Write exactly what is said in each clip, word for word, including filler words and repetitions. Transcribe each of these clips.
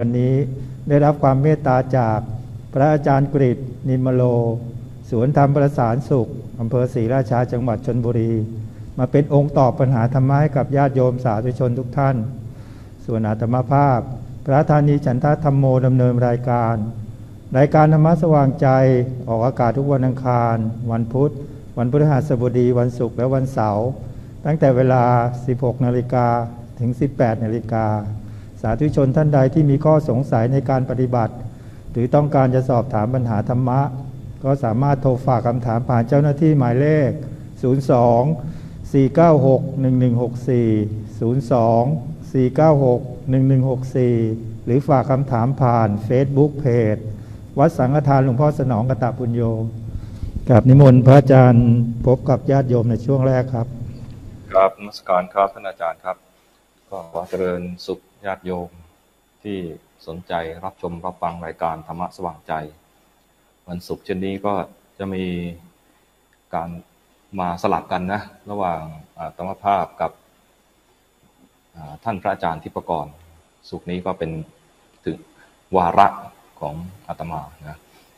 วันนี้ได้รับความเมตตาจากพระอาจารย์กฤษนิมโลสวนธรรมประสานสุขอำเภอศรีราชาจังหวัดชลบุรีมาเป็นองค์ตอบปัญหาธรรมะให้กับญาติโยมสาธุชนทุกท่านส่วนอาตมาภาพพระธานีฉันทธรรมโมดำเนินรายการรายการธรรมะสว่างใจออกอากาศทุกวันอังคารวันพุธวันพฤหัสบดีวันศุกร์และวันเสาร์ตั้งแต่เวลา สิบหกนาฬิกา ถึง สิบแปดนาฬิกาสาธุชนท่านใดที่มีข้อสงสัยในการปฏิบัติหรือต้องการจะสอบถามปัญหาธรรมะก็สามารถโทรฝากคำถามผ่านเจ้าหน้าที่หมายเลข ศูนย์ สอง สี่ เก้า หก หนึ่ง หนึ่ง หก สี่ ศูนย์ สอง สี่ เก้า หก หนึ่ง หนึ่ง หก สี่ หรือฝากคำถามผ่าน Facebook Page วัดสังฆทานหลวงพ่อสนองกตปุญโญกับนิมนต์พระอาจารย์พบกับญาติโยมในช่วงแรกครับครับนมัสการครับท่านอาจารย์ครับก็ขอเจริญสุขญาติโยมที่สนใจรับชมรับฟังรายการธรรมะสว่างใจวันศุกร์เช่นนี้ก็จะมีการมาสลับกันนะระหว่างธรรมภาพกับท่านพระอาจารย์ทิพกรศุกร์นี้ก็เป็นถึงวาระของอาตมานะ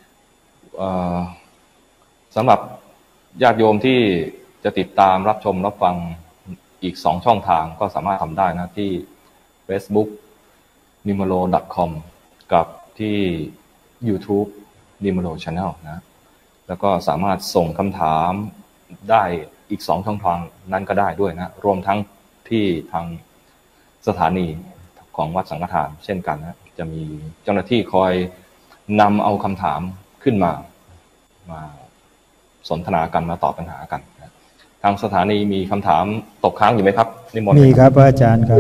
สำหรับญาติโยมที่จะติดตามรับชมรับฟังอีกสองช่องทางก็สามารถทำได้นะที่ Facebook นิมโล ดอท คอม กับที่ YouTube นิมโล Channel นะแล้วก็สามารถส่งคำถามได้อีกสองช่องทางนั้นก็ได้ด้วยนะรวมทั้งที่ทางสถานีของวัดสังฆทานเช่นกันนะจะมีเจ้าหน้าที่คอยนำเอาคำถามขึ้นมามาสนทนากันมาตอบปัญหากันนะทางสถานีมีคำถามตกค้างอยู่ไหมครับนิมนต์มีครับอาจารย์ครับ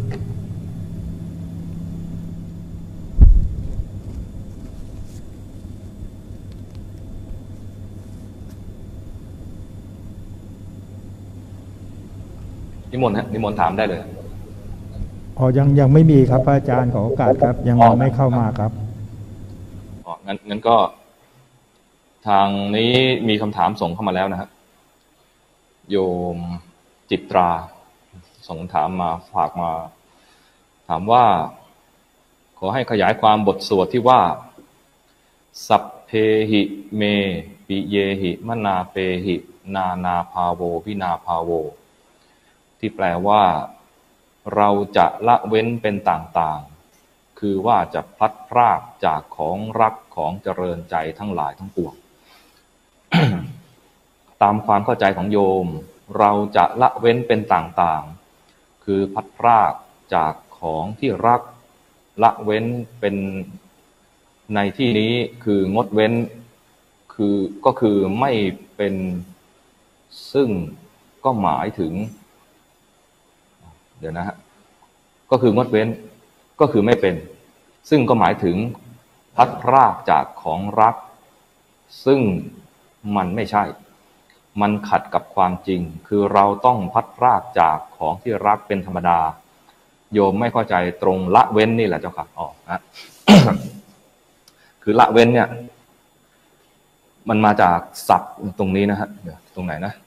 นิมนต์ฮะนิมนต์ถามได้เลยอ๋อยังยังไม่มีครับอาจารย์ขอโอกาสครับยังไม่เข้ามาครับอ๋องั้นงั้นก็ทางนี้มีคำถามส่งเข้ามาแล้วนะฮะโยมจิตราส่งถามมาฝากมาถามว่าขอให้ขยายความบทสวดที่ว่าสัพเพหิเมปิเยหิมนาเปหินานาภาโววินาภาโวที่แปลว่าเราจะละเว้นเป็นต่างๆคือว่าจะพลัดพรากจากของรักของเจริญใจทั้งหลายทั้งปวง ตามความเข้าใจของโยมเราจะละเว้นเป็นต่างๆคือพลัดพรากจากของที่รักละเว้นเป็นในที่นี้คืองดเว้นคือก็คือไม่เป็นซึ่งก็หมายถึงเดี๋ยวนะฮะก็คืองดเว้นก็คือไม่เป็นซึ่งก็หมายถึงพลัดพรากจากของรักซึ่งมันไม่ใช่มันขัดกับความจริงคือเราต้องพลัดพรากจากของที่รักเป็นธรรมดาโยมไม่เข้าใจตรงละเว้นนี่แหละเจ้าค่ะอ๋อนะ คือละเว้นเนี่ยมันมาจากศัพท์ตรงนี้นะฮะเดี๋ยวตรงไหนนะ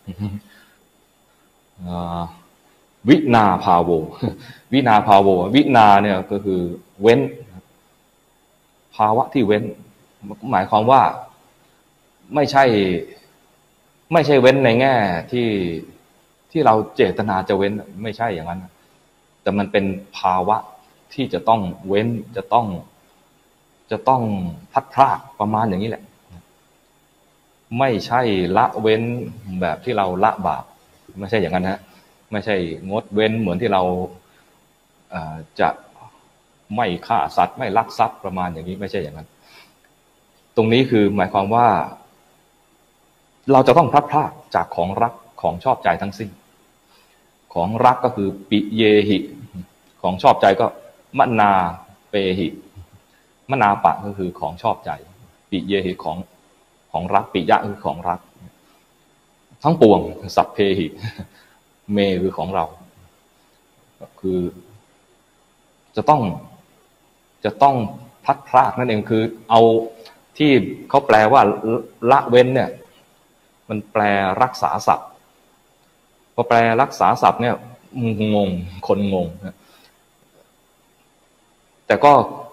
วินาภาโว วินาภาโววินาเนี่ยก็คือเว้นภาวะที่เว้นหมายความว่าไม่ใช่ไม่ใช่เว้นในแง่ที่ที่เราเจตนาจะเว้นไม่ใช่อย่างนั้นแต่มันเป็นภาวะที่จะต้องเว้นจะต้องจะต้องพัดพรากประมาณอย่างนี้แหละไม่ใช่ละเว้นแบบที่เราละบาปไม่ใช่อย่างนั้นฮะไม่ใช่งดเว้นเหมือนที่เราจะไม่ฆ่าสัตว์ไม่ลักทรัพย์ประมาณอย่างนี้ไม่ใช่อย่างนั้นตรงนี้คือหมายความว่าเราจะต้องพลัดพรากจากของรักของชอบใจทั้งสิ้นของรักก็คือปิเยหิของชอบใจก็มนาเปหิมนาปะก็คือของชอบใจปิเยหิของของรักปิยะคือของรักทั้งปวงสัพเพหิเมคือของเราคือจะต้องจะต้องพลัดพรากนั่นเองคือเอาที่เขาแปลว่าละเว้นเนี่ยมันแปลรักษาศัพท์พอแปลรักษาศัพท์เนี่ยงงคนงงแต่ก็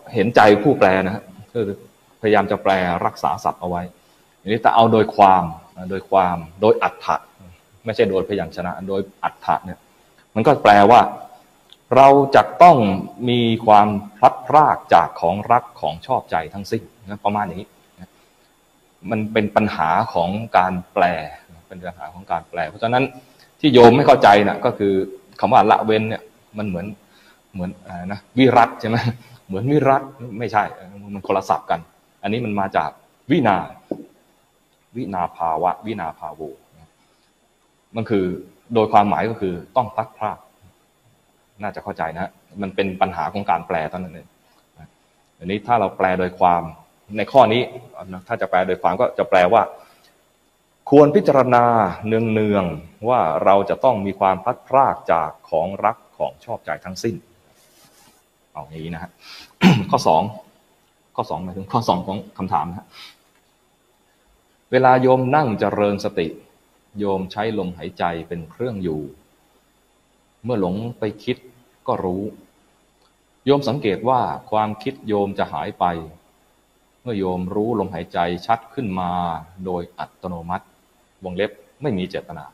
เห็นใจผู้แปลนะฮะก็พยายามจะแปลรักษาศัพท์เอาไว้อันนี้แต่เอาโดยความโดยความโดยอรรถะไม่ใช่โดยพยัญชนะโดยอรรถะเนี่ยมันก็แปลว่าเราจะต้องมีความพลัดพรากจากของรักของชอบใจทั้งสิ้นนะประมาณนี้มันเป็นปัญหาของการแปลเป็นปัญหาของการแปลเพราะฉะนั้นที่โยมไม่เข้าใจนะก็คือคำว่าละเว้นเนี่ยมันเหมือนเหมือนอะไรนะวิรัตใช่ไหมเหมือนวิรัตไม่ใช่มันคนละศัพท์กันอันนี้มันมาจากวินาวินาภาวะวินาภาโวมันคือโดยความหมายก็คือต้องพลัดพรากน่าจะเข้าใจนะมันเป็นปัญหาของการแปลตอนนั้นเองอันนี้ถ้าเราแปลโดยความในข้อนี้ถ้าจะแปลโดยความก็จะแปลว่าควรพิจารณาเนืองๆว่าเราจะต้องมีความพลัดพรากจากของรักของชอบใจทั้งสิ้นเอาอย่างนี้นะฮะ ข้อสองข้อสองหมายถึงข้อสองของคำถามนะฮะเวลาโยมนั่งเจริญสติโยมใช้ลมหายใจเป็นเครื่องอยู่เมื่อหลงไปคิดก็รู้โยมสังเกตว่าความคิดโยมจะหายไปเมื่อโยมรู้ลมหายใจชัดขึ้นมาโดยอัตโนมัติวงเล็บไม่มีเจตนา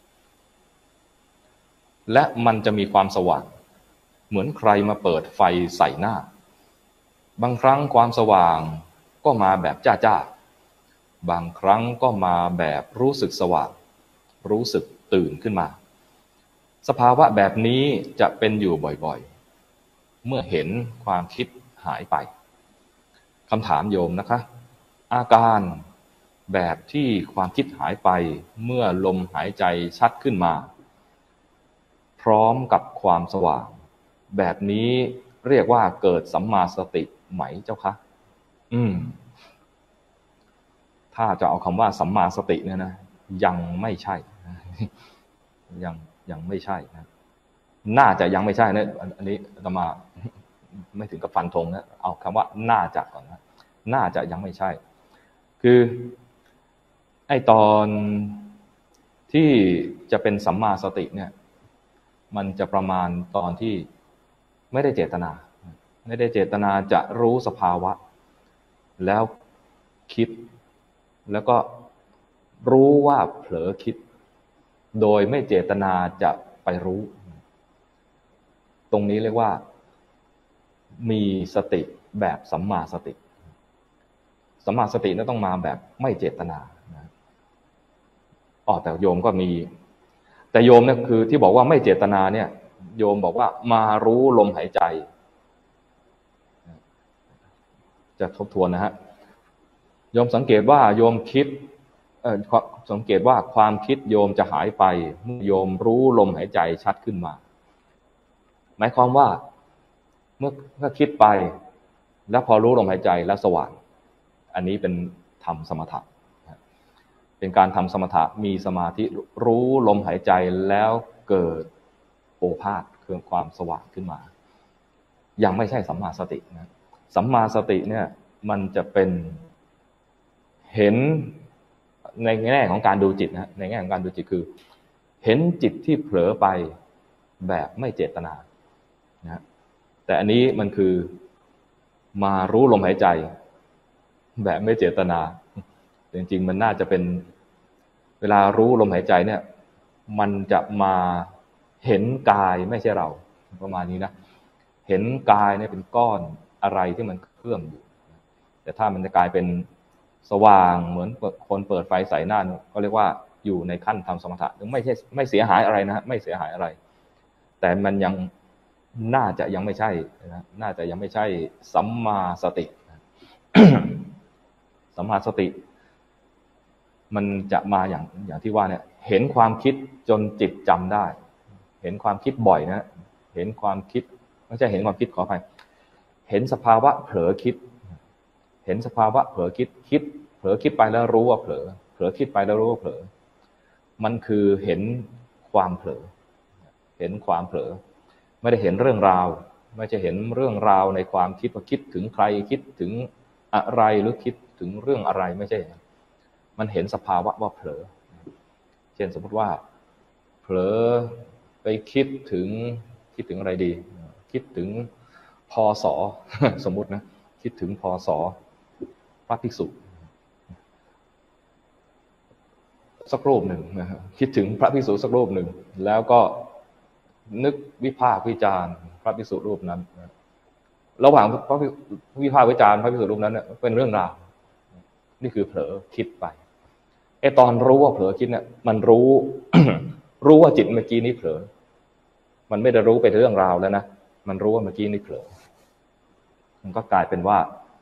และมันจะมีความสว่างเหมือนใครมาเปิดไฟใส่หน้าบางครั้งความสว่างก็มาแบบจ้าๆบางครั้งก็มาแบบรู้สึกสว่างรู้สึกตื่นขึ้นมาสภาวะแบบนี้จะเป็นอยู่บ่อยๆเมื่อเห็นความคิดหายไปคำถามโยมนะคะอาการแบบที่ความคิดหายไปเมื่อลมหายใจชัดขึ้นมาพร้อมกับความสว่างแบบนี้เรียกว่าเกิดสัมมาสติไหมเจ้าคะอืมถ้าจะเอาคำว่าสัมมาสติเนี่ยนะยังไม่ใช่ยังยังไม่ใช่นะน่าจะยังไม่ใช่นะอันนี้อาตมาไม่ถึงกับฟันธงนะเอาคำว่าน่าจะก่อนนะน่าจะยังไม่ใช่คือไอ้ตอนที่จะเป็นสัมมาสติเนี่ยมันจะประมาณตอนที่ไม่ได้เจตนาไม่ได้เจตนาจะรู้สภาวะแล้วคิดแล้วก็รู้ว่าเผลอคิดโดยไม่เจตนาจะไปรู้ตรงนี้เรียกว่ามีสติแบบสัมมาสติสัมมาสตินั้นต้องมาแบบไม่เจตนาอ๋อแต่โยมก็มีแต่โยมเนี่ยคือที่บอกว่าไม่เจตนาเนี่ยโยมบอกว่ามารู้ลมหายใจจะทบทวนนะฮะโยมสังเกตว่าโยมคิดเอ่อสังเกตว่าความคิดโยมจะหายไปเมื่อโยมรู้ลมหายใจชัดขึ้นมาหมายความว่าเมื่อเมื่อคิดไปแล้วพอรู้ลมหายใจแล้วสว่างอันนี้เป็นทำสมถะเป็นการทำสมถะมีสมาธิรู้ลมหายใจแล้วเกิดโอภาสคือความสว่างขึ้นมายังไม่ใช่สัมมาสตินะสัมมาสติเนี่ยมันจะเป็นเห็นในแง่ของการดูจิตนะในแง่ของการดูจิตคือเห็นจิตที่เผลอไปแบบไม่เจตนานะแต่อันนี้มันคือมารู้ลมหายใจแบบไม่เจตนาจริงๆมันน่าจะเป็นเวลารู้ลมหายใจเนี่ยมันจะมาเห็นกายไม่ใช่เราประมาณนี้นะเห็นกายเนี่ยเป็นก้อนอะไรที่มันเคลื่อนอยู่แต่ถ้ามันจะกลายเป็นสว่างเหมือนคนเปิดไฟใส่หน้าก็เรียกว่าอยู่ในขั้นทำสมถะไม่ใช่ไม่เสียหายอะไรนะไม่เสียหายอะไรแต่มันยังน่าจะยังไม่ใช่นะน่าจะยังไม่ใช่สัมมาสติ สัมมาสติมันจะมาอย่างอย่างที่ว่าเนี่ยเห็นความคิดจนจิตจำได้เห็นความคิดบ่อยนะเห็นความคิดไม่ใช่เห็นความคิดขออภัยเห็นสภาวะเผลอคิดเห็นสภาวะเผลอคิดคิดเผลอคิดไปแล้วรู้ว่าเผลอเผลอคิดไปแล้วรู้ว่าเผลอมันคือเห็นความเผลอเห็นความเผลอไม่ได้เห็นเรื่องราวไม่ใช่เห็นเรื่องราวในความคิดว่าคิดถึงใครคิดถึงอะไรหรือคิดถึงเรื่องอะไรไม่ใช่มันเห็นสภาวะว่าเผลอเช่นสมมติว่าเผลอไปคิดถึงคิดถึงอะไรดีคิดถึงพศสมมุตินะคิดถึงพศพระภิกษุสักรูปหนึ่งนะคิดถึงพระภิกษุสักรูปหนึ่งแล้วก็นึกวิพากษ์วิจารณ์พระภิกษุรูปนั้นระหว่างพระวิพากษ์วิจารณ์พระภิกษุรูปนั้นเนี่ยเป็นเรื่องราวนี่คือเผลอคิดไปไอ้ตอนรู้ว่าเผลอคิดเนี่ยมันรู้ รู้ว่าจิตเมื่อกี้นี้เผลอมันไม่ได้รู้ไปเรื่องราวแล้วนะมันรู้ว่าเมื่อกี้นี้เผลอมันก็กลายเป็นว่า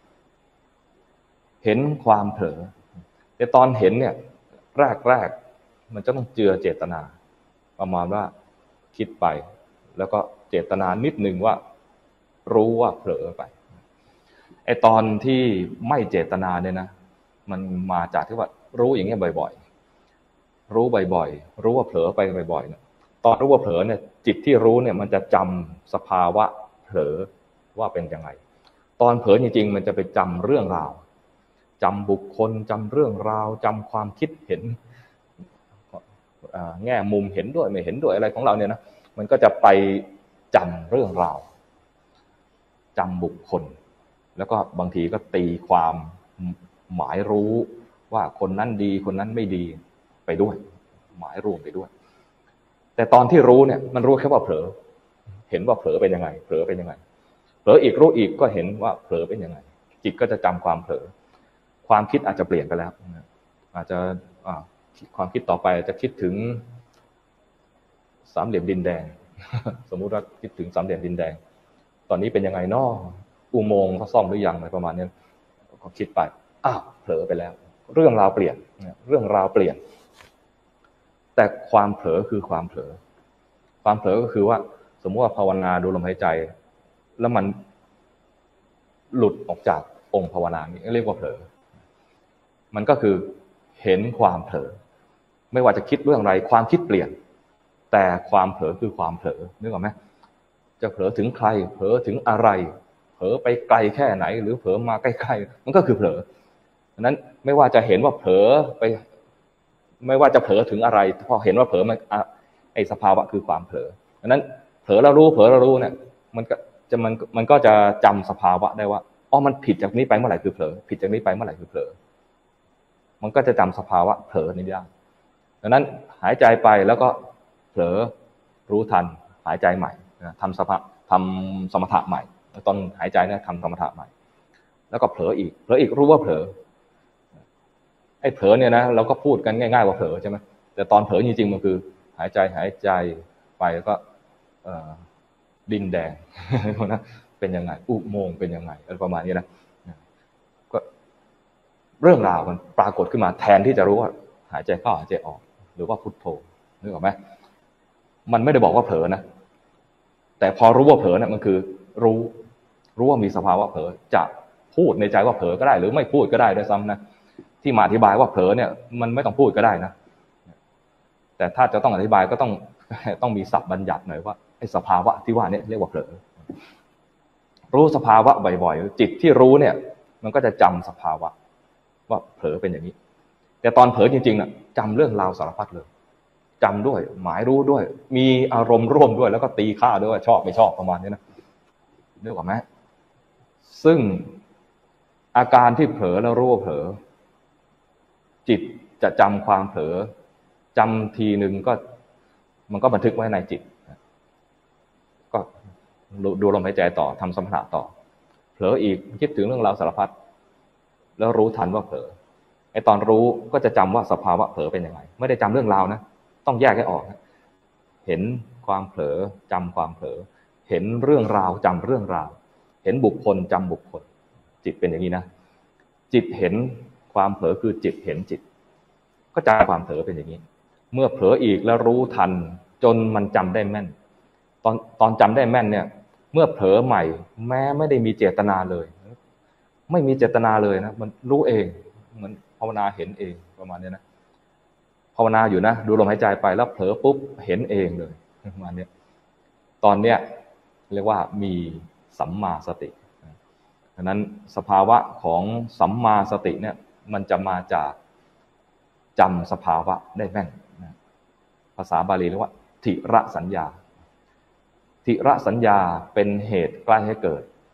เห็นความเผลอแต่ตอนเห็นเนี่ยแรกแรกมันจะต้องเจือเจตนาประมาณว่าคิดไปแล้วก็เจตนานิดนึงว่ารู้ว่าเผลอไปไอ้ตอนที่ไม่เจตนาเนี่ยนะมันมาจากที่ว่ารู้อย่างเงี้ยบ่อยๆรู้บ่อยๆรู้ว่าเผลอไปบ่อยๆเนี่ยตอนรู้ว่าเผลอเนี่ยจิตที่รู้เนี่ยมันจะจำสภาวะเผลอว่าเป็นยังไงตอนเผลอจริงๆมันจะไปจำเรื่องราวจำบุคคลจำเรื่องราวจำความคิดเห็นแง่มุมเห็นด้วยไม่เห็นด้วยอะไรของเราเนี่ยนะมันก็จะไปจำเรื่องราวจำบุคคลแล้วก็บางทีก็ตีความหมายรู้ว่าคนนั้นดีคนนั้นไม่ดีไปด้วยหมายรวมไปด้วยแต่ตอนที่รู้เนี่ยมันรู้แค่ว่าเผลอเห็นว่าเผลอเป็นยังไงเผลอเป็นยังไงเผลออีกรู้อีกก็เห็นว่าเผลอเป็นยังไงจิตก็จะจำความเผลอความคิดอาจจะเปลี่ยนไปแล้วอาจจะความคิดต่อไปจะคิดถึงสามเหลี่ยมดินแดงสมมุติว่าคิดถึงสามเหลี่ยมดินแดงตอนนี้เป็นยังไงน้ออุโมงค์เขาซ่อมหรือยังอะไรประมาณนี้ก็คิดไปอ้าวเผลอไปแล้วเรื่องราวเปลี่ยนเรื่องราวเปลี่ยนแต่ความเผลอคือความเผลอความเผลอก็คือว่าสมมติว่าภาวนาดูลมหายใจแล้วมันหลุดออกจากองค์ภาวนานี้เรียกว่าเผลอมันก็คือเห็นความเผลอไม่ว่าจะคิดเรื่องอะไรความคิดเปลี่ยนแต่ความเผลอคือความเผลอนึกออกไหมจะเผลอถึงใครเผลอถึงอะไรเผลอไปไกลแค่ไหนหรือเผลอมาใกล้ๆมันก็คือเผลอดังนั้นไม่ว่าจะเห็นว่าเผลอไปไม่ว่าจะเผลอถึงอะไรพอเห็นว่าเผลอมันไอสภาวะคือความเผลอดังนั้นเผลอแล้วรู้เผลอแล้วรู้เนี่ยมันก็จะมันมันก็จะจำสภาวะได้ว่าอ๋อมันผิดจากนี้ไปเมื่อไหร่คือเผลอผิดจากนี้ไปเมื่อไหร่คือเผลอมันก็จะจำสภาวะเผลอนี้ได้ดังนั้นหายใจไปแล้วก็เผลอรู้ทันหายใจใหม่ทำสภาทำสมถะใหม่ตอนหายใจเนี่ยทำสมถะใหม่แล้วก็เผลออีกเผลออีกรู้ว่าเผลอไอ้เผลอเนี่ยนะเราก็พูดกันง่ายๆว่าเผลอใช่ไหมแต่ตอนเผลอจริงๆมันคือหายใจหายใจไปแล้วก็ดินแดงนะเป็นยังไงอุโมงค์เป็นยังไงอะไรประมาณนี้นะก็เรื่องราวมันปรากฏขึ้นมาแทนที่จะรู้ว่าหายใจเข้าหายใจออกหรือว่าพุทโธนึกออกไหมมันไม่ได้บอกว่าเผลอนะแต่พอรู้ว่าเผลอเนี่ยมันคือรู้รู้ว่ามีสภาวะเผลอจะพูดในใจว่าเผลอก็ได้หรือไม่พูดก็ได้ด้วยซ้ำนะที่มาอธิบายว่าเผลอเนี่ยมันไม่ต้องพูดก็ได้นะแต่ถ้าจะต้องอธิบายก็ต้องต้องมีศัพท์บัญญัติหน่อยว่าไอ้สภาวะที่ว่าเนี่ยเรียกว่าเผลอรู้สภาวะบ่อยๆจิตที่รู้เนี่ยมันก็จะจำสภาวะว่าเผลอเป็นอย่างนี้แต่ตอนเผลอจริงๆน่ะจำเรื่องราวสารพัดเลยจำด้วยหมายรู้ด้วยมีอารมณ์ร่วมด้วยแล้วก็ตีค่าด้วยชอบไม่ชอบประมาณนี้นะนึกออกไหมซึ่งอาการที่เผลอแล้วรู้ว่าเผลอจิตจะจำความเผลอจำทีหนึ่งก็มันก็บันทึกไว้ในจิตก็ดูลมหายใจต่อทำสมถะต่อเผลออีกคิดถึงเรื่องราวสารพัดแล้วรู้ทันว่าเผลอไอ้ตอนรู้ก็จะจำว่าสภาวะเผลอเป็นยังไงไม่ได้จำเรื่องราวนะต้องแยกให้ออกนะเห็นความเผลอจำความเผลอเห็นเรื่องราวจำเรื่องราวเห็นบุคคลจำบุคคลจิตเป็นอย่างนี้นะจิตเห็นความเผลอคือจิตเห็นจิตก็จำความเผลอเป็นอย่างนี้เมื่อเผลออีกแล้วรู้ทันจนมันจำได้แม่นตอนตอนจำได้แม่นเนี่ยเมื่อเผลอใหม่แม้ไม่ได้มีเจตนาเลยไม่มีเจตนาเลยนะมันรู้เองเหมือนภาวนาเห็นเองประมาณนี้นะภาวนาอยู่นะดูลมหายใจไปแล้วเผลอปุ๊บเห็นเองเลยประมาณนี้ตอนเนี้ยเรียกว่ามีสัมมาสติดังนั้นสภาวะของสัมมาสติเนี่ยมันจะมาจากจำสภาวะได้แม่นภาษาบาลีเรียกว่าทิระสัญญาทิระสัญญาเป็นเหตุใกล้ให้เกิด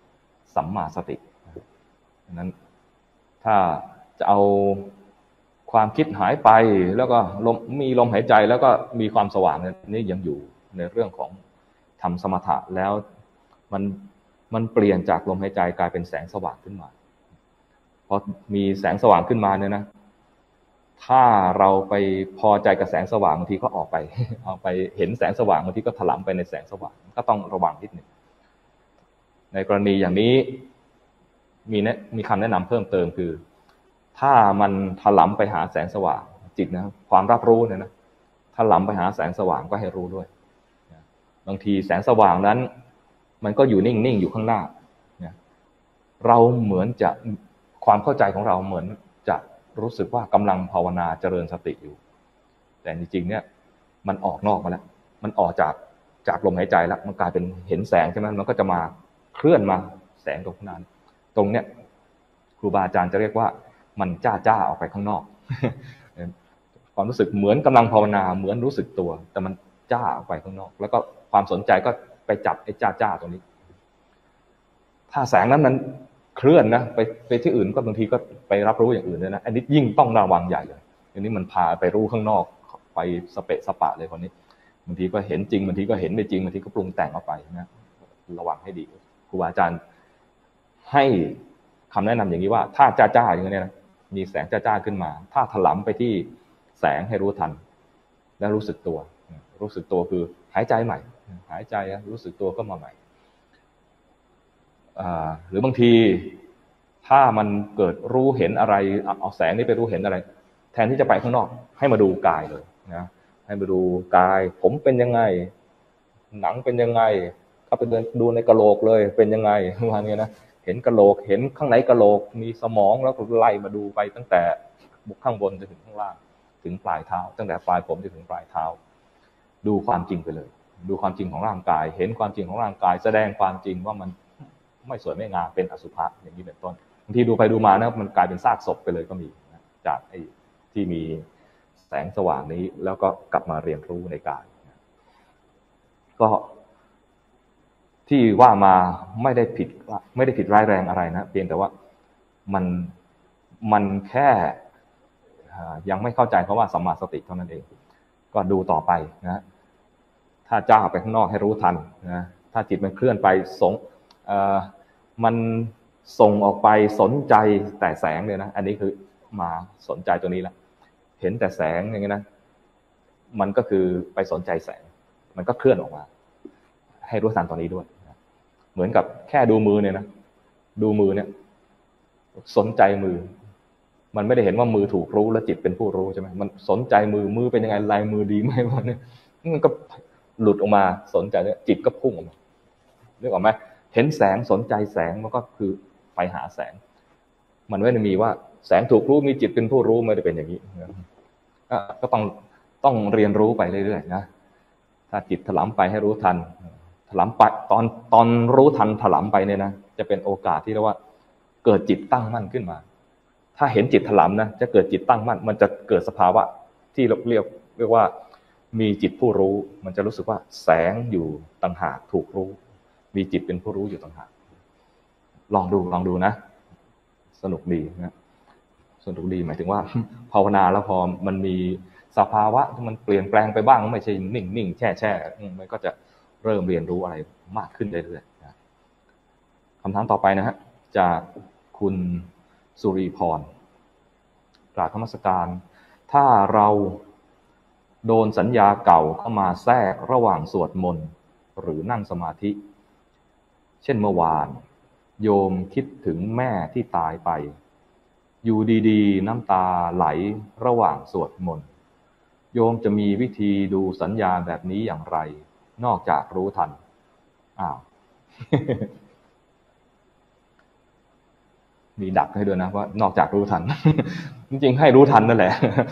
สัมมาสติดังนั้นถ้าจะเอาความคิดหายไปแล้วก็ลมมีลมหายใจแล้วก็มีความสว่างนี่ยังอยู่ในเรื่องของทำสมถะแล้วมันมันเปลี่ยนจากลมหายใจกลายเป็นแสงสว่างขึ้นมาพอมีแสงสว่างขึ้นมาเนี่ยนะถ้าเราไปพอใจกับแสงสว่างบางทีก็ออกไปเอาไปเห็นแสงสว่างบางทีก็ถลำไปในแสงสว่างก็ต้องระวังนิดหนึ่งในกรณีอย่างนี้มีแนะมีคำแนะนำเพิ่มเติมคือถ้ามันถลำไปหาแสงสว่างจิตนะความรับรู้เนี่ยนะถลำไปหาแสงสว่างก็ให้รู้ด้วยบางทีแสงสว่างนั้นมันก็อยู่นิ่งๆอยู่ข้างหน้าเราเหมือนจะความเข้าใจของเราเหมือนจะรู้สึกว่ากำลังภาวนาเจริญสติอยู่แต่จริงๆเนี่ยมันออกนอกมาแล้วมันออกจากจากลมหายใจแล้วมันกลายเป็นเห็นแสงใช่ไหมมันก็จะมาเคลื่อนมาแสงตรงนั้นตรงเนี้ยครูบาอาจารย์จะเรียกว่ามันจ้าจ้าออกไปข้างนอกความรู้สึกเหมือนกำลังภาวนาเหมือนรู้สึกตัวแต่มันจ้าออกไปข้างนอกแล้วก็ความสนใจก็ไปจับไอ้จ้าจ้าตรงนี้ถ้าแสงนั้นมันเคลื่อนนะไปไปที่อื่นก็บางทีก็ไปรับรู้อย่างอื่นด้วยนะอันนี้ยิ่งต้องระวังใหญ่เลยอันนี้มันพาไปรู้ข้างนอกไปสเปะสปะเลยคนนี้บางทีก็เห็นจริงบางทีก็เห็นไม่จริงบางทีก็ปรุงแต่งออกไปนะระวังให้ดีครูบาอาจารย์ให้คำแนะนำอย่างนี้ว่าถ้าจ้าจ้าอย่างนี้นะมีแสงจ้าจ้าขึ้นมาถ้าถลำไปที่แสงให้รู้ทันแล้วรู้สึกตัวรู้สึกตัวคือหายใจใหม่หายใจรู้สึกตัวก็มาใหม่หรือบางทีถ้ามันเกิดรู้เห็นอะไรเอาแสงนี้ไปรู้เห็นอะไรแทนที่จะไปข้างนอกให้มาดูกายเลยนะให้มาดูกายผมเป็นยังไงหนังเป็นยังไงก็ไปดูในกะโหลกเลยเป็นยังไงประมาณนี้นะเห็นกะโหลกเห็นข้างในกะโหลกมีสมองแล้วก็ไล่มาดูไปตั้งแต่บุกข้างบนจนถึงข้างล่างถึงปลายเท้าตั้งแต่ปลายผมจนถึงปลายเท้าดูความจริงไปเลยดูความจริงของร่างกายเห็นความจริงของร่างกายแสดงความจริงว่ามันไม่สวยไม่งามเป็นอสุภะอย่างนี้เป็นต้นบางทีดูไปดูมานะมันกลายเป็นซากศพไปเลยก็มีจากไอ้ที่มีแสงสว่างนี้แล้วก็กลับมาเรียนรู้ในกายก็ที่ว่ามาไม่ได้ผิดไม่ได้ผิดร้ายแรงอะไรนะเพียงแต่ว่ามันมันแค่ยังไม่เข้าใจเพราะว่าสัมมาสติเท่านั้นเองก็ดูต่อไปนะถ้าจ้าไปข้างนอกให้รู้ทันนะถ้าจิตมันเคลื่อนไปสงมันส่งออกไปสนใจแต่แสงเลยนะอันนี้คือมาสนใจตัวนี้แล้วเห็นแต่แสงอย่างนี้นะมันก็คือไปสนใจแสงมันก็เคลื่อนออกมาให้รู้ทันตอนนี้ด้วยเหมือนกับแค่ดูมือเนี่ยนะดูมือเนี่ยสนใจมือมันไม่ได้เห็นว่ามือถูกรู้แล้วจิตเป็นผู้รู้ใช่ไหมมันสนใจมือมือเป็นยังไงลายมือดีไหมวะเนี่ยมันก็หลุดออกมาสนใจเนี่ยจิตก็พุ่งออกมานึกออกไหมเห็นแสงสนใจแสงมันก็คือไปหาแสงมันไม่ได้มีว่าแสงถูกรู้มีจิตเป็นผู้รู้ไม่ได้เป็นอย่างนี้ก็ต้องต้องเรียนรู้ไปเรื่อยๆนะถ้าจิตถลำไปให้รู้ทันถลำไปตอนตอนรู้ทันถลำไปเนี่ยนะจะเป็นโอกาสที่เรียกว่าเกิดจิตตั้งมั่นขึ้นมาถ้าเห็นจิตถลำนะจะเกิดจิตตั้งมั่นมันจะเกิดสภาวะที่เรียกเรียกว่ามีจิตผู้รู้มันจะรู้สึกว่าแสงอยู่ต่างหากถูกรู้มีจิตเป็นผู้รู้อยู่ต่างหากลองดูลองดูนะสนุกดีนะสนุกดีหมายถึงว่าภาวนาแล้วพอมันมีสภาวะที่มันเปลี่ยนแปลงไปบ้างไม่ใช่นิ่งนิ่งแช่แช่มันก็จะเริ่มเรียนรู้อะไรมากขึ้นเรื่อยๆนะคำถามต่อไปนะฮะจากคุณสุริพรกราบนมัสการถ้าเราโดนสัญญาเก่าเข้ามาแทรกระหว่างสวดมนต์หรือนั่งสมาธิเช่นเมื่อวานโยมคิดถึงแม่ที่ตายไปอยู่ดีๆน้ำตาไหลระหว่างสวดมนต์โยมจะมีวิธีดูสัญญาแบบนี้อย่างไรนอกจากรู้ทันอ้าว มีดักให้ด้วยนะว่านอกจากรู้ทัน จริงๆให้รู้ทันนั่นแหละ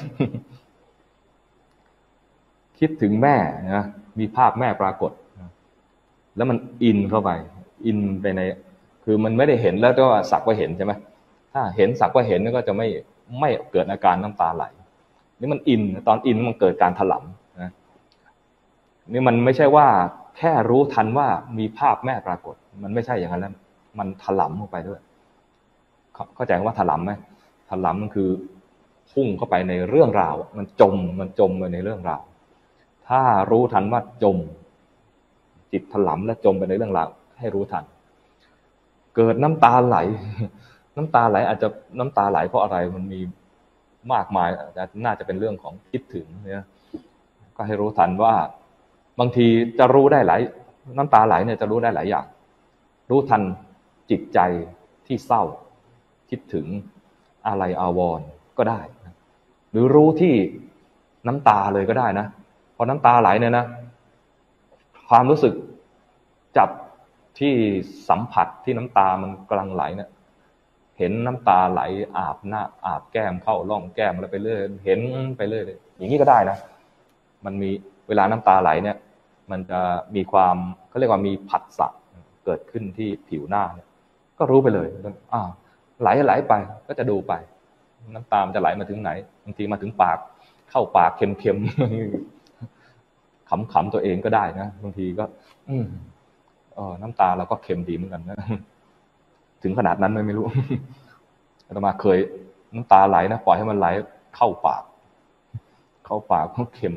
คิดถึงแม่นะมีภาพแม่ปรากฏแล้วมันอินเข้าไปอินไปในคือมันไม่ได้เห็นแล้วก็สักว่าเห็นใช่ไหมถ้าเห็นสักว่าเห็นก็จะไม่ไม่เกิดอาการน้ำตาไหลนี่มันอินตอนอินมันเกิดการถลำนะนี่มันไม่ใช่ว่าแค่รู้ทันว่ามีภาพแม่ปรากฏมันไม่ใช่อย่างนั้นแล้วมันถลำลงไปด้วยเข้าใจว่าถลำไหมถลำมันคือพุ่งเข้าไปในเรื่องราวมันจมมันจมไปในเรื่องราวถ้ารู้ทันว่าจมจิตถลำและจมไปในเรื่องราวให้รู้ทันเกิดน้ำตาไหลน้ำตาไหลอาจจะน้ำตาไหลเพราะอะไรมันมีมากมายน่าจะเป็นเรื่องของคิดถึงเนี่ยก็ให้รู้ทันว่าบางทีจะรู้ได้หลายน้ำตาไหลเนี่ยจะรู้ได้หลายอย่างรู้ทันจิตใจที่เศร้าคิดถึงอะไรอาวรณ์ก็ได้หรือรู้ที่น้ำตาเลยก็ได้นะพอน้ำตาไหลเนี่ยนะความรู้สึกจับที่สัมผัสที่น้ำตามันกำลังไหลเนี่ยเห็นน้ำตาไหลอาบหน้าอาบแก้มเข้าร่องแก้มอะไรไปเรื่อยเห็นไปเรื่อยอย่างนี้ก็ได้นะมันมีเวลาน้ำตาไหลเนี่ยมันจะมีความเขาเรียกว่ามีผัสสะเกิดขึ้นที่ผิวหน้าเนี่ยก็รู้ไปเลยอ่าไหลไหลไปก็จะดูไปน้ำตามันจะไหลมาถึงไหนบางทีมาถึงปากเข้าปากเค็มๆขำๆตัวเองก็ได้นะบางทีก็อืมเออน้ำตาเราก็เค็มดีเหมือนกันนะถึงขนาดนั้นไหมไม่รู้อาตมาเคยน้ำตาไหลนะปล่อยให้มันไหลเข้าปากเข้าปากก็เค็ม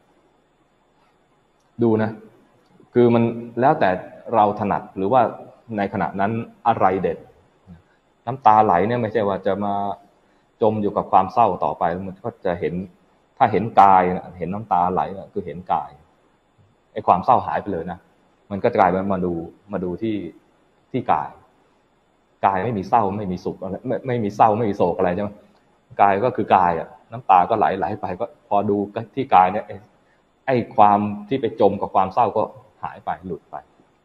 ดูนะคือมันแล้วแต่เราถนัดหรือว่าในขณะนั้นอะไรเด็ดน้ำตาไหลเนี่ยไม่ใช่ว่าจะมาจมอยู่กับความเศร้าต่อไปมันก็จะเห็นถ้าเห็นกายเห็นน้ำตาไหลคือเห็นกายไอ้ความเศร้าหายไปเลยนะมันก็จะกลายเป็นมาดูมาดูที่ที่กายกายไม่มีเศร้าไม่มีสุขอะไรไม่ไม่มีเศร้าไม่มีโศกอะไรใช่ไหมกายก็คือกายอ่ะน้ำตาก็ไหลไหลไปก็พอดูที่กายเนี่ยไอ้ความที่ไปจมกับความเศร้าก็หายไปหลุดไป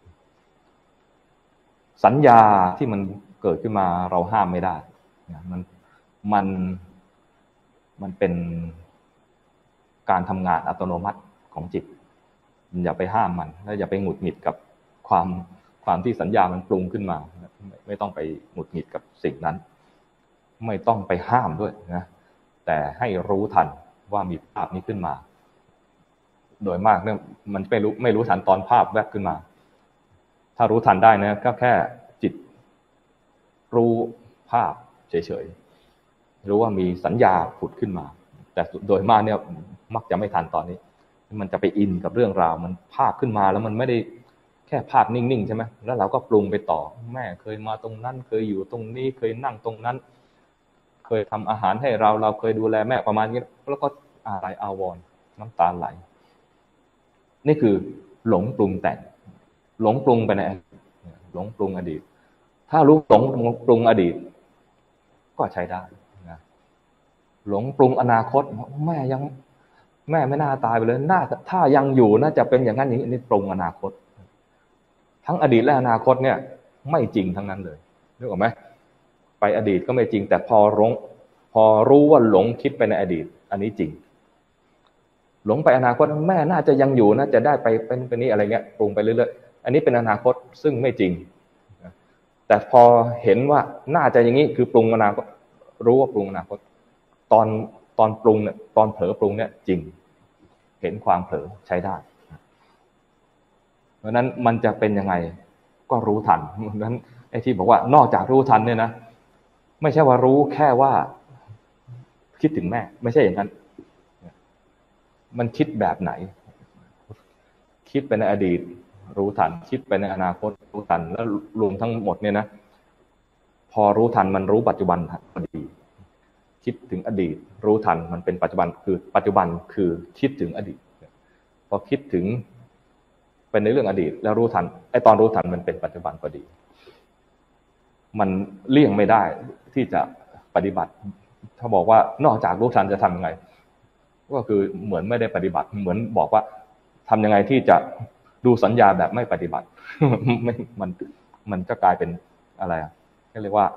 สัญญาที่มันเกิดขึ้นมาเราห้ามไม่ได้มันมันมันเป็นการทำงานอัตโนมัติของจิตอย่าไปห้ามมันแล้วอย่าไปหงุดหงิดกับความความที่สัญญามันปรุงขึ้นมาไม่ไม่ต้องไปหงุดหงิดกับสิ่งนั้นไม่ต้องไปห้ามด้วยนะแต่ให้รู้ทันว่ามีภาพนี้ขึ้นมาโดยมากเนี่ยมันไม่รู้ไม่รู้ทันตอนภาพแวบขึ้นมาถ้ารู้ทันได้นะก็แค่จิตรู้ภาพเฉยๆรู้ว่ามีสัญญาผุดขึ้นมาแต่โดยมากเนี่ยมักจะไม่ทันตอนนี้มันจะไปอินกับเรื่องราวมันภาพขึ้นมาแล้วมันไม่ได้แค่ภาพนิ่งๆใช่ไหมแล้วเราก็ปรุงไปต่อแม่เคยมาตรงนั้นเคยอยู่ตรงนี้เคยนั่งตรงนั้นเคยทำอาหารให้เราเราเคยดูแลแม่ประมาณนี้แล้วก็อะไรอาวรณ์น้ำตาไหลนี่คือหลงปรุงแต่งหลงปรุงไปในหลงปรุงอดีตถ้ารู้หลงปรุงอดีตก็ใช้ได้นะหลงปรุงอนาคตแม่ยังแม่ไม่น่าตายไปเลยน่าถ้ายังอยู่น่าจะเป็นอย่างนั้นอย่างนี้นี่ปรุงอนาคตทั้งอดีตและอนาคตเนี่ยไม่จริงทั้งนั้นเลยนึกออกไหมไปอดีตก็ไม่จริงแต่พอหลงพอรู้ว่าหลงคิดไปในอดีตอันนี้จริงหลงไปอนาคตแม่น่าจะยังอยู่น่าจะได้ไปเป็นเป็นนี้อะไรเงี้ยปรุงไปเรื่อยๆอันนี้เป็นอนาคตซึ่งไม่จริงแต่พอเห็นว่าน่าจะอย่างนี้คือปรุงอนาคตรู้ว่าปรุงอนาคตตอนตอนปรุงเนี่ยตอนเผลอปรุงเนี่ยจริงเห็นความเผลอใช้ได้เพราะนั้นมันจะเป็นยังไงก็รู้ทันเพราะนั้นไอ้ที่บอกว่านอกจากรู้ทันเนี่ยนะไม่ใช่ว่ารู้แค่ว่าคิดถึงแม่ไม่ใช่อย่างนั้นมันคิดแบบไหนคิดไปในอดีตรู้ทันคิดไปในอนาคตรู้ทันแล้วรวมทั้งหมดเนี่ยนะพอรู้ทันมันรู้ปัจจุบันพอดีคิดถึงอดีตรู้ทันมันเป็นปัจจุบันคือปัจจุบันคือคิดถึงอดีตพอคิดถึงเป็นในเรื่องอดีตแล้วรู้ทันไอ้ตอนรู้ทันมันเป็นปัจจุบันพอดีมันเลี่ยงไม่ได้ที่จะปฏิบัติถ้าบอกว่านอกจากรู้ทันจะทำยังไงก็คือเหมือนไม่ได้ปฏิบัติเหมือนบอกว่าทำยังไงที่จะดูสัญญาแบบไม่ปฏิบัติไม่มันมันก็กลายเป็นอะไรอ่ะเรียกว่า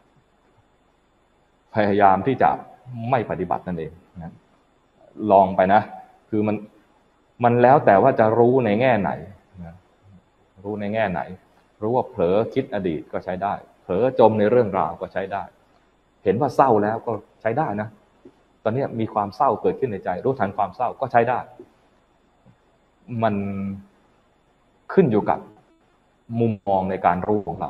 พยายามที่จะไม่ปฏิบัตินั่นเองนะลองไปนะคือมันมันแล้วแต่ว่าจะรู้ในแง่ไหนนะรู้ในแง่ไหนรู้ว่าเผลอคิดอดีตก็ใช้ได้เผลอจมในเรื่องราวก็ใช้ได้เห็นว่าเศร้าแล้วก็ใช้ได้นะตอนนี้มีความเศร้าเกิดขึ้นในใจรู้ทันความเศร้าก็ใช้ได้มันขึ้นอยู่กับมุมมองในการรู้ของเรา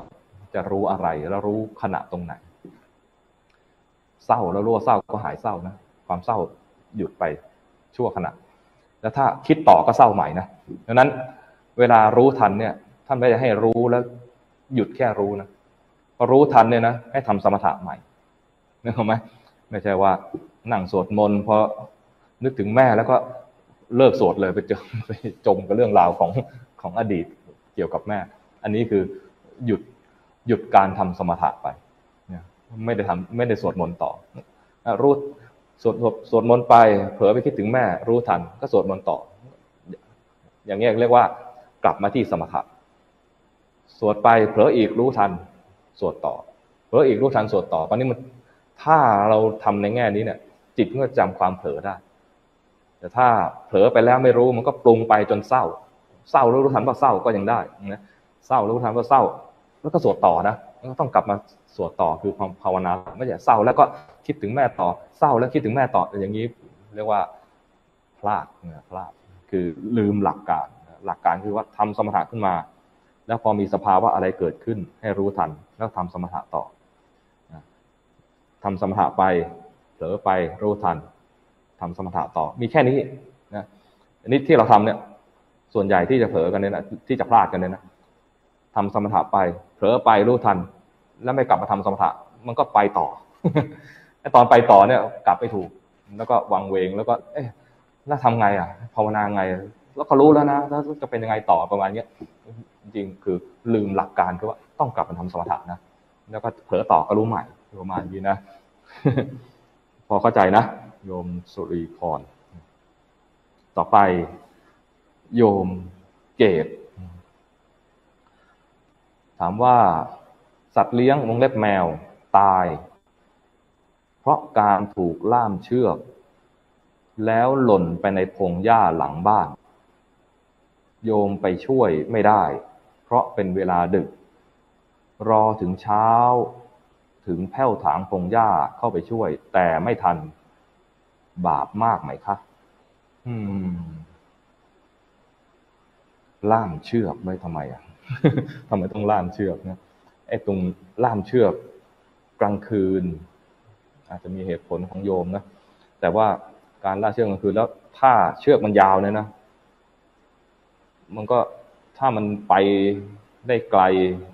จะรู้อะไรแล้วรู้ขณะตรงไหนเศร้าแล้วรู้ว่าเศร้าก็หายเศร้านะความเศร้าหยุดไปชั่วขณะแล้วถ้าคิดต่อก็เศร้าใหม่นะดังนั้นเวลารู้ทันเนี่ยท่านไม่ได้ให้รู้แล้วหยุดแค่รู้นะพอรู้ทันเนี่ยนะให้ทำสมถะใหม่นึกออกไหมไม่ใช่ว่านั่งสวดมนต์พอนึกถึงแม่แล้วก็เลิกสวดเลยไปจมไปจมกับเรื่องราวของของอดีตเกี่ยวกับแม่อันนี้คือหยุดหยุดการทำสมถะไปเนี่ยไม่ได้ทำไม่ได้สวดมนต์ต่อรู้สวดสวดมนต์ไปเผลอไปคิดถึงแม่รู้ทันก็สวดมนต์ต่ออย่างนี้เรียกว่ากลับมาที่สมถะสวดไปเผลออีกรู้ทันสวดต่อเผลออีกรู้ทันสวดต่อตอนนี้มันถ้าเราทำในแง่นี้เนี่ยจิตก็จำความเผลอได้แต่ถ้าเผลอไปแล้วไม่รู้มันก็ปรุงไปจนเศร้าเศร้าแล้วรู้ทันว่าเศร้าก็ยังได้นะเศร้าแล้วรู้ทันว่าเศร้าแล้วก็สวดต่อนะก็ต้องกลับมาสวดต่อคือภาวนาไม่ใช่เศร้าแล้วก็คิดถึงแม่ต่อเศร้าแล้วคิดถึงแม่ต่ออย่างนี้เรียกว่าพลาดนะพลาดคือลืมหลักการหลักการคือว่าทำสมถะขึ้นมาแล้วพอมีสภาวะอะไรเกิดขึ้นให้รู้ทันแล้วทำสมถะต่อทำสมถะไปเผลอไปรู้ทันทำสมถะต่อมีแค่นี้นะอันนี้ที่เราทำเนี่ยส่วนใหญ่ที่จะเผลอกันเนี่ยนะที่จะพลาดกันเนี่ยนะทำสมถะไปเผลอไปรู้ทันแล้วไม่กลับมาทำสมถะมันก็ไปต่อ ไอ้ตอนไปต่อเนี่ยกลับไปถูกแล้วก็วังเวงแล้วก็เอ๊ะแล้วทำไงอ่ะภาวนาไงแล้วก็รู้แล้วนะแล้วจะเป็นยังไงต่อประมาณนี้จริงๆคือลืมหลักการคือว่าต้องกลับมาทำสมถะนะแล้วก็เผลอต่อก็รู้ใหม่ประมาณนี้นะ พอเข้าใจนะโยมสุริพรต่อไปโยมเกตถามว่าสัตว์เลี้ยงวงเล็บแมวตายเพราะการถูกล่ามเชือกแล้วหล่นไปในพงหญ้าหลังบ้านโยมไปช่วยไม่ได้เพราะเป็นเวลาดึกรอถึงเช้าถึงแผ้วถางพงหญ้าเข้าไปช่วยแต่ไม่ทันบาปมากไหมคะอืมล่ามเชือกไม่ทำไมอ่ะ ทำไมต้องล่ามเชือกนะไอ้ตรงล่ามเชือกกลางคืนอาจจะมีเหตุผลของโยมนะแต่ว่าการล่ามเชือกกลางคืนแล้วถ้าเชือกมันยาวเนี่ยนะมันก็ถ้ามันไปได้ไกล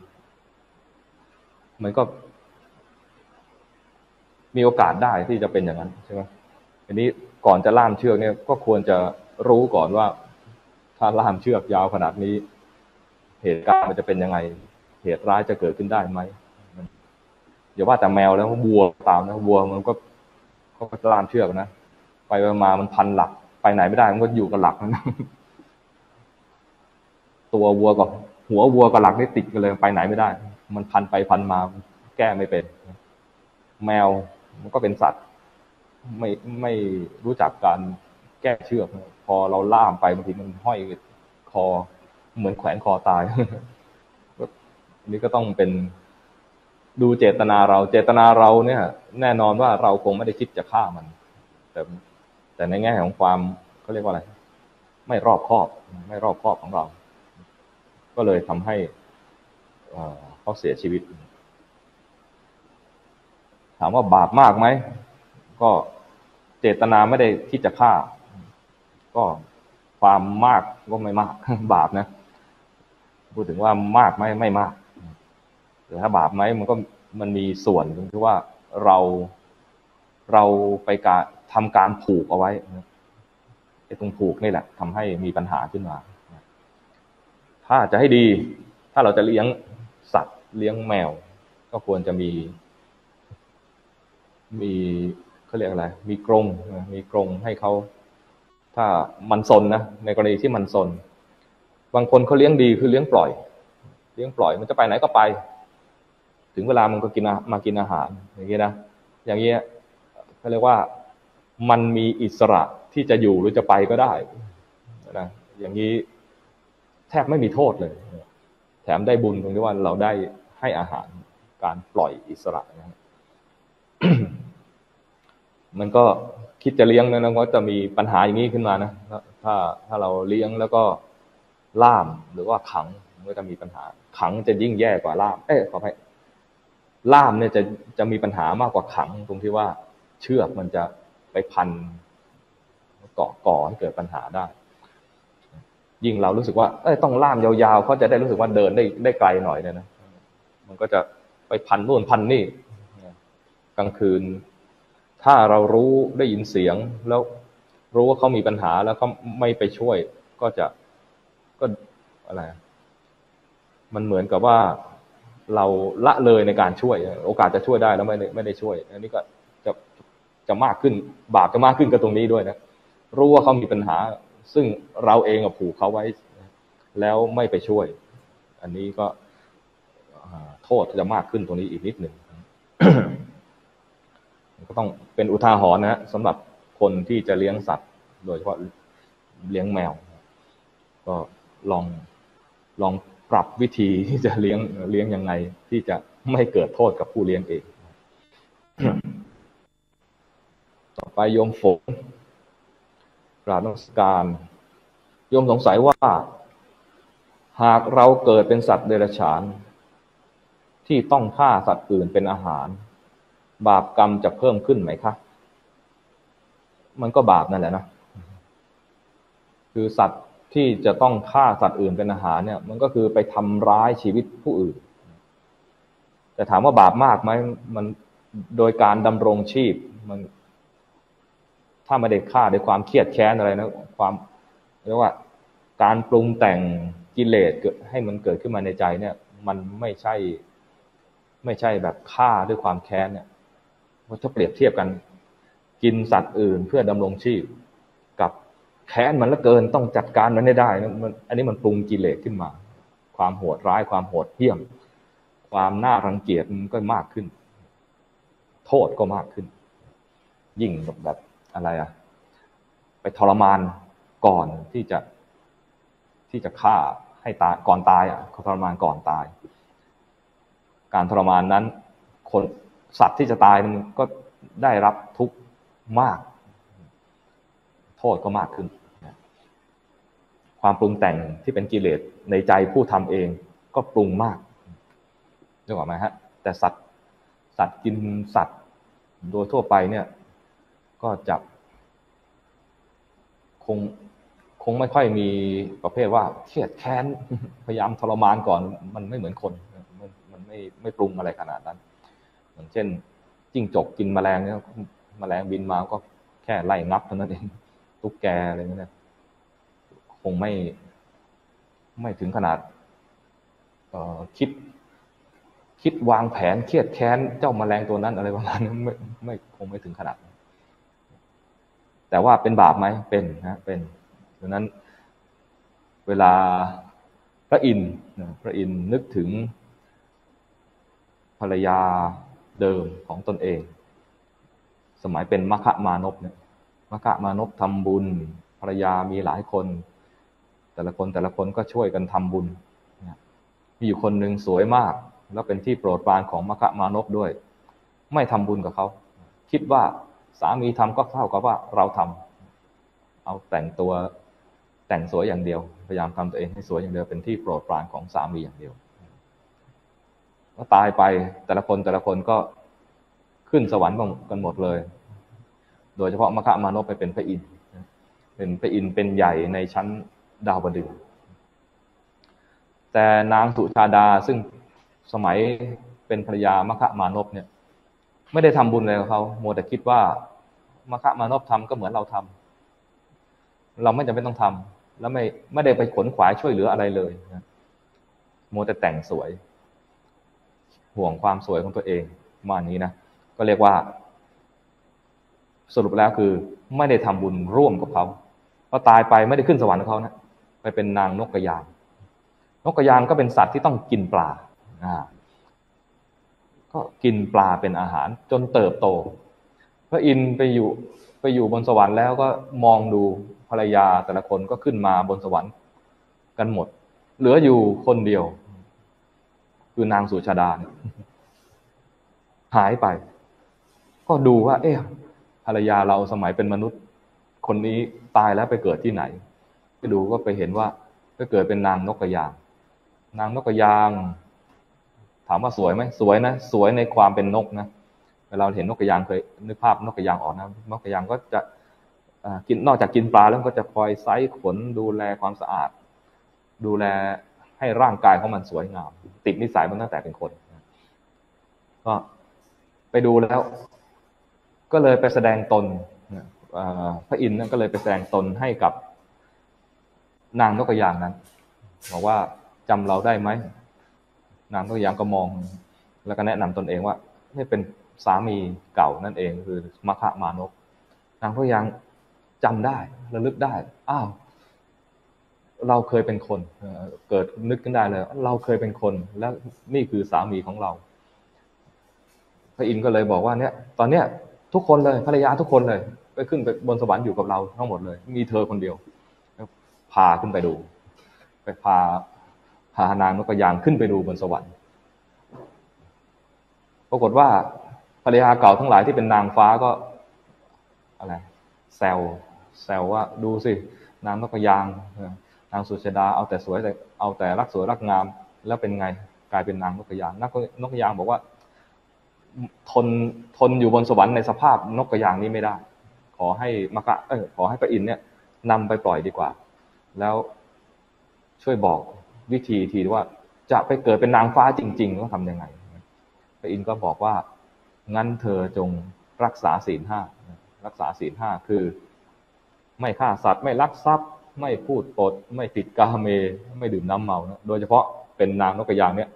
มันก็มีโอกาสได้ที่จะเป็นอย่างนั้นใช่ไหมอันนี้ก่อนจะล่ามเชือกเนี่ยก็ควรจะรู้ก่อนว่าถ้าล่ามเชือกยาวขนาดนี้เหตุการณ์มันจะเป็นยังไงเหตุร้ายจะเกิดขึ้นได้ไหมอย่าว่าแต่แมวแล้ววัวตามนะวัวมันก็ก็ล่ามเชือกนะไปมามันพันหลักไปไหนไม่ได้มันก็อยู่กับหลักนะตัววัวกับหัววัวกับหลักนี่ติดกันเลยไปไหนไม่ได้มันพันไปพันมาแก้ไม่เป็นแมวมันก็เป็นสัตว์ไม่ไม่รู้จักการแก้เชือกพอเราล่ามไปบางทีมันห้อยคอเหมือนแขวนคอตาย นี่ก็ต้องเป็นดูเจตนาเราเจตนาเราเนี่ยแน่นอนว่าเราคงไม่ได้คิดจะฆ่ามันแต่แต่ในแง่ของความเขาเรียกว่าอะไรไม่รอบคอบไม่รอบคอบของเราก็เลยทำให้เขาเสียชีวิตถามว่าบาปมากไหมก็เจตนาไม่ได้คิดจะฆ่าก็ความมากก็ไม่มากบาปนะพูดถึงว่ามากไหมไม่มากแต่ถ้าบาปไหมมันก็มันมีส่วนตรงที่ว่าเราเราไปการทำการผูกเอาไว้ไอ้ตรงผูกนี่แหละทำให้มีปัญหาขึ้นมาถ้าจะให้ดีถ้าเราจะเลี้ยงสัตว์เลี้ยงแมวก็ควรจะมีมีเขาเรียกอะไรมีกรงมีกรงให้เขาถ้ามันซนนะในกรณีที่มันซนบางคนเขาเลี้ยงดีคือเลี้ยงปล่อยเลี้ยงปล่อยมันจะไปไหนก็ไปถึงเวลามันก็กินมากินอาหารอย่างนี้นะอย่างนี้เขาเรียกว่ามันมีอิสระที่จะอยู่หรือจะไปก็ได้นะอย่างนี้แทบไม่มีโทษเลยแถมได้บุญตรงที่ว่าเราได้ให้อาหารการปล่อยอิสระนะ มันก็คิดจะเลี้ยงนะก็จะมีปัญหาอย่างนี้ขึ้นมานะถ้าถ้าเราเลี้ยงแล้วก็ล่ามหรือว่าขังมันก็จะมีปัญหาขังจะยิ่งแย่กว่าล่ามเอ๊ะขอให้ล่ามเนี่ยจะจะมีปัญหามากกว่าขังตรงที่ว่าเชือกมันจะไปพันเกาะก่อให้เกิดปัญหาได้ยิ่งเรารู้สึกว่าเอ้ยต้องล่ามยาวๆเขาจะได้รู้สึกว่าเดินได้ได้ไกลหน่อยเนี่ยนะมันก็จะไปพันนู่นพันนี่กลางคืนถ้าเรารู้ได้ยินเสียงแล้วรู้ว่าเขามีปัญหาแล้วเขาไม่ไปช่วยก็จะก็อะไรมันเหมือนกับว่าเราละเลยในการช่วยโอกาสจะช่วยได้แล้วไม่ได้ไม่ได้ช่วยอันนี้ก็จะจะมากขึ้นบาปจะมากขึ้นกับตรงนี้ด้วยนะรู้ว่าเขามีปัญหาซึ่งเราเองกับผูกเขาไว้แล้วไม่ไปช่วยอันนี้ก็โทษจะมากขึ้นตรงนี้อีกนิดหนึ่ง ก็ต้องเป็นอุทาหรณ์นะสำหรับคนที่จะเลี้ยงสัตว์โดยเฉพาะเลี้ยงแมวก็ลองลองปรับวิธีที่จะเลี้ยงเลี้ยงยังไงที่จะไม่เกิดโทษกับผู้เลี้ยงเอง ต่อไปโยมฝนกราบนมัสการโยมสงสัยว่าหากเราเกิดเป็นสัตว์เดรัจฉานที่ต้องฆ่าสัตว์อื่นเป็นอาหารบาปกรรมจะเพิ่มขึ้นไหมคะมันก็บาปนั่นแหละนะคือสัตว์ที่จะต้องฆ่าสัตว์อื่นเป็นอาหารเนี่ยมันก็คือไปทำร้ายชีวิตผู้อื่นแต่ถามว่าบาปมากไหมมันโดยการดำรงชีพมันถ้าไม่ได้ฆ่าด้วยความเครียดแค้นอะไรนะความเรียกว่าการปรุงแต่งกิเลสเกิดให้มันเกิดขึ้นมาในใจเนี่ยมันไม่ใช่ไม่ใช่แบบฆ่าด้วยความแค้นเนี่ยว่าถ้าเปรียบเทียบกันกินสัตว์อื่นเพื่อดำรงชีพกับแค้นมันเหลือเกินต้องจัดการมันให้ได้นะมันอันนี้มันปรุงกิเลสขึ้นมาความโหดร้ายความโหดเหี้ยมความน่ารังเกียจมันก็มากขึ้นโทษก็มากขึ้นยิ่งแบบอะไรอ่ะไปทรมานก่อนที่จะที่จะฆ่าให้ตายก่อนตายอ่ะทรมานก่อนตายการทรมานนั้นคนสัตว์ที่จะตายมันก็ได้รับทุกข์มากโทษก็มากขึ้นความปรุงแต่งที่เป็นกิเลสในใจผู้ทำเองก็ปรุงมากนึกออกไหมฮะแต่สัตว์สัตว์กินสัตว์โดยทั่วไปเนี่ยก็จะคงคงไม่ค่อยมีประเภทว่าเครียดแค้นพยายามทรมานก่อนมันไม่เหมือนคนมันมันไม่ไม่ปรุงอะไรขนาดนั้นอย่างเช่นจิ้งจกกินแมลงเนี่ยแมลงบินมาก็แค่ไล่งับเท่านั้นเองตุ๊กแกอะไรอย่างเงี้ยคงไม่ไม่ถึงขนาดเอ่อคิดคิดวางแผนเครียดแค้นเจ้าแมลงตัวนั้นอะไรประมาณนั้นไม่ไม่คงไม่ถึงขนาดแต่ว่าเป็นบาปไหมเป็นนะเป็นดังนั้นเวลาพระอินทร์พระอินทร์นึกถึงภรรยาเดิมของตนเองสมัยเป็นมคมานพเนี่ยมคมานพทำบุญภรรยามีหลายคนแต่ละคนแต่ละคนก็ช่วยกันทำบุญมีอยู่คนหนึ่งสวยมากแล้วเป็นที่โปรดปรานของมคมานพด้วยไม่ทำบุญกับเขาคิดว่าสามีทำก็เท่ากับว่าเราทำเอาแต่งตัวแต่งสวยอย่างเดียวพยายามทำตัวเองให้สวยอย่างเดียวเป็นที่โปรดปรานของสามีอย่างเดียวก็ตายไปแต่ละคนแต่ละคนก็ขึ้นสวรรค์กันหมดเลยโดยเฉพาะมคมานพไปเป็นพระอินทร์เป็นพระอินทร์เป็นใหญ่ในชั้นดาวดึงส์แต่นางสุชาดาซึ่งสมัยเป็นภรรยามคมานพเนี่ยไม่ได้ทำบุญอะไรกับเขาโมแต่คิดว่ามคมานพทำก็เหมือนเราทำเราไม่จำเป็นต้องทำแล้วไม่ไม่ได้ไปขนขวายช่วยเหลืออะไรเลยนะโมแต่แต่งสวยห่วงความสวยของตัวเองประมาณนี้นะก็เรียกว่าสรุปแล้วคือไม่ได้ทำบุญร่วมกับเขาพอตายไปไม่ได้ขึ้นสวรรค์กับเขานะไปเป็นนางนกกระยางนกกระยางก็เป็นสัตว์ที่ต้องกินปลาอ่าก็กินปลาเป็นอาหารจนเติบโตพระอินทร์ไปอยู่ไปอยู่บนสวรรค์แล้วก็มองดูภรรยาแต่ละคนก็ขึ้นมาบนสวรรค์กันหมดเหลืออยู่คนเดียวคือนางสุชาดาหายไปก็ดูว่าเอ๊ะภรรยาเราสมัยเป็นมนุษย์คนนี้ตายแล้วไปเกิดที่ไหนไปดูก็ไปเห็นว่าไปเกิดเป็นนางนกกระยางนางนกกระยางถามว่าสวยไหมสวยนะสวยในความเป็นนกนะเวลาเห็นนกกระยางเคยนึกภาพนกกระยางออกนะนกกระยางก็จะกินนอกจากกินปลาแล้วก็จะคอยไซส์ขนดูแลความสะอาดดูแลให้ร่างกายของมันสวยงามติดนิสัยมันตั้งแต่เป็นคนก็ไปดูแล้วก็เลยไปแสดงตนพระอินทร์ก็เลยไปแสดงตนให้กับนางนกกระยางนั้นบอกว่าจำเราได้ไหมนางนกกระยางก็มองแล้วก็แนะนำตนเองว่านี่เป็นสามีเก่านั่นเองคือมัคคะมานพนางนกกระยางจำได้ระลึกได้อ้าวเราเคยเป็นคนเกิดนึกขึ้นได้เลยเราเคยเป็นคนแล้วนี่คือสามีของเราพระอินทร์ก็เลยบอกว่าเนี่ยตอนเนี้ยทุกคนเลยภรรยาทุกคนเลยไปขึ้นไปบนสวรรค์อยู่กับเราทั้งหมดเลยมีเธอคนเดียวพาขึ้นไปดูไปพาพานางนกกระยางขึ้นไปดูบนสวรรค์ปรากฏว่าภรรยาเก่าทั้งหลายที่เป็นนางฟ้าก็อะไรแซวแซวว่าดูสินางนกกระยางนางสุชาดาเอาแต่สวยแต่เอาแต่รักสวยรักงามแล้วเป็นไงกลายเป็นนางนกกระยางนกกระยางบอกว่าทนทนอยู่บนสวรรค์ในสภาพนกกระยางนี้ไม่ได้ขอให้มกะเออขอให้พระอินทร์เนี่ยนำไปปล่อยดีกว่าแล้วช่วยบอกวิธีทีว่าจะไปเกิดเป็นนางฟ้าจริงๆต้องทำยังไงพระอินทร์ก็บอกว่างั้นเธอจงรักษาศีลห้ารักษาศีลห้าคือไม่ฆ่าสัตว์ไม่ลักทรัพย์ไม่พูดปดไม่ติดกาเมไม่ดื่มน้ำเมานะโดยเฉพาะเป็นนางนกกระยางเนี่ย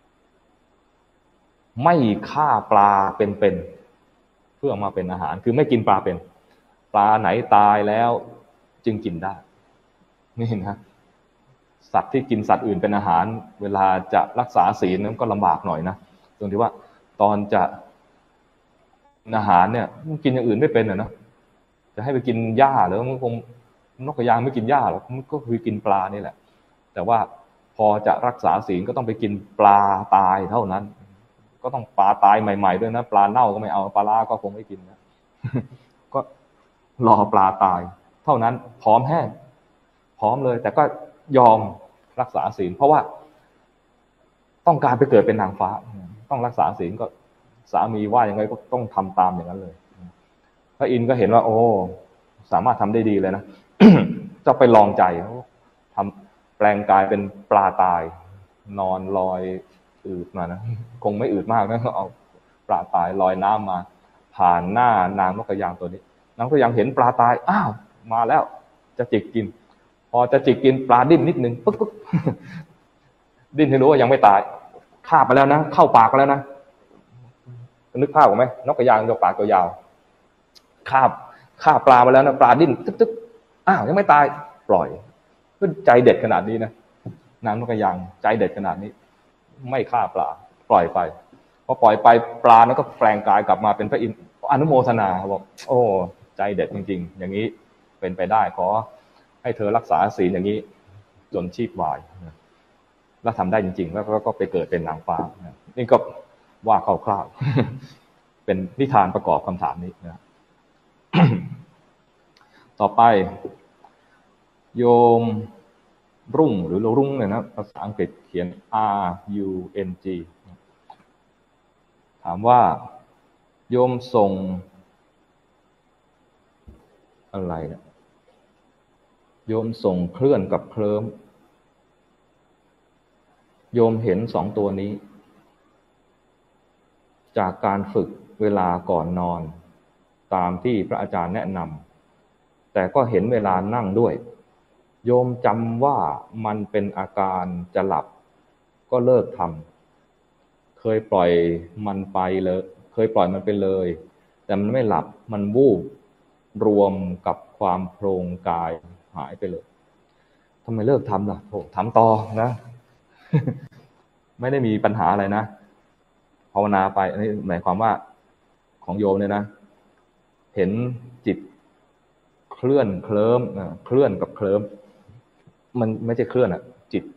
ไม่ฆ่าปลาเป็นๆเพื่อมาเป็นอาหารคือไม่กินปลาเป็นปลาไหนตายแล้วจึงกินได้นี่นะสัตว์ที่กินสัตว์อื่นเป็นอาหารเวลาจะรักษาศีลนั้นก็ลำบากหน่อยนะตรงที่ว่าตอนจะอาหารเนี่ยมันกินอย่างอื่นไม่เป็นนะจะให้ไปกินหญ้าหรือมันคงนกกระยางไม่กินหญ้าหรอกมันก็คือกินปลานี่แหละแต่ว่าพอจะรักษาศีลก็ต้องไปกินปลาตายเท่านั้นก็ต้องปลาตายใหม่ๆด้วยนะปลาเน่าก็ไม่เอาปลาล่าก็คงไม่กินนะก็รอปลาตายเท่านั้นพร้อมแห้งพร้อมเลยแต่ก็ยอมรักษาศีลเพราะว่าต้องการไปเกิดเป็นนางฟ้าต้องรักษาศีลก็สามีว่ายังไงก็ต้องทำตามอย่างนั้นเลยพระอินทร์ก็เห็นว่าโอ้สามารถทำได้ดีเลยนะ จะไปลองใจทำแปลงกายเป็นปลาตายนอนลอยอืดมานะคงไม่อืดมากนะเอาปลาตายลอยน้ำมาผ่านหน้านางนกกระยางตัวนี้นางนกกระยางเห็นปลาตายอ้าวมาแล้วจะจิกกินพอจะจิกกินปลาดิ้นนิดนึงปึ๊กปึ๊กดิ้นให้รู้ว่ายังไม่ตายคาบไปแล้วนะเข้าปากไปแล้วนะนึกภาพออกไหมนกกระยางตัวปากตัวยาวคาบคาบปลาไปแล้วนะปลาดิ้นตึ๊กตึ๊กอ้าวยังไม่ตายปล่อยก็ใจเด็ดขนาดนี้นะนางนกกระยางใจเด็ดขนาดนี้ไม่ฆ่าปลาปล่อยไปพอปล่อยไปปลานั้นก็แปลงกายกลับมาเป็นพระอินทร์อนุโมทนาบอกโอ้ใจเด็ดจริงๆอย่างนี้เป็นไปได้ขอให้เธอรักษาศีลอย่างนี้จนชีพวายแล้วทำได้จริงๆแล้วก็ไปเกิดเป็นนางฟ้านี่ก็ว่าคร่าวๆเป็นนิทานประกอบคำถามนี้นะ ต่อไปโยมรุ่งหรือรุ่งเนี่ยนะภาษาอังกฤษเขียน R U N G ถามว่าโยมส่งอะไรเนี่ยโยมส่งเคลื่อนกับเคลิ้มโยมเห็นสองตัวนี้จากการฝึกเวลาก่อนนอนตามที่พระอาจารย์แนะนำแต่ก็เห็นเวลานั่งด้วยโยมจำว่ามันเป็นอาการจะหลับก็เลิกทำเคยปล่อยมันไปเลยเคยปล่อยมันไปเลยแต่มันไม่หลับมันวูบรวมกับความโครงกายหายไปเลยทำไมเลิกทำล่ะโอ้ทำต่อนะ ไม่ได้มีปัญหาอะไรนะภาวนาไปอันนี้หมายความว่าของโยมเนี่ยนะเห็นจิตเคลื่อนเคลิ้มเคลื่อนกับเคลิ้มมันไม่ใช่เคลื่อนอะจิต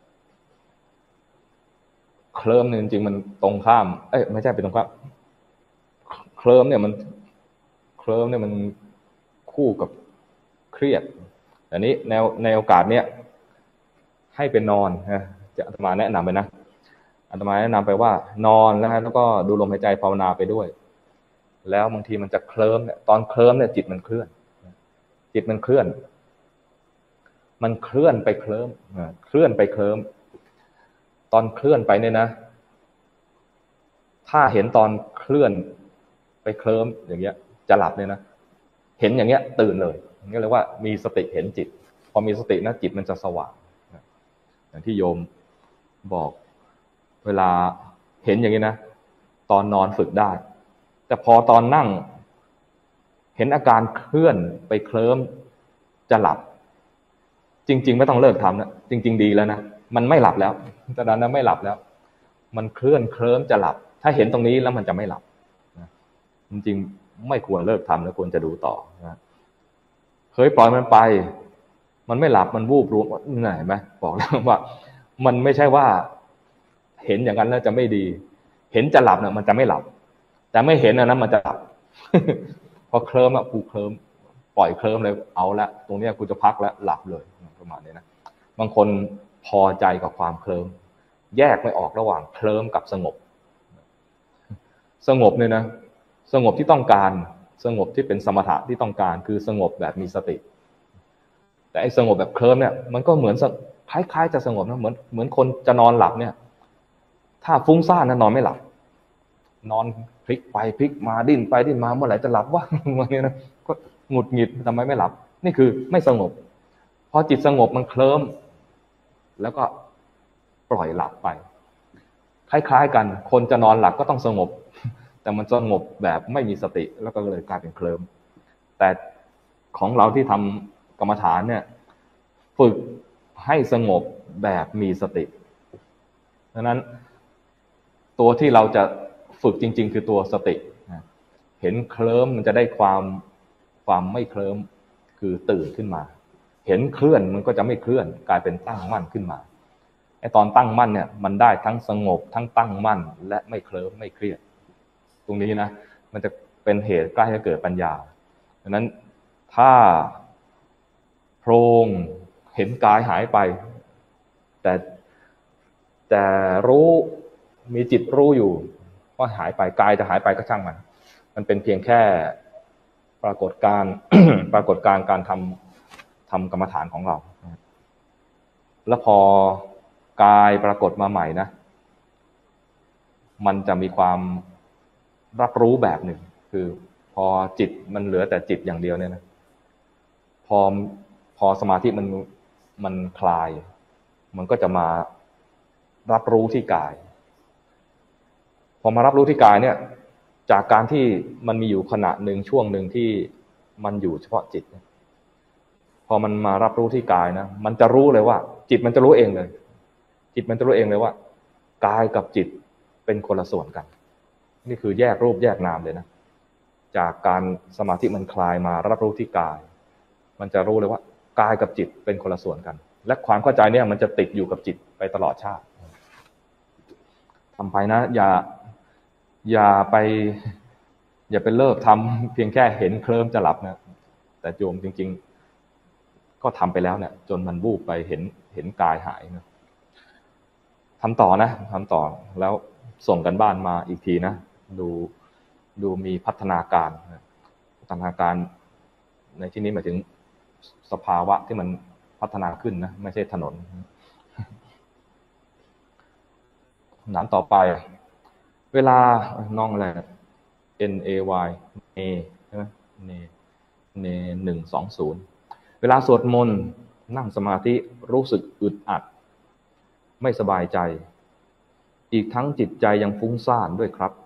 เคลิ้มเนี่ยจริงๆมันตรงข้ามเอ้ยไม่ใช่เป็นตรงข้ามเคลิ้มเนี่ยมันเคลิ้มเนี่ยมันคู่กับเครียดอันนี้แนวในโอกาสเนี้ยให้เป็นนอนนะจะอาตมาแนะนำไปนะอาอาตมาแนะนำไปว่านอนแล้วแล้วก็ดูลมหายใจภาวนาไปด้วยแล้วบางทีมันจะเคลิ้มเนี่ยตอนเคลิ้มเนี่ยจิตมันเคลื่อนจิตมันเคลื่อนมันเคลื่อนไปเคลิ้มเคลื่อนไปเคลิ้มตอนเคลื่อนไปเนี่ยนะถ้าเห็นตอนเคลื่อนไปเคลิ้มอย่างเงี้ยจะหลับเนี่ยนะเห็นอย่างเงี้ยตื่นเลยอย่างเงี้ยเรียกว่ามีสติเห็นจิตพอมีสตินะจิตมันจะสว่างอย่างที่โยมบอกเวลาเห็นอย่างนี้นะตอนนอนฝึกได้แต่พอตอนนั่งเห็นอาการเคลื่อนไปเคลิ้มจะหลับจริงๆไม่ต้องเลิกทำนะจริงๆดีแล้วนะมันไม่หลับแล้วตอนนั้นไม่หลับแล้วมันเคลื่อนเคลิ้มจะหลับถ้าเห็นตรงนี้แล้วมันจะไม่หลับนะจริงๆไม่ควรเลิกทำแล้วควรจะดูต่อนะเคยปล่อยมันไปมันไม่หลับมันวูบรู้นี่เห็นไหมบอกแล้วว่ามันไม่ใช่ว่าเห็นอย่างนั้นแล้วจะไม่ดีเห็นจะหลับเนี่ยมันจะไม่หลับแต่ไม่เห็นนะนั้นมันจะหลับพอเคลิ้มอ่ะกูเคลิ้มปล่อยเคลิ้มเลยเอาละตรงนี้กูจะพักแล้วหลับเลยประมาณนี้นะบางคนพอใจกับความเคลิ้มแยกไม่ออกระหว่างเคลิ้มกับสงบสงบเนี่ยนะสงบที่ต้องการสงบที่เป็นสมถะที่ต้องการคือสงบแบบมีสติแต่ไอ้สงบแบบเคลิ้มเนี่ยมันก็เหมือนคล้ายๆจะสงบนะเหมือนเหมือนคนจะนอนหลับเนี่ยถ้าฟุ้งซ่านนะนอนไม่หลับนอนพลิกไปพลิกมาดิ้นไปดิ้นมาเมื่อไหร่จะหลับวะอย่างเงี้ยนะก็หงุดหงิดทำไมไม่หลับนี่คือไม่สงบพอจิตสงบมันเคลิ้มแล้วก็ปล่อยหลับไปคล้ายๆกันคนจะนอนหลับก็ต้องสงบแต่มันสงบแบบไม่มีสติแล้วก็เลยกลายเป็นเคลิ้มแต่ของเราที่ทำกรรมฐานเนี่ยฝึกให้สงบแบบมีสติดังนั้นตัวที่เราจะฝึกจริงๆคือตัวสติเห็นเคลิ้มมันจะได้ความความไม่เคลิ้มคือตื่นขึ้นมาเห็นเคลื่อนมันก็จะไม่เคลื่อนกลายเป็นตั้งมั่นขึ้นมาไอ้ตอนตั้งมั่นเนี่ยมันได้ทั้งสงบทั้งตั้งมั่นและไม่เคลิ้มไม่เครียดตรงนี้นะมันจะเป็นเหตุใกล้จะเกิดปัญญาดังนั้นถ้าโพรงเห็นกายหายไปแต่แต่รู้มีจิตรู้อยู่ว่าหายไปกายจะหายไปก็ช่างมันมันเป็นเพียงแค่ปรากฏการณ์ ปรากฏการณ์การทำทำกรรมฐานของเราแล้วพอกายปรากฏมาใหม่นะมันจะมีความรับรู้แบบหนึ่งคือพอจิตมันเหลือแต่จิตอย่างเดียวเนี่ยนะพอพอสมาธิมันมันคลายมันก็จะมารับรู้ที่กายพอมารับรู้ที่กายเนี่ยจากการที่มันมีอยู่ขณะหนึ่งช่วงหนึ่งที่มันอยู่เฉพาะจิตพอมันมารับรู้ที่กายนะมันจะรู้เลยว่าจิตมันจะรู้เองเลยจิตมันจะรู้เองเลยว่ากายกับจิตเป็นคนละส่วนกันนี่คือแยกรูปแยกนามเลยนะจากการสมาธิมันคลายมารับรู้ที่กายมันจะรู้เลยว่ากายกับจิตเป็นคนละส่วนกันและความเข้าใจเนี่ยมันจะติดอยู่กับจิตไปตลอดชาติทำไปนะอย่าอย่าไปอย่าไปเลิกทำเพียงแค่เห็นเคลิ้มจะหลับนะแต่โยมจริงๆก็ทำไปแล้วเนี่ยจนมันวูบไปเห็นเห็นกายหายนะทำต่อนะทำต่อแล้วส่งกันบ้านมาอีกทีนะดูดูมีพัฒนาการพัฒนาการในที่นี้หมายถึงสภาวะที่มันพัฒนาขึ้นนะไม่ใช่ถนนคำถามต่อไปเวลาน้องอะไร N A Y เนใช่ไหมเนเนหนึ่งสองศูนย์เวลาสวดมนต์นั่งสมาธิรู้สึกอึดอัดไม่สบายใจอีกทั้งจิตใจยังฟุ้งซ่านด้วยครับ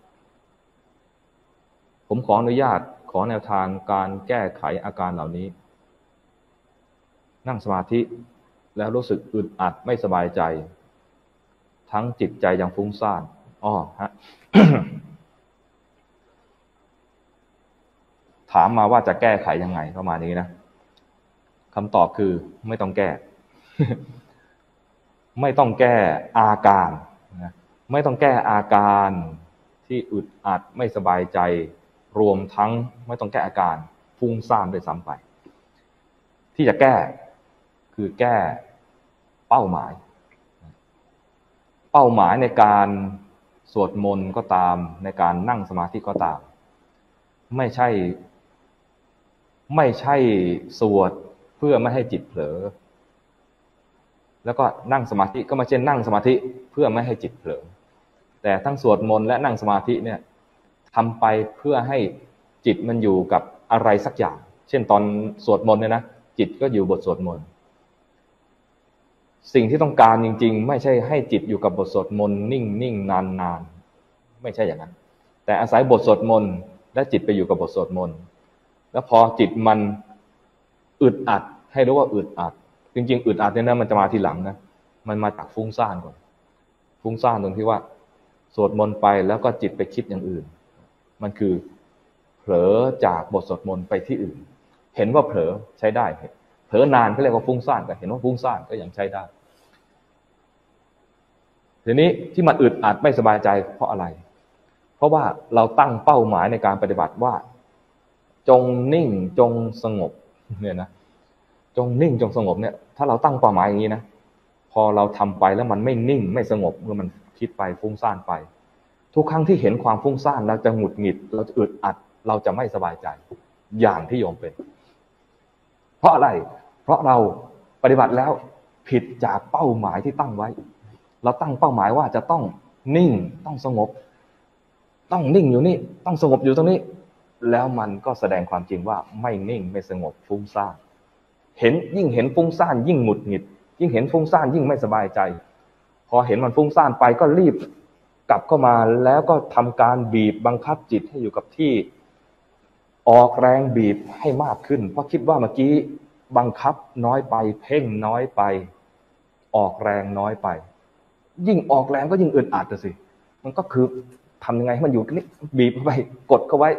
ผมขออนุญาตขอแนวทางการแก้ไขอาการเหล่านี้นั่งสมาธิแล้วรู้สึกอึดอัดไม่สบายใจทั้งจิตใจยังฟุ้งซ่านอ๋อฮะ ถามมาว่าจะแก้ไขยังไงประมาณนี้นะคำตอบคือไม่ต้องแก้ ไม่ต้องแก้อาการนะไม่ต้องแก้อาการที่อึดอัดไม่สบายใจรวมทั้งไม่ต้องแก้อาการฟุ้งซ่านด้วยซ้ำไปที่จะแก้คือแก้เป้าหมายเป้าหมายในการสวดมนต์ก็ตามในการนั่งสมาธิก็ตามไม่ใช่ไม่ใช่สวดเพื่อไม่ให้จิตเผลอแล้วก็นั่งสมาธิก็ไม่ใช่นั่งสมาธิเพื่อไม่ให้จิตเผลอแต่ทั้งสวดมนต์และนั่งสมาธิเนี่ยทำไปเพื่อให้จิตมันอยู่กับอะไรสักอย่างเช่นตอนสวดมนต์เนี่ยนะจิตก็อยู่บทสวดมนต์สิ่งที่ต้องการจริงๆไม่ใช่ให้จิตอยู่กับบทสวดมนต์นิ่งๆนานๆไม่ใช่อย่างนั้นแต่อาศัยบทสวดมนต์และจิตไปอยู่กับบทสวดมนต์แล้วพอจิตมันอึดอัดให้รู้ว่าอึดอัดจริงๆอึดอัดเนี่ยนะมันจะมาทีหลังนะมันมาจากฟุ้งซ่านก่อนฟุ้งซ่านตรงที่ว่าสวดมนต์ไปแล้วก็จิตไปคิดอย่างอื่นมันคือเผลอจากบทสวดมนต์ไปที่อื่นเห็นว่าเผลอใช้ได้เผลอนานก็เรียกว่าฟุ้งซ่านก็เห็นว่าฟุ้งซ่านก็ยังใช้ได้ทีนี้ที่มันอึดอัดไม่สบายใจเพราะอะไรเพราะว่าเราตั้งเป้าหมายในการปฏิบัติว่าจงนิ่งจงสงบเนี่ยนะจงนิ่งจงสงบเนี่ยถ้าเราตั้งเป้าหมายอย่างนี้นะพอเราทำไปแล้วมันไม่นิ่งไม่สงบเมื่อมันคิดไปฟุ้งซ่านไปทุกครั้งที่เห็นความฟุ้งซ่านเราจะหงุดหงิดเราจะอึดอัดเราจะไม่สบายใจอย่างที่โยมเป็นเพราะอะไรเพราะเราปฏิบัติแล้วผิดจากเป้าหมายที่ตั้งไว้เราตั้งเป้าหมายว่าจะต้องนิ่งต้องสงบต้องนิ่งอยู่นี่ต้องสงบอยู่ตรงนี้แล้วมันก็แสดงความจริงว่าไม่นิ่งไม่สงบฟุ้งซ่านเห็นยิ่งเห็นฟุ้งซ่านยิ่งหงุดหงิดยิ่งเห็นฟุ้งซ่านยิ่งไม่สบายใจพอเห็นมันฟุ้งซ่านไปก็รีบกลับเข้ามาแล้วก็ทำการบีบบังคับจิตให้อยู่กับที่ออกแรงบีบให้มากขึ้นเพราะคิดว่าเมื่อกี้บังคับน้อยไปเพ่งน้อยไปออกแรงน้อยไปยิ่งออกแรงก็ยิ่งอึดอัดสิมันก็คือทำยังไงให้มันอยู่นี่บีบเข้าไปกดเข้าไว้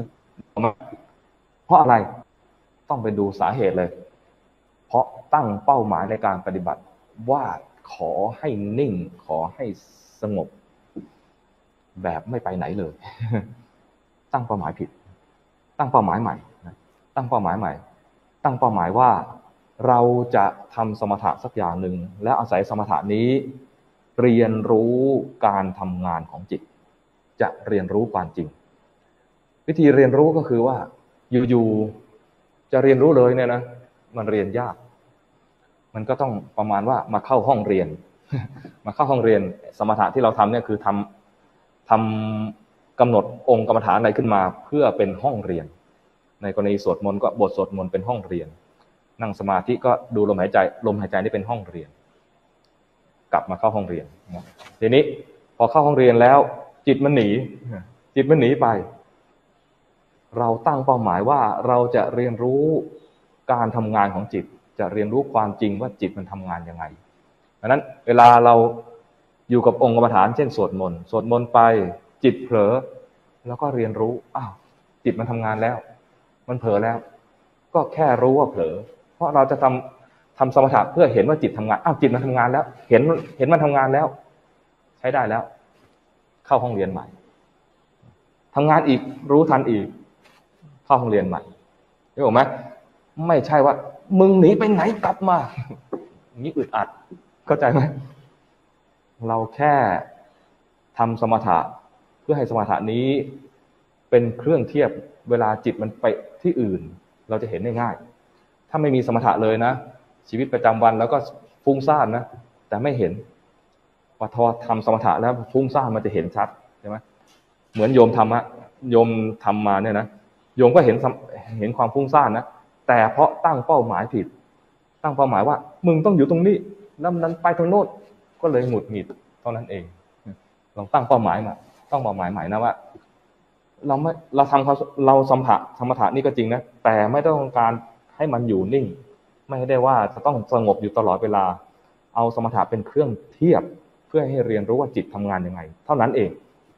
เพราะอะไรต้องไปดูสาเหตุเลยเพราะตั้งเป้าหมายในการปฏิบัติว่าขอให้นิ่งขอให้สงบแบบไม่ไปไหนเลยตั้งเป้าหมายผิดตั้งเป้าหมายใหม่ตั้งเป้าหมายใหม่ตั้งเป้าหมายว่าเราจะทำสมถะสักอย่างหนึ่งแล้วอาศัยสมถะนี้เรียนรู้การทำงานของจิตจะเรียนรู้ความจริงวิธีเรียนรู้ก็คือว่าอยู่ๆจะเรียนรู้เลยเนี่ยนะมันเรียนยากมันก็ต้องประมาณว่ามาเข้าห้องเรียนมาเข้าห้องเรียนสมถะที่เราทำเนี่ยคือทำทำกำหนดองค์กรรมฐานอะไรขึ้นมาเพื่อเป็นห้องเรียนในกรณีสวดมนต์ก็บทสวดมนต์เป็นห้องเรียนนั่งสมาธิก็ดูลมหายใจลมหายใจนี่เป็นห้องเรียนกลับมาเข้าห้องเรียนทีนี้พอเข้าห้องเรียนแล้วจิตมันหนีจิตมันหนีไปเราตั้งเป้าหมายว่าเราจะเรียนรู้การทำงานของจิตจะเรียนรู้ความจริงว่าจิตมันทำงานยังไงดังนั้นเวลาเราอยู่กับองค์กรรมฐานเช่นสวดมนต์สวดมนต์ไปจิตเผลอแล้วก็เรียนรู้อ้าวจิตมันทำงานแล้วมันเผลอแล้วก็แค่รู้ว่าเผลอเพราะเราจะทำทำสมถะเพื่อเห็นว่าจิตทำงานอ้าวจิตมันทำงานแล้วเห็นเห็นมันทำงานแล้วใช้ได้แล้วเข้าห้องเรียนใหม่ทำงานอีกรู้ทันอีกเข้าห้องเรียนใหม่ได้บอกไหมไม่ใช่ว่ามึงหนีไปไหนกลับมาอย่างนี้อึดอัดเข้าใจไหมเราแค่ทำสมถะเพื่อให้สมถะนี้เป็นเครื่องเทียบเวลาจิตมันไปที่อื่นเราจะเห็นได้ง่ายถ้าไม่มีสมถะเลยนะชีวิตประจำวันแล้วก็ฟุ้งซ่านนะแต่ไม่เห็นพอทอทำสมถะแล้วฟุ้งซ่านมันจะเห็นชัดใช่ไหมเหมือนโยมทำอะโยมทำมาเนี่ยนะโยมก็เห็นเห็นความฟุ้งซ่านนะแต่เพราะตั้งเป้าหมายผิดตั้งเป้าหมายว่ามึงต้องอยู่ตรงนี้แล้วนั้นไปทางโน้นก็เลยหงุดหงิดเท่านั้นเองลองตั้งเป้าหมายมาต้องเป้าหมายใหม่นะว่าเราไม่เราทำเราสมถะสมถะนี่ก็จริงนะแต่ไม่ต้องการให้มันอยู่นิ่งไม่ได้ว่าจะต้องสงบอยู่ตลอดเวลาเอาสมถะเป็นเครื่องเทียบเพื่อให้เรียนรู้ว่าจิตทำงานยังไงเท่านั้นเอง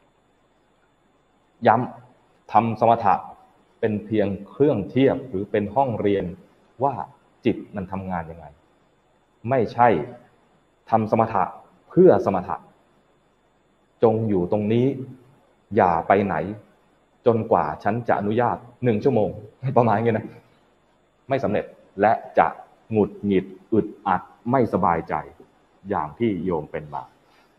ย้ำทำสมถะเป็นเพียงเครื่องเทียบหรือเป็นห้องเรียนว่าจิตมันทำงานยังไงไม่ใช่ทำสมถะเพื่อสมถะจงอยู่ตรงนี้อย่าไปไหนจนกว่าฉันจะอนุญาตหนึ่งชั่วโมงประมาณนี้นะไม่สำเร็จและจะหงุดหงิดอึดอัดไม่สบายใจอย่างที่โยมเป็นมา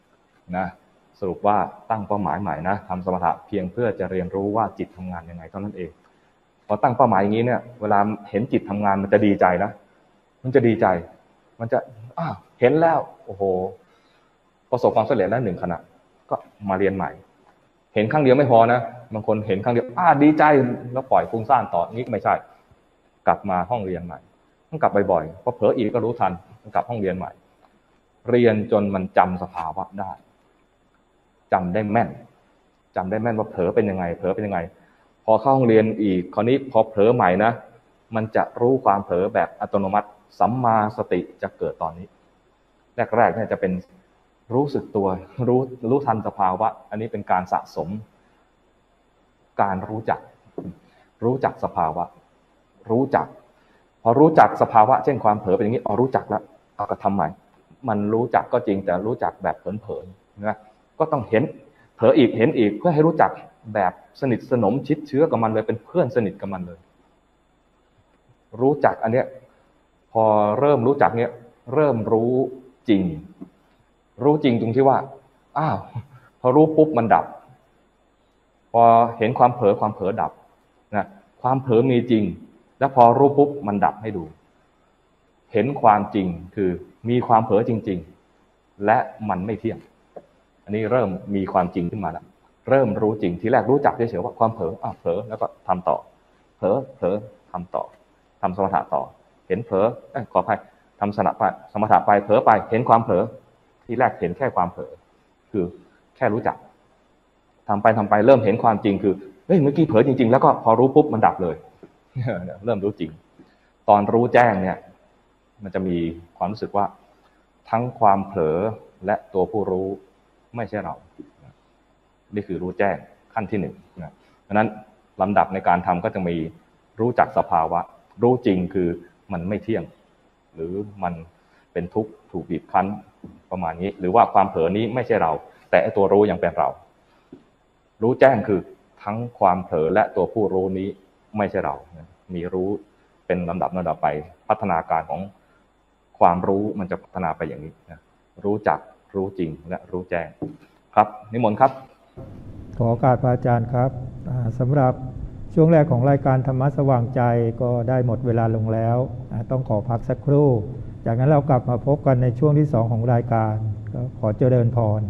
นะสรุปว่าตั้งเป้าหมายใหม่นะทำสมถะเพียงเพื่อจะเรียนรู้ว่าจิตทำงานยังไงเท่านั้นเองพอตั้งเป้าหมายอย่างนี้เนี่ยเวลาเห็นจิตทำงานมันจะดีใจนะมันจะดีใจมันจะอ้าวเห็นแล้วโอ้โหประสบความสำเร็จแล้วหนึ่งขณะก็มาเรียนใหม่เห็นครั้งเดียวไม่พอนะบางคนเห็นครั้งเดียวอ้าดีใจแล้วปล่อยฟุ้งซ่านต่อนี้ไม่ใช่กลับมาห้องเรียนใหม่ต้องกลับบ่อยๆพอเผลออีกก็รู้ทันต้องกลับห้องเรียนใหม่เรียนจนมันจำสภาวะได้จำได้แม่นจำได้แม่นว่าเผลอเป็นยังไงเผลอเป็นยังไงพอเข้าห้องเรียนอีกคราวนี้พอเผลอใหม่นะมันจะรู้ความเผลอแบบอัตโนมัติสัมมาสติจะเกิดตอนนี้แรกๆเนี่ยจะเป็นรู้สึกตัวรู้รู้ทันสภาวะอันนี้เป็นการสะสมการรู้จักรู้จักสภาวะรู้จักพอรู้จักสภาวะเช่นความเผลอเป็นอย่างนี้อ๋อรู้จักแล้วเอาก็ทำใหม่มันรู้จักก็จริงแต่รู้จักแบบเผลอๆนะก็ต้องเห็นเผลออีกเห็นอีกเพื่อให้รู้จักแบบสนิทสนมชิดเชื้อกับมันเลยเป็นเพื่อนสนิทกับมันเลยรู้จักอันเนี้ยพอเริ่มรู้จักเนี้ยเริ่มรู้จริงรู้จริงตรงที่ว่าอ้าวพอรู้ปุ๊บมันดับพอเห็นความเผลอความเผลอดับนะความเผลอมีจริงแล้วพอรู้ปุ๊บมันดับให้ดูเห็นความจริงคือมีความเผลอจริงๆและมันไม่เที่ยงอันนี้เริ่มมีความจริงขึ้นมาแล้วเริ่มรู้จริงทีแรกรู้จักเฉยๆว่าความเผลออ่ะเผลอแล้วก็ทำต่อเผลอเผลอทำต่อทำสมถะต่อเห็นเผลอเอ้ยขออภัยทำสมถะไปสมถะไปเผลอไปเห็นความเผลอทีแรกเห็นแค่ความเผลอคือแค่รู้จักทำไปทำไปเริ่มเห็นความจริงคือเฮ้ยเมื่อกี้เผลอจริงๆแล้วก็พอรู้ปุ๊บมันดับเลยเริ่มรู้จริงตอนรู้แจ้งเนี่ยมันจะมีความรู้สึกว่าทั้งความเผลอและตัวผู้รู้ไม่ใช่เรานี่คือรู้แจ้งขั้นที่หนึ่งนะเพราะนั้นลำดับในการทำก็จะมีรู้จักสภาวะรู้จริงคือมันไม่เที่ยงหรือมันเป็นทุกข์ถูกบีบคั้นประมาณนี้หรือว่าความเผลอนี้ไม่ใช่เราแต่ตัวรู้ยังเป็นเรารู้แจ้งคือทั้งความเผลอและตัวผู้รู้นี้ไม่ใช่เรามีรู้เป็นลำดับลำดับไปพัฒนาการของความรู้มันจะพัฒนาไปอย่างนี้นะรู้จักรู้จริงและรู้แจ้งครับนิมนต์ครับขอโอกาสพระอาจารย์ครับสำหรับช่วงแรกของรายการธรรมะสว่างใจก็ได้หมดเวลาลงแล้วต้องขอพักสักครู่จากนั้นเรากลับมาพบกันในช่วงที่สองของรายการก็ขอเจริญพร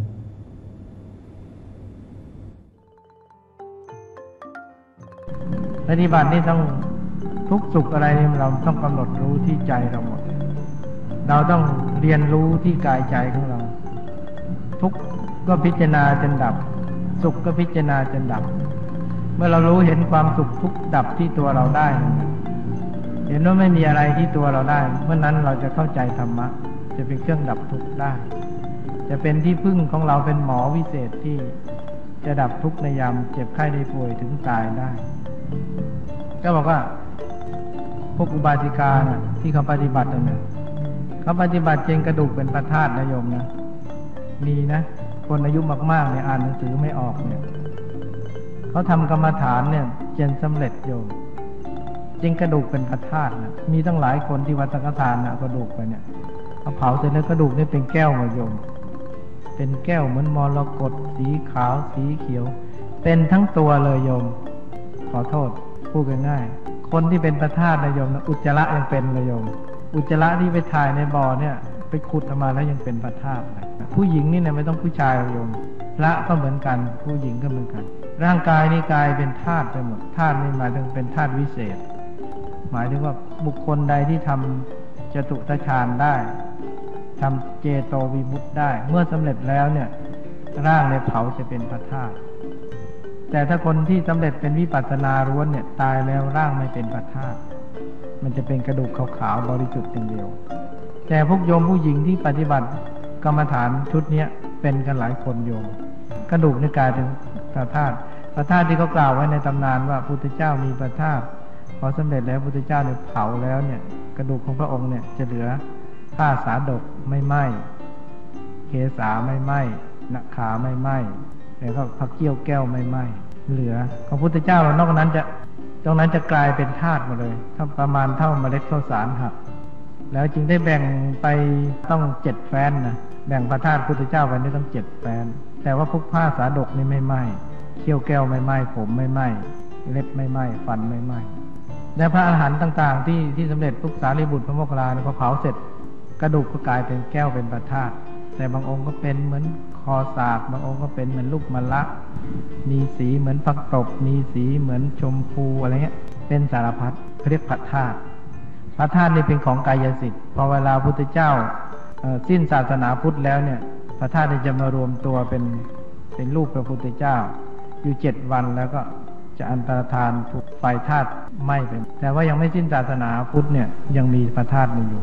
ปฏิบัตินี่ต้องทุกสุขอะไรนี่เราต้องกำหนดรู้ที่ใจเราหมดเราต้องเรียนรู้ที่กายใจของเราทุกข์ก็พิจารณาจนดับสุขก็พิจารณาจนดับเมื่อเรารู้เห็นความสุขทุกข์ดับที่ตัวเราได้เห็นว่าไม่มีอะไรที่ตัวเราได้เมื่อนั้นเราจะเข้าใจธรรมะจะเป็นเครื่องดับทุกข์ได้จะเป็นที่พึ่งของเราเป็นหมอวิเศษที่จะดับทุกข์ในยามเจ็บไข้ได้ป่วยถึงตายได้ก็บอกว่าพวกอุบาสิกาน่ะที่เขาปฏิบัติเนี่ยเขาปฏิบัติเจงกระดูกเป็นพระธาตุนะโยมนะมีนะคนอายุมากๆเนี่ยอ่านหนังสือไม่ออกเนี่ยเขาทำกรรมฐานเนี่ยเจนสำเร็จโยมเจงกระดูกเป็นพระธาตุนะมีตั้งหลายคนที่วัดสังฆทานนะกระดูกไปเนี่ยเขาเผาเสร็จแล้วกระดูกนี่เป็นแก้วมาโยมเป็นแก้วเหมือนมรกตสีขาวสีเขียวเป็นทั้งตัวเลยโยมขอโทษพูดง่ายๆคนที่เป็นพระธาตุนะโยมนะอุจจาระยังเป็นเลยโยมอุจจาระที่ไปถ่ายในบ่อเนี่ยไปขุดออกมาแล้วยังเป็นพระธาตุเลยผู้หญิงนี่เนี่ยไม่ต้องผู้ชายโยมพระก็เหมือนกันผู้หญิงก็เหมือนกันร่างกายนี่กลายเป็นธาตุไปหมดธาตุนี่หมายถึงเป็นธาตุวิเศษหมายถึงว่าบุคคลใดที่ทำจตุตฌานได้ทำเจโตวิมุตติได้เมื่อสำเร็จแล้วเนี่ยร่างในเผาจะเป็นพระธาตุแต่ถ้าคนที่สำเร็จเป็นวิปัสสนาล้วนเนี่ยตายแล้วร่างไม่เป็นพระธาตุมันจะเป็นกระดูกขาวๆบริสุทธิ์อย่างเดียวแต่พวกโยมผู้หญิงที่ปฏิบัติกรรมฐานชุดนี้เป็นกันหลายคนโยมกระดูกนี่กลายเป็นพระธาตุพระธาตุที่เขากล่าวไว้ในตำนานว่าพุทธเจ้ามีพระธาตุพอสำเร็จแล้วพุทธเจ้าเนี่ยเผาแล้วเนี่ยกระดูกของพระองค์เนี่ยจะเหลือผ้าสาดกไม่ไหม้เกศาไม่ไหม้นาขาไม่ไหม้แล้วก็พระเกี้ยวแก้วไม่ไหม้เหลือของพุทธเจ้าเรานอกนั้นจะตรงนั้นจะกลายเป็นธาตุหมดเลยถ้าประมาณเท่าเมล็ดข้าวสารหักแล้วจึงได้แบ่งไปต้องเจ็ดแฟ้นนะแบ่งพระธาตุพุทธเจ้าไปนี่ต้องเจ็ดแฟ้นแต่ว่าพวกผ้าสาดกนี่ไม่ไหม้เขี้ยวแก้วไม่ไหม้ผมไม่ไหม้เล็บไม่ไหม้ฟันไม่ไหม้และพระอาหารต่างๆที่ที่สำเร็จพวกสารีบุตรพระโมคคัลลาเนี่ยพอเผาเสร็จกระดูกก็กลายเป็นแก้วเป็นพระธาตุแต่บางองค์ก็เป็นเหมือนคอสากบางองค์ก็เป็นเหมือนลูกมะละมีสีเหมือนผักตบมีสีเหมือนชมพูอะไรเงี้ยเป็นสารพัดเรียกพระธาตุพระธาตุนี่เป็นของกายสิทธิ์พอเวลาพุทธเจ้าสิ้นศาสนาพุทธแล้วเนี่ยพระธาตุจะมารวมตัวเป็นเป็นรูปพระพุทธเจ้าอยู่เจ็ดวันแล้วก็จะอันตรธานถูกไฟธาตุไหม้ไปแต่ว่ายังไม่สิ้นศาสนาพุทธเนี่ยยังมีพระธาตุอยู่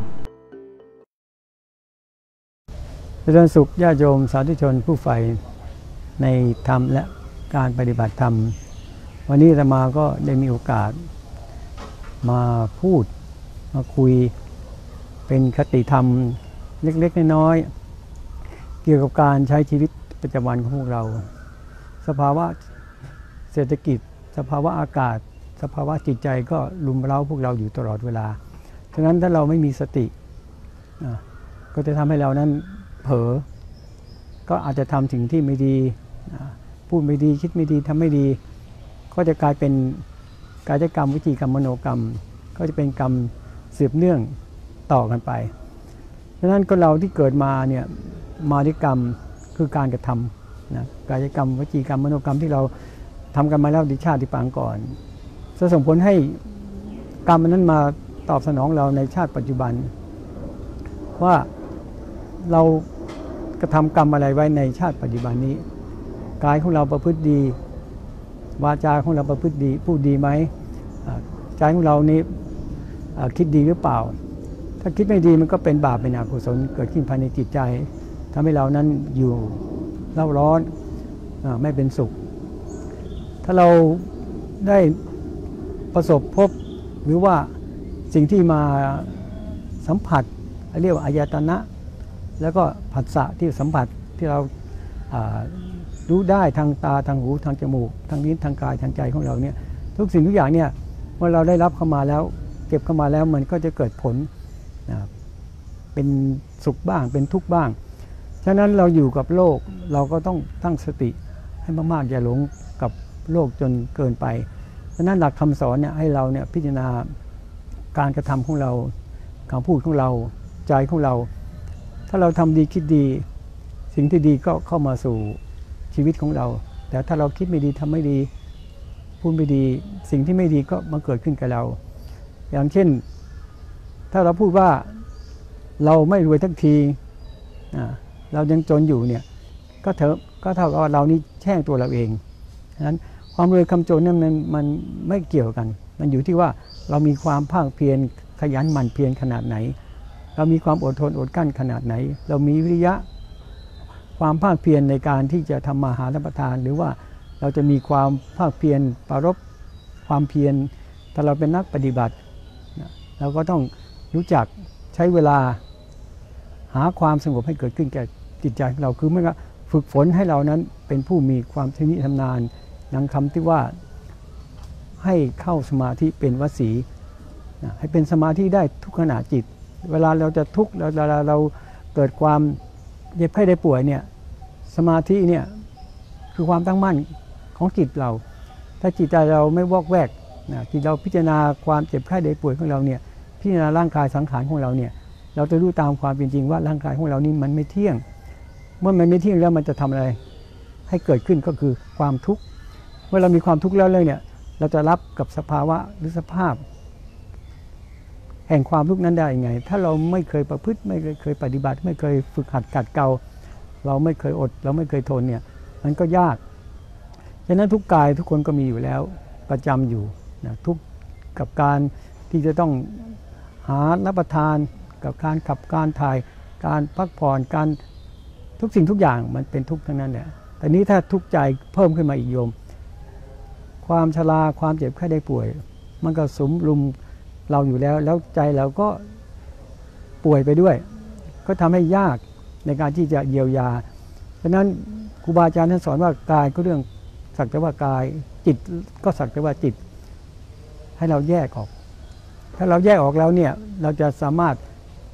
เจริญสุขญาติโยมสาธุชนผู้ใฝ่ในธรรมและการปฏิบัติธรรมวันนี้อาตมาก็ได้มีโอกาสมาพูดมาคุยเป็นคติธรรมเล็กๆน้อยๆเกี่ยวกับการใช้ชีวิตประจำวันของพวกเราสภาวะเศรษฐกิจสภาวะอากาศสภาวะจิตใจก็รุมเร้าพวกเราอยู่ตลอดเวลาฉะนั้นถ้าเราไม่มีสติก็จะทำให้เรานั้นเผลอก็อาจจะทำสิ่งที่ไม่ดีพูดไม่ดีคิดไม่ดีทำไม่ดีก็จะกลายเป็นกายกรรมวิจีกรรมมโนกรรมก็จะเป็นกรรมสืบเนื่องต่อกันไปฉะนั้นคนเราที่เกิดมาเนี่ยมาด้วยกรรมคือการกระทำนะกายกรรมวิจีกรรมมโนกรรมที่เราทำกันมาแล้วในชาติปางก่อนจะส่งผลให้กรรมนั้นมาตอบสนองเราในชาติปัจจุบันว่าเรากระทำกรรมอะไรไว้ในชาติปัจจุบันนี้กายของเราประพฤติดีวาจาของเราประพฤติดีพูดดีไหมใจของเรานี้คิดดีหรือเปล่าถ้าคิดไม่ดีมันก็เป็นบาปเป็นอกุศลเกิดขึ้นภายในจิตใจทำให้เรานั้นอยู่เร่าร้อนไม่เป็นสุขถ้าเราได้ประสบพบหรือว่าสิ่งที่มาสัมผัสเรียกว่าอายตนะแล้วก็ผัสสะที่สัมผัสที่เรารู้ได้ทางตาทางหูทางจมูกทางลิ้นทางกายทางใจของเราเนี่ยทุกสิ่งทุกอย่างเนี่ยเมื่อเราได้รับเข้ามาแล้วเก็บเข้ามาแล้วมันก็จะเกิดผลเป็นสุขบ้างเป็นทุกข์บ้างฉะนั้นเราอยู่กับโลกเราก็ต้องตั้งสติให้มากๆอย่าหลงกับโลกจนเกินไปฉะนั้นหลักคำสอนเนี่ยให้เราเนี่ยพิจารณาการกระทำของเราคำพูดของเราใจของเราถ้าเราทำดีคิดดีสิ่งที่ดีก็เข้ามาสู่ชีวิตของเราแต่ถ้าเราคิดไม่ดีทำไม่ดีพูดไม่ดีสิ่งที่ไม่ดีก็มาเกิดขึ้นกับเราอย่างเช่นถ้าเราพูดว่าเราไม่รวยทั้งทีเรายังจนอยู่เนี่ยก็เถอะก็เท่ากับว่าเรานี่แช่งตัวเราเองฉะนั้นความรวยคำจนนั้นมันมันไม่เกี่ยวกันมันอยู่ที่ว่าเรามีความภาคเพียรขยันหมั่นเพียรขนาดไหนเรามีความอดทนอดกลั้นขนาดไหนเรามีวิริยะความภาคเพียรในการที่จะทำมาหารับประทานหรือว่าเราจะมีความภาคเพียรปรารภความเพียรถ้าเราเป็นนักปฏิบัติเราก็ต้องรู้จักใช้เวลาหาความสงบให้เกิดขึ้นแก่จิตใจของเราคือเมื่อฝึกฝนให้เรานั้นเป็นผู้มีความชำนิชำนาญดังคำที่ว่าให้เข้าสมาธิเป็นวสีให้เป็นสมาธิได้ทุกขณะจิตเวลาเราจะทุกข์เวลาเราเกิดความเจ็บไข้ได้ป่วยเนี่ยสมาธิเนี่ยคือความตั้งมั่นของจิตเราถ้าจิตใจเราไม่วอกแวกนะจิตเราพิจารณาความเจ็บไข้ได้ป่วยของเราเนี่ยพิจารณาร่างกายสังขารของเราเนี่ยเราจะรู้ตามความเป็นจริงว่าร่างกายของเรานี่มันไม่เที่ยงเมื่อมันไม่เที่ยงแล้วมันจะทำอะไรให้เกิดขึ้นก็คือความทุกข์เมื่อเรามีความทุกข์แล้วเลยเนี่ยเราจะรับกับสภาวะหรือสภาพแห่งความทุกข์นั้นได้ยังไงถ้าเราไม่เคยประพฤติไม่เคยปฏิบัติไม่เคยฝึกหัดกัดเกลาเราไม่เคยอดเราไม่เคยทนเนี่ยมันก็ยากฉะนั้นทุกกายทุกคนก็มีอยู่แล้วประจำอยู่นะทุกกับการที่จะต้องหารับประทานกับการขับการถ่ายการพักผ่อนการทุกสิ่งทุกอย่างมันเป็นทุกข์ทั้งนั้นเนี่ยแต่นี้ถ้าทุกข์ใจเพิ่มขึ้นมาอีกโยมความชราความเจ็บไข้ได้ป่วยมันก็สุมรุมเราอยู่แล้วแล้วใจเราก็ป่วยไปด้วยก็ทำให้ยากในการที่จะเยียวยาฉะนั้นครูบาอาจารย์ท่านสอนว่ากายก็เรื่องสักแต่ว่ากายจิตก็สักแต่ว่าจิตให้เราแยกออกถ้าเราแยกออกแล้วเนี่ยเราจะสามารถ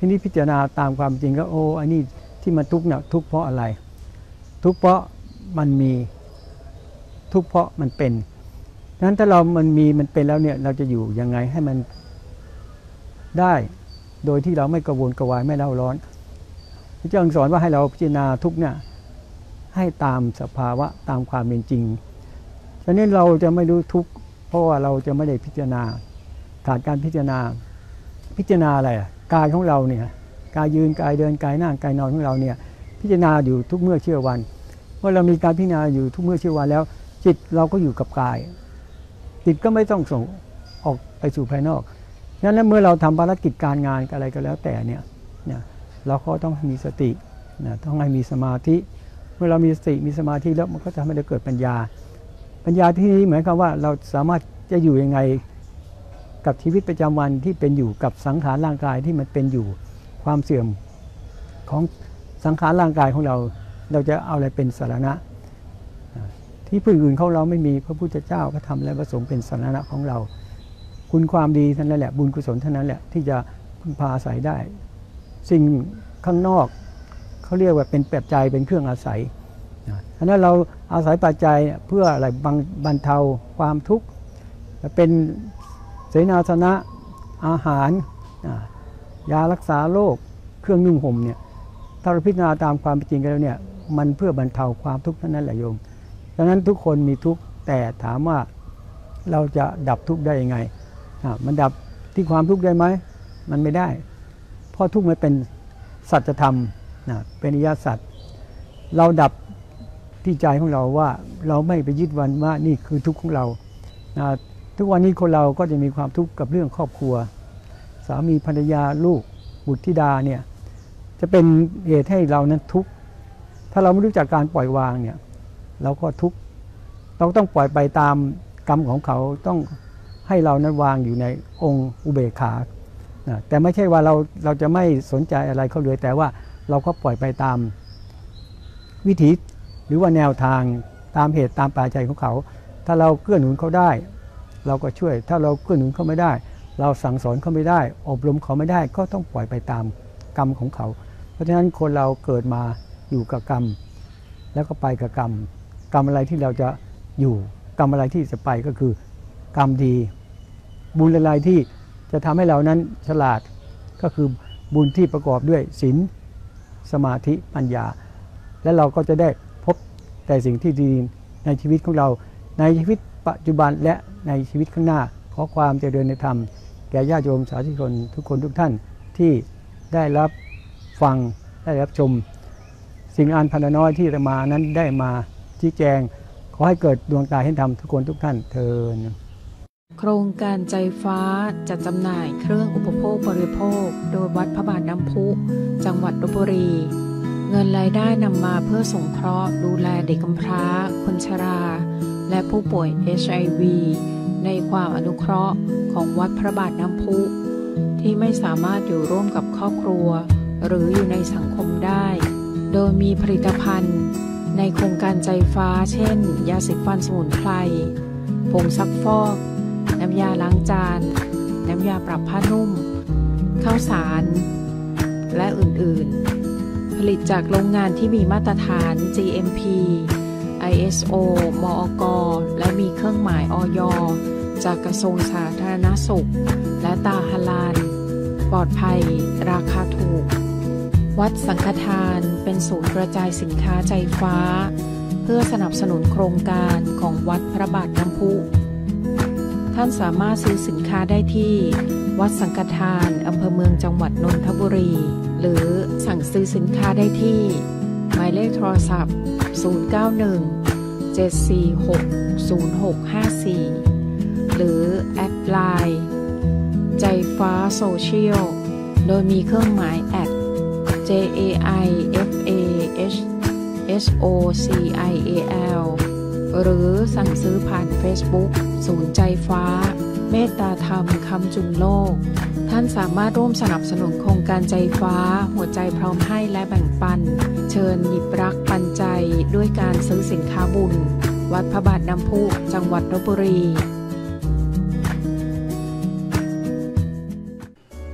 ทีนี้พิจารณาตามความจริงก็โอ้อันนี้ที่มันทุกข์เนี่ยทุกข์เพราะอะไร ทุกข์เพราะมันมีทุกข์เพราะมันเป็นดังนั้นถ้าเรามันมีมันเป็นแล้วเนี่ยเราจะอยู่ยังไงให้มันได้โดยที่เราไม่กระวนกระวายไม่เล่าร้อนพระเจ้าสอนว่าให้เราพิจารณาทุกเนี่ยให้ตามสภาวะตามความเป็นจริงฉะนั้นเราจะไม่รู้ทุกข์เพราะว่าเราจะไม่ได้พิจารณาขาดการพิจารณาพิจารณาอะไรกายของเราเนี่ยกายยืนกายเดินกายนั่งกายนอนของเราเนี่ยพิจารณาอยู่ทุกเมื่อเชื่อวันเมื่อเรามีการพิจารณาอยู่ทุกเมื่อเชื่อวันแล้วจิตเราก็อยู่กับกายจิตก็ไม่ต้องส่งออกไปสู่ภายนอกฉะนั้นเมื่อเราทำภารกิจการงานอะไรก็แล้วแต่เนี่ยเนี่ยเราก็ต้องมีสตินะต้องให้มีสมาธิเมื่อเรามีสติมีสมาธิแล้วมันก็จะทำให้เราเกิดปัญญาปัญญาที่นี้หมายความว่าเราสามารถจะอยู่ยังไงกับชีวิตประจำวันที่เป็นอยู่กับสังขารร่างกายที่มันเป็นอยู่ความเสื่อมของสังขารร่างกายของเราเราจะเอาอะไรเป็นสรณะที่ผู้อื่นของเราไม่มีพระพุทธเจ้าพระธรรมและพระสงฆ์เป็นสรณะของเราคุณความดีเท่านั้นแหละบุญกุศลเท่านั้นแหละที่จะพึ่งพาอาศัยได้สิ่งข้างนอกเขาเรียกว่าเป็นปัจจัยเป็นเครื่องอาศัยฉะนั้นเราอาศัยปัจจัยเพื่ออะไรบรรเทาความทุกข์เป็นเสนาสนะอาหารยารักษาโรคเครื่องนุ่งห่มเนี่ยถ้าเราพิจารณาตามความเป็นจริงกันแล้วเนี่ยมันเพื่อบรรเทาความทุกข์เท่านั้นแหละโยมดังนั้นทุกคนมีทุกข์แต่ถามว่าเราจะดับทุกข์ได้ยังไงมันดับที่ความทุกข์ได้ไหมมันไม่ได้เพราะทุกข์มันเป็นสัจธรรมเป็นอริยสัจเราดับที่ใจของเราว่าเราไม่ไปยึดวันว่านี่คือทุกข์ของเราทุกวันนี้คนเราก็จะมีความทุกข์กับเรื่องครอบครัวสามีภรรยาลูกบุตรธิดาเนี่ยจะเป็นเหตุให้เรานั้นทุกข์ถ้าเราไม่รู้จักการปล่อยวางเนี่ยเราก็ทุกข์เราต้องปล่อยไปตามกรรมของเขาต้องให้เรานั้นวางอยู่ในองค์อุเบกขาแต่ไม่ใช่ว่าเราเราจะไม่สนใจอะไรเขาเลยแต่ว่าเราก็ปล่อยไปตามวิถีหรือว่าแนวทางตามเหตุตามปัจจัยของเขาถ้าเราเกื้อหนุนเขาได้เราก็ช่วยถ้าเราเกื้อหนุนเขาไม่ได้เราสั่งสอนเขาไม่ได้อบรมเขาไม่ได้ก็ต้องปล่อยไปตามกรรมของเขาเพราะฉะนั้นคนเราเกิดมาอยู่กับกรรมแล้วก็ไปกับกรรมกรรมอะไรที่เราจะอยู่กรรมอะไรที่จะไปก็คือกรรมดีบุญอะไรที่จะทำให้เรานั้นฉลาดก็คือบุญที่ประกอบด้วยศีลสมาธิปัญญาและเราก็จะได้พบแต่สิ่งที่ดีในชีวิตของเราในชีวิตปัจจุบันและในชีวิตข้างหน้าขอความเจริญในธรรมแก่ญาติโยมสาธุชนทุกคนทุกท่านที่ได้รับฟังได้รับชมสิ่งอันพันน้อยที่อาตมานั้นได้มาชี้แจงขอให้เกิดดวงตาเห็นธรรมทุกคนทุกท่านเทอญโครงการใจฟ้าจัดจำหน่ายเครื่องอุปโภคบริโภคโดยวัดพระบาทน้ำพุจังหวัดลพบุรีเงินรายได้นำมาเพื่อสงเคราะห์ดูแลเด็กกำพร้าคนชราและผู้ป่วย เอช ไอ วี ในความอนุเคราะห์ของวัดพระบาทน้ำพุที่ไม่สามารถอยู่ร่วมกับครอบครัวหรืออยู่ในสังคมได้โดยมีผลิตภัณฑ์ในโครงการใจฟ้าเช่นยาสีฟันสมุนไพรผงซักฟอกน้ำยาล้างจานน้ำยาปรับผ้านุ่มข้าวสารและอื่นๆผลิตจากโรงงานที่มีมาตรฐาน จี เอ็ม พี ไอ เอส โอ มอก.และมีเครื่องหมายอย.จากกระทรวงสาธารณสุขและตาฮาลาลปลอดภัยราคาถูกวัดสังฆทานเป็นศูนย์กระจายสินค้าใจฟ้าเพื่อสนับสนุนโครงการของวัดพระบาทน้ำพุท่านสามารถซื้อสินค้าได้ที่วัดสังฆทานอำเภอเมืองจังหวัดนนทบุรีหรือสั่งซื้อสินค้าได้ที่หมายเลขโทรศัพท์ศูนย์ เก้า หนึ่ง เจ็ด สี่ หก ศูนย์ หก ห้า สี่ หรือแอดไลน์ใจฟ้าโซเชียลโดยมีเครื่องหมายแอด เจ เอ ไอ เอฟ เอ เอช เอส โอ ซี ไอ เอ แอล หรือสั่งซื้อผ่าน Facebook ศูนย์ใจฟ้าเมตตาธรรมคำจุนโลกท่านสามารถร่วมสนับสนุนโครงการใจฟ้าหัวใจพร้อมให้และแบ่งปันเชิญหยิบรักปันใจด้วยการซื้อสินค้าบุญวัดพระบาทน้ำพุจังหวัดลพบุรี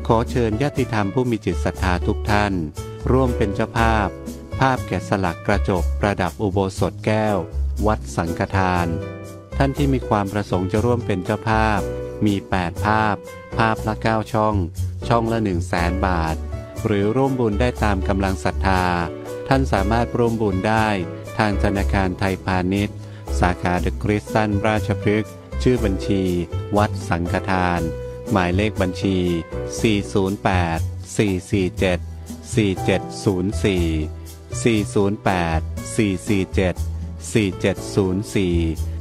ขอเชิญญาติธรรมผู้มีจิตศรัทธาทุกท่านร่วมเป็นเจ้าภาพภาพแกะสลักกระจกประดับอุโบสถแก้ววัดสังฆทานท่านที่มีความประสงค์จะร่วมเป็นเจ้าภาพมีแปดภาพภาพละเก้าช่องช่องละหนึ่งแสนบาทหรือร่วมบุญได้ตามกำลังศรัทธาท่านสามารถร่วมบุญได้ทางธนาคารไทยพาณิชย์สาขาเดอะคริสตันราชพฤกษ์ชื่อบัญชีวัดสังฆทานหมายเลขบัญชี สี่ ศูนย์ แปด สี่ สี่ เจ็ด สี่ เจ็ด ศูนย์ สี่ สี่ ศูนย์ แปด สี่ สี่ เจ็ด สี่ เจ็ด ศูนย์ สี่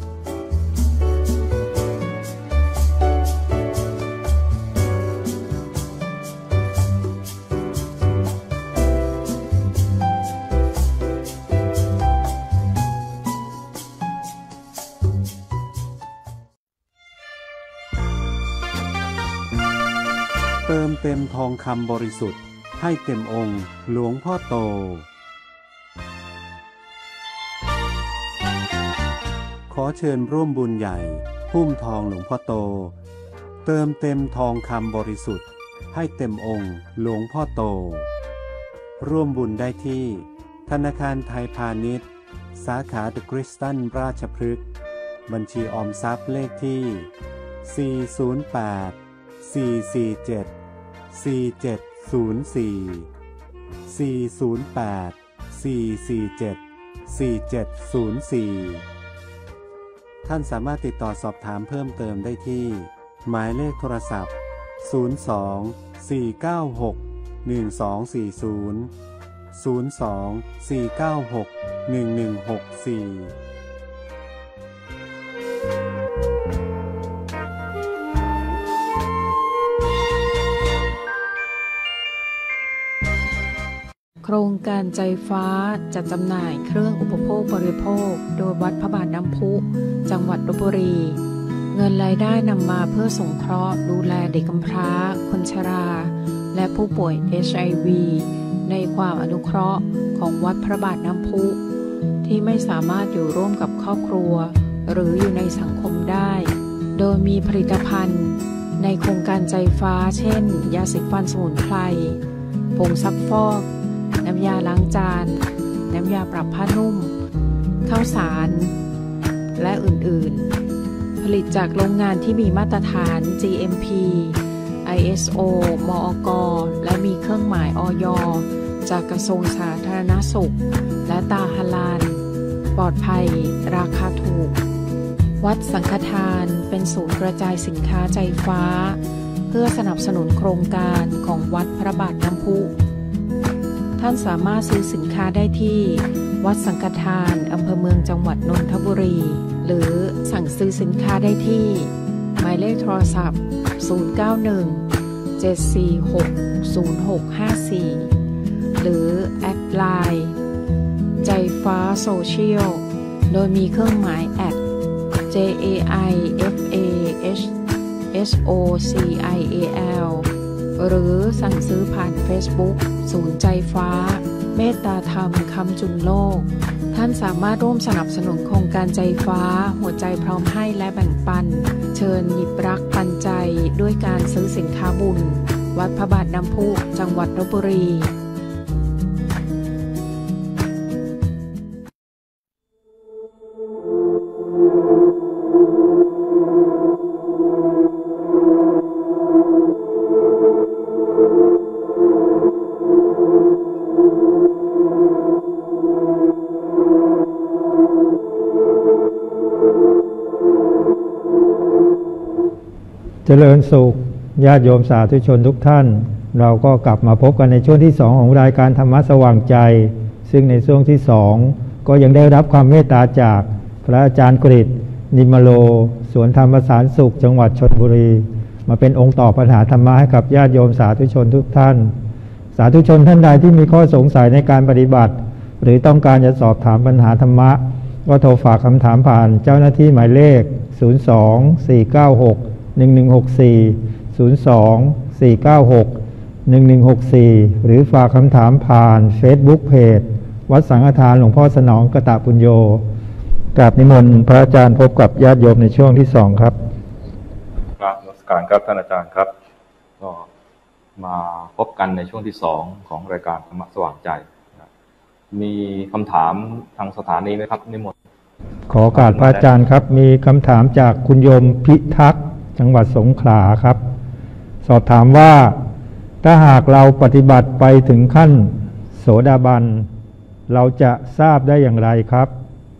เติมเต็มทองคำบริสุทธิ์ให้เต็มองค์หลวงพ่อโตขอเชิญร่วมบุญใหญ่หุ้มทองหลวงพ่อโตเติมเต็มทองคำบริสุทธิ์ให้เต็มองค์หลวงพ่อโตร่วมบุญได้ที่ธนาคารไทยพาณิชย์สาขาเดอะคริสตันราชพฤกษ์บัญชีออมทรัพย์เลขที่ สี่ ศูนย์ แปด สี่ สี่ เจ็ด สี่ เจ็ด ศูนย์ สี่ สี่ ศูนย์ แปด สี่ สี่ เจ็ด สี่ เจ็ด ศูนย์ สี่ท่านสามารถติดต่อสอบถามเพิ่มเติมได้ที่หมายเลขโทรศัพท์ ศูนย์ สอง สี่ เก้า หก หนึ่ง สอง สี่ ศูนย์ ศูนย์ สอง สี่ เก้า หก หนึ่ง หนึ่ง หก สี่โครงการใจฟ้าจัดจำหน่ายเครื่องอุปโภคบริโภคโดยวัดพระบาทน้ำพุจังหวัดลพบุรีเงินรายได้นำมาเพื่อสงเคราะห์ดูแลเด็กกำพร้าคนชราและผู้ป่วย เอช ไอ วี ในความอนุเคราะห์ของวัดพระบาทน้ำพุที่ไม่สามารถอยู่ร่วมกับครอบครัวหรืออยู่ในสังคมได้โดยมีผลิตภัณฑ์ในโครงการใจฟ้าเช่นยาสีฟันสมุนไพรผงซักฟอกน้ำยาล้างจานน้ำยาปรับผ้านุ่มข้าวสารและอื่นๆผลิตจากโรงงานที่มีมาตรฐาน จี เอ็ม พี ไอ เอส โอ มอก.และมีเครื่องหมายอย.จากกระทรวงสาธารณสุขและตาฮาลาลปลอดภัยราคาถูกวัดสังฆทานเป็นศูนย์กระจายสินค้าใจฟ้าเพื่อสนับสนุนโครงการของวัดพระบาทน้ำพุท่านสามารถซื้อสินค้าได้ที่วัดสังฆทานอำเภอเมืองจังหวัดนนทบุรีหรือสั่งซื้อสินค้าได้ที่หมายเลขโทรศัพท์ ศูนย์ เก้า หนึ่ง เจ็ด สี่ หก ศูนย์ หก ห้า สี่ หรือแอดไลน์ใจฟ้าโซเชียลโดยมีเครื่องหมายแอด เจ เอ ไอ เอฟ เอ เอช เอส โอ ซี ไอ เอ แอล หรือสั่งซื้อผ่าน Facebook ศูนย์ใจฟ้าเมตตาธรรมคำจุนโลกท่านสามารถร่วมสนับสนุนโครงการใจฟ้าหัวใจพร้อมให้และแบ่งปันเชิญหยิบรักปันใจด้วยการซื้อสินค้าบุญวัดพระบาทน้ำพุจังหวัดลพบุรีเจริญสุขญาติโยมสาธุชนทุกท่านเราก็กลับมาพบกันในช่วงที่สองของรายการธรรมะสว่างใจซึ่งในช่วงที่สองก็ยังได้รับความเมตตาจากพระอาจารย์กฤษนิมโลสวนธรรมประสานสุขจังหวัดชลบุรีมาเป็นองค์ตอบปัญหาธรรมะให้กับญาติโยมสาธุชนทุกท่านสาธุชนท่านใดที่มีข้อสงสัยในการปฏิบัติหรือต้องการจะสอบถามปัญหาธรรมะก็โทรฝากคำถามผ่านเจ้าหน้าที่หมายเลขศูนย์ สอง สี่ เก้า หก หนึ่ง หนึ่ง หก สี่ ศูนย์ สอง สี่ เก้า หก หนึ่ง หนึ่ง หก สี่หรือฝากคำถามผ่าน Facebook Page วัดสังฆทานหลวงพ่อสนองกตปุญโญกราบนิมนต์พระอาจารย์พบกับญาติโยมในช่วงที่สองครับกราบนมัสการครับท่านอาจารย์ครับก็มาพบกันในช่วงที่สองของรายการธรรมะสว่างใจมีคำถามทางสถานีไหมครับนิมนต์ขอโอกาสพระอาจารย์ครับมีคำถามจากคุณโยมพิทักษ์จังหวัดสงขลาครับ สอบถามว่าถ้าหากเราปฏิบัติไปถึงขั้นโสดาบันเราจะทราบได้อย่างไรครับ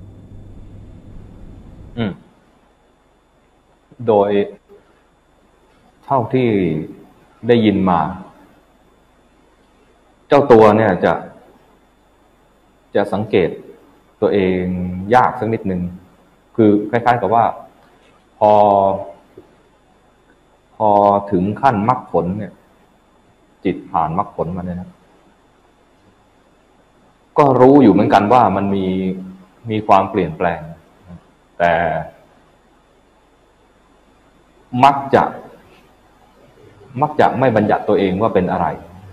อืมโดยเท่าที่ได้ยินมาเจ้าตัวเนี่ยจะจะสังเกตตัวเองยากสักนิดหนึ่งคือคล้ายๆกับว่าพอพอถึงขั้นมรรคผลเนี่ยจิตผ่านมรรคผลมาเนี่ยนะก็รู้อยู่เหมือนกันว่ามันมีมีความเปลี่ยนแปลงแต่มักจะมักจะไม่บัญญัติตัวเองว่าเป็นอะไร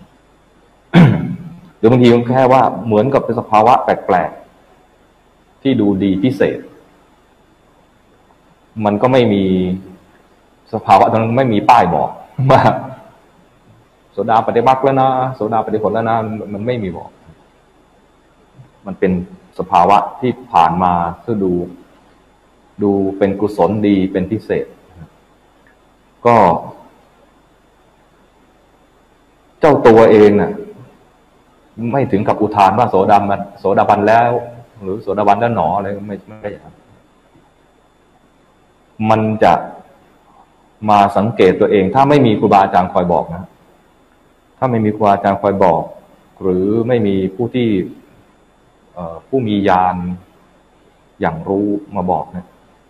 หรือบางทีแค่ว่าเหมือนกับเป็นสภาวะแปลกๆที่ดูดีพิเศษมันก็ไม่มีสภาวะตรงนั้นไม่มีป้ายบอกว่าโสดาปฏิบัติแล้วนะโสดาปฏิผลแล้วนะมันไม่มีบอกมันเป็นสภาวะที่ผ่านมาก็ดูดูเป็นกุศลดีเป็นพิเศษก็เจ้าตัวเองน่ะไม่ถึงกับอุทานว่าโสดาบันโสดาบันแล้วหรือโสดาบันแล้วหนออะไรไม่ไม่ได้ครับมันจะมาสังเกตตัวเองถ้าไม่มีครูบาอาจารย์คอยบอกนะถ้าไม่มีครูบาอาจารย์คอยบอกหรือไม่มีผู้ที่ผู้มีญาณอย่างรู้มาบอกเนี่ย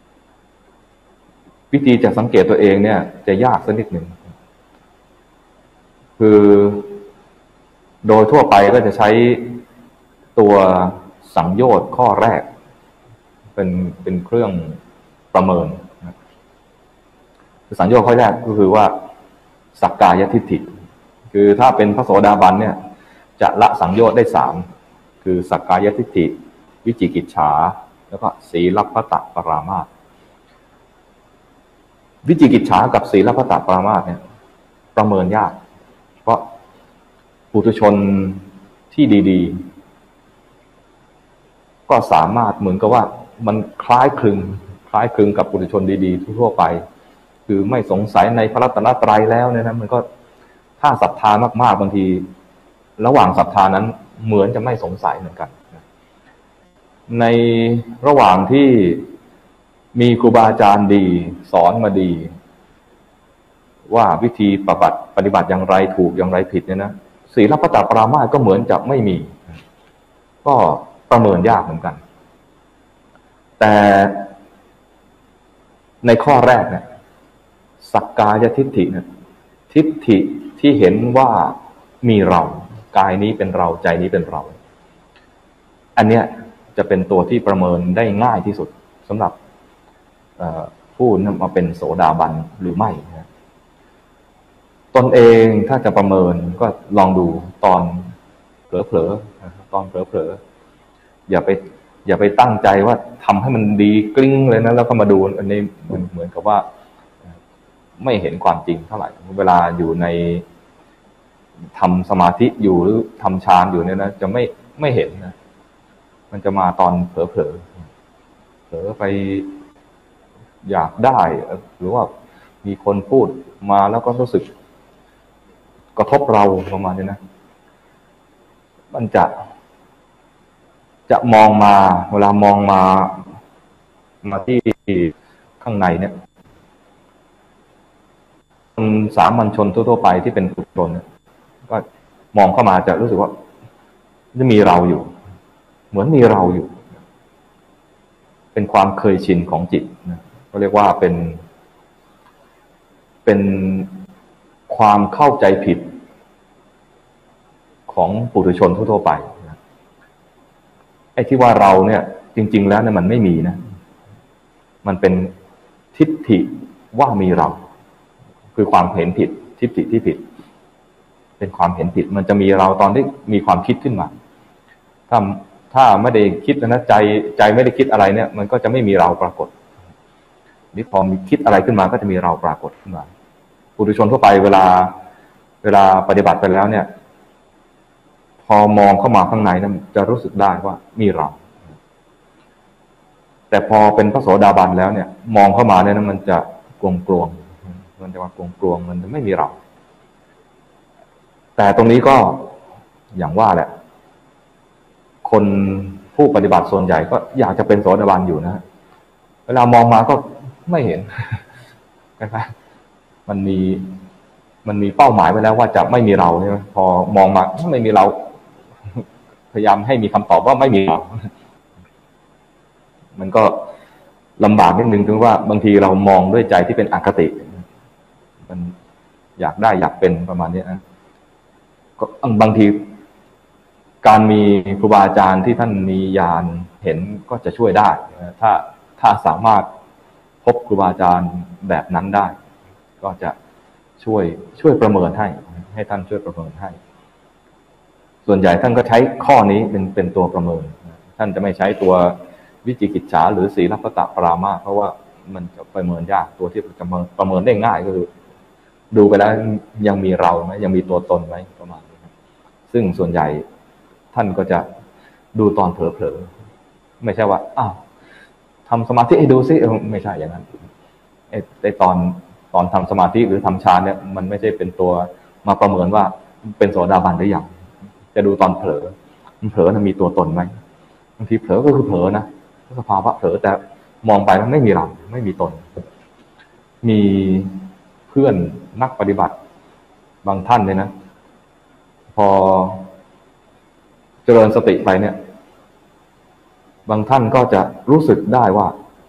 วิธีจะสังเกตตัวเองเนี่ยจะยากสักนิดหนึ่งคือโดยทั่วไปก็จะใช้ตัวสังโยชน์ข้อแรกเป็นเป็นเครื่องประเมินสังโยชน์ข้อแรกก็คือว่าสักกายทิฏฐิคือถ้าเป็นพระโสดาบันเนี่ยจะละสังโยชน์ได้สามคือสักกายทิฏฐิวิจิกิจฉาแล้วก็สีลัพพตปรามาสวิจิกิจฉากับสีลัพพตปรามาสเนี่ยประเมินยากเพราะปุถุชนที่ดีๆก็สามารถเหมือนกับว่ามันคล้ายคลึงคล้ายคลึงกับปุถุชนดีๆทั่วไปคือไม่สงสัยในพระรัตนตรัยแล้วเนี่ยนะมันก็ถ้าศรัทธามากๆบางทีระหว่างศรัทธานั้นเหมือนจะไม่สงสัยเหมือนกันในระหว่างที่มีครูบาอาจารย์ดีสอนมาดีว่าวิธีปฏิบัติปฏิบัติอย่างไรถูกอย่างไรผิดเนี่ยนะศีลปัตตปรามาสก็เหมือนจะไม่มีก็ประเมินยากเหมือนกันแต่ในข้อแรกเนี่ยสักกายทิฏฐิเนี่ยทิฏฐิที่เห็นว่ามีเรากายนี้เป็นเราใจนี้เป็นเราอันเนี้ยจะเป็นตัวที่ประเมินได้ง่ายที่สุดสำหรับผู้นำมาเป็นโสดาบันหรือไม่นะตนเองถ้าจะประเมินก็ลองดูตอนเผลอๆตอนเผลอๆอย่าไปอย่าไปตั้งใจว่าทำให้มันดีกลิ้งเลยนะแล้วก็มาดูอันนี้มันเหมือนกับว่าไม่เห็นความจริงเท่าไหร่เวลาอยู่ในทำสมาธิอยู่หรือทำฌานอยู่เนี่ยนะจะไม่ไม่เห็นนะมันจะมาตอนเผลอๆเผลอไปอยากได้หรือว่ามีคนพูดมาแล้วก็รู้สึกกระทบเราประมาณนี้นะมันจะจะมองมาเวลามองมามาที่ข้างในเนี่ยคนสามัญชนทั่วๆไปที่เป็นปุถุชนเนี่ยก็มองเข้ามาจะรู้สึกว่าจะมีเราอยู่เหมือนมีเราอยู่เป็นความเคยชินของจิตนะก็เรียกว่าเป็นเป็นความเข้าใจผิดของปุถุชนทั่วๆไปนะไอ้ที่ว่าเราเนี่ยจริงๆแล้วเนี่ยมันไม่มีนะมันเป็นทิฏฐิว่ามีเราคือความเห็นผิดทิฏฐิที่ผิดเป็นความเห็นผิดมันจะมีเราตอนที่มีความคิดขึ้นมาถ้าถ้าไม่ได้คิดนะใจใจไม่ได้คิดอะไรเนี่ยมันก็จะไม่มีเราปรากฏนี่พอมีคิดอะไรขึ้นมาก็จะมีเราปรากฏขึ้นมาปุถุชนทั่วไปเวลาเวลาปฏิบัติไปแล้วเนี่ยพอมองเข้ามาข้างในนั้นจะรู้สึกได้ว่ามีเราแต่พอเป็นพระโสดาบันแล้วเนี่ยมองเข้ามาเนี่ยมันจะกลวงกลวงมันจะว่ากลวงกลวงมันจะไม่มีเราแต่ตรงนี้ก็อย่างว่าแหละคนผู้ปฏิบัติส่วนใหญ่ก็อยากจะเป็นโสดาบันอยู่นะเวลามองมาก็ไม่เห็นนะครับมันมีมันมีเป้าหมายไว้แล้วว่าจะไม่มีเราใช่ไหมพอมองมาไม่มีเราพยายามให้มีคำตอบว่าไม่มีเรามันก็ลำบากนิดนึงถึงว่าบางทีเรามองด้วยใจที่เป็นอคติมันอยากได้อยากเป็นประมาณนี้นะก็บางทีการมีครูบาอาจารย์ที่ท่านมีญาณเห็นก็จะช่วยได้ถ้าถ้าสามารถพบครูบาอาจารย์แบบนั้นได้ก็จะช่วยช่วยประเมินให้ให้ท่านช่วยประเมินให้ส่วนใหญ่ท่านก็ใช้ข้อนี้เป็นเป็นตัวประเมินท่านจะไม่ใช้ตัววิจิกิจฉาหรือศีลปตปรามาสเพราะว่ามันจะประเมินยากตัวที่จะประเมินได้ง่ายก็คือดูไปแล้วยังมีเราไหมยังมีตัวตนไหมประมาณนี้ซึ่งส่วนใหญ่ท่านก็จะดูตอนเผลอๆไม่ใช่ว่าอ้าวทำสมาธิให้ดูซิไม่ใช่อย่างนั้นไอ้ไอ้ตอนตอนทำสมาธิหรือทำฌานเนี่ยมันไม่ใช่เป็นตัวมาประเมินว่าเป็นโสดาบันหรือยังจะดูตอนเผลอมันเผลอมันมีตัวตนไหมบางทีเผลอก็คือเผลอนะสภาวะเผลอแต่มองไปมันไม่มีเราไม่มีตนมีเพื่อนนักปฏิบัติบางท่านเนี่ยนะพอเจริญสติไปเนี่ยบางท่านก็จะรู้สึกได้ว่า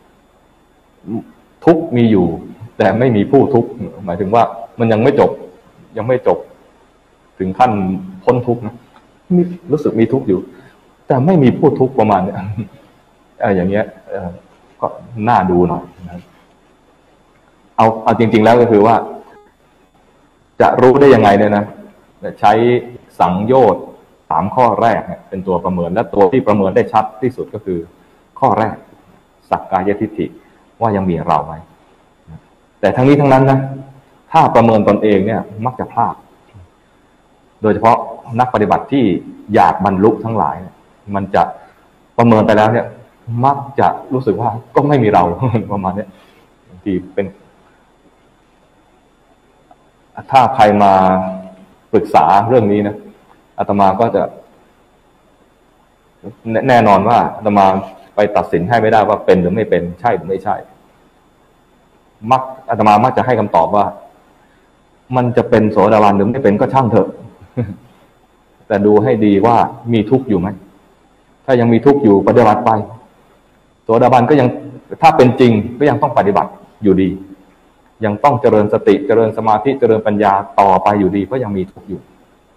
ทุกข์มีอยู่แต่ไม่มีผู้ทุกข์หมายถึงว่ามันยังไม่จบยังไม่จบถึงขั้นพ้นทุกข์นะมีรู้สึกมีทุกข์อยู่แต่ไม่มีผู้ทุกข์ประมาณเนี้ยเอออย่างเงี้ยเออก็น่าดูหน่อยนะเอาเอาจริงๆแล้วก็คือว่าจะรู้ได้ยังไงเนี่ยนะใช้สังโยชน์สามข้อแรกเนี่ยเป็นตัวประเมินและตัวที่ประเมินได้ชัดที่สุดก็คือข้อแรกสักกายทิฏฐิว่ายังมีเราไหมแต่ทั้งนี้ทั้งนั้นนะถ้าประเมินตนเองเนี่ยมักจะพลาดโดยเฉพาะนักปฏิบัติที่อยากบรรลุทั้งหลายมันจะประเมินไปแล้วเนี่ยมักจะรู้สึกว่าก็ไม่มีเราประมาณนี้บางทีเป็นถ้าใครมาปรึกษาเรื่องนี้นะอาตมาก็จะแน่นอนว่าอาตมาไปตัดสินให้ไม่ได้ว่าเป็นหรือไม่เป็นใช่หรือไม่ใช่มักอาตมามักจะให้คำตอบว่ามันจะเป็นโสดาบันหรือไม่เป็นก็ช่างเถอะแต่ดูให้ดีว่ามีทุกข์อยู่ไหมถ้ายังมีทุกข์อยู่ปฏิบัติไปโสดาบันก็ยังถ้าเป็นจริงก็ยังต้องปฏิบัติอยู่ดียังต้องเจริญสติเจริญสมาธิเจริญปัญญาต่อไปอยู่ดีเพราะยังมีทุกข์อยู่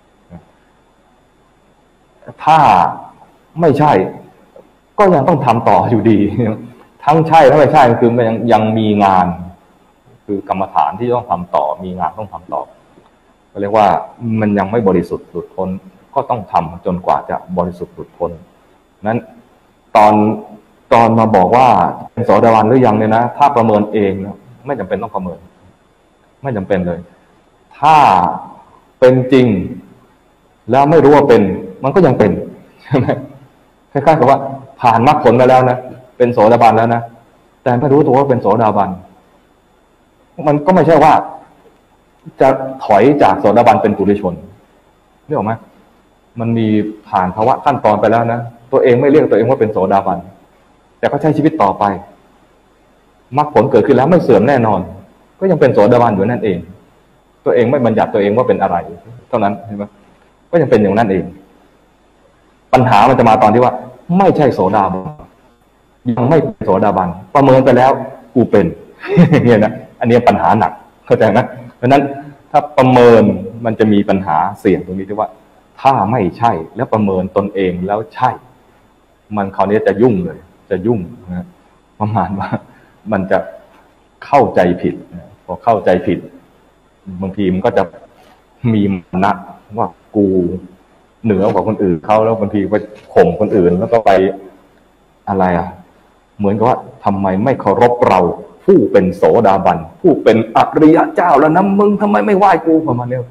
ถ้าไม่ใช่ก็ยังต้องทำต่ออยู่ดีทั้งใช่และไม่ใช่คือมันยังยังมีงานคือกรรมฐานที่ต้องทำต่อมีงานต้องทำต่อก็เรียกว่ามันยังไม่บริสุทธิ์หลุดพ้นก็ต้องทำจนกว่าจะบริสุทธิ์หลุดพ้นนั้นตอนตอนมาบอกว่าเป็นโสดาบันหรือยังเนี่ยนะถ้าประเมินเองนะไม่จำเป็นต้องประเมินไม่จำเป็นเลยถ้าเป็นจริงแล้วไม่รู้ว่าเป็นมันก็ยังเป็นใช่ไหมคล้ายๆกับว่าผ่านมรรคผลมาแล้วนะเป็นโสดาบันแล้วนะแต่ไม่รู้ตัวว่าเป็นโสดาบันมันก็ไม่ใช่ว่าจะถอยจากโสดาบันเป็นปุถุชนนึกออกไหมมันมีผ่านภาวะขั้นตอนไปแล้วนะตัวเองไม่เรียกตัวเองว่าเป็นโสดาบันแต่ก็ใช้ชีวิตต่อไปมรรคผลเกิดขึ้นแล้วไม่เสื่อมแน่นอนก็ยังเป็นโสดาบันอยู่นั่นเองตัวเองไม่บัญญัติตัวเองว่าเป็นอะไรเท่านั้นเห็นไหมก็ยังเป็นอย่างนั้นเองปัญหามันจะมาตอนที่ว่าไม่ใช่โสดาบันยังไม่เป็นโสดาบันประเมินไปแล้วกูเป็นเนี่ยนะอันนี้ปัญหาหนักเข้าใจไหมเพราะนั้นถ้าประเมินมันจะมีปัญหาเสี่ยงตรงนี้ที่ว่าถ้าไม่ใช่แล้วประเมินตนเองแล้วใช่มันคราวนี้จะยุ่งเลยจะยุ่งนะประมาณว่ามันจะเข้าใจผิดพอเข้าใจผิดบางทีมันก็จะมีมานะว่ากูเหนือกว่าคนอื่นเขาแล้วบางทีไปข่มคนอื่นแล้วก็ไปอะไรอ่ะเหมือนกับว่าทำไมไม่เคารพเราผู้เป็นโสดาบันผู้เป็นอริยเจ้าแล้วนะมึงทำไมไม่ไหว้กูประมาณนี้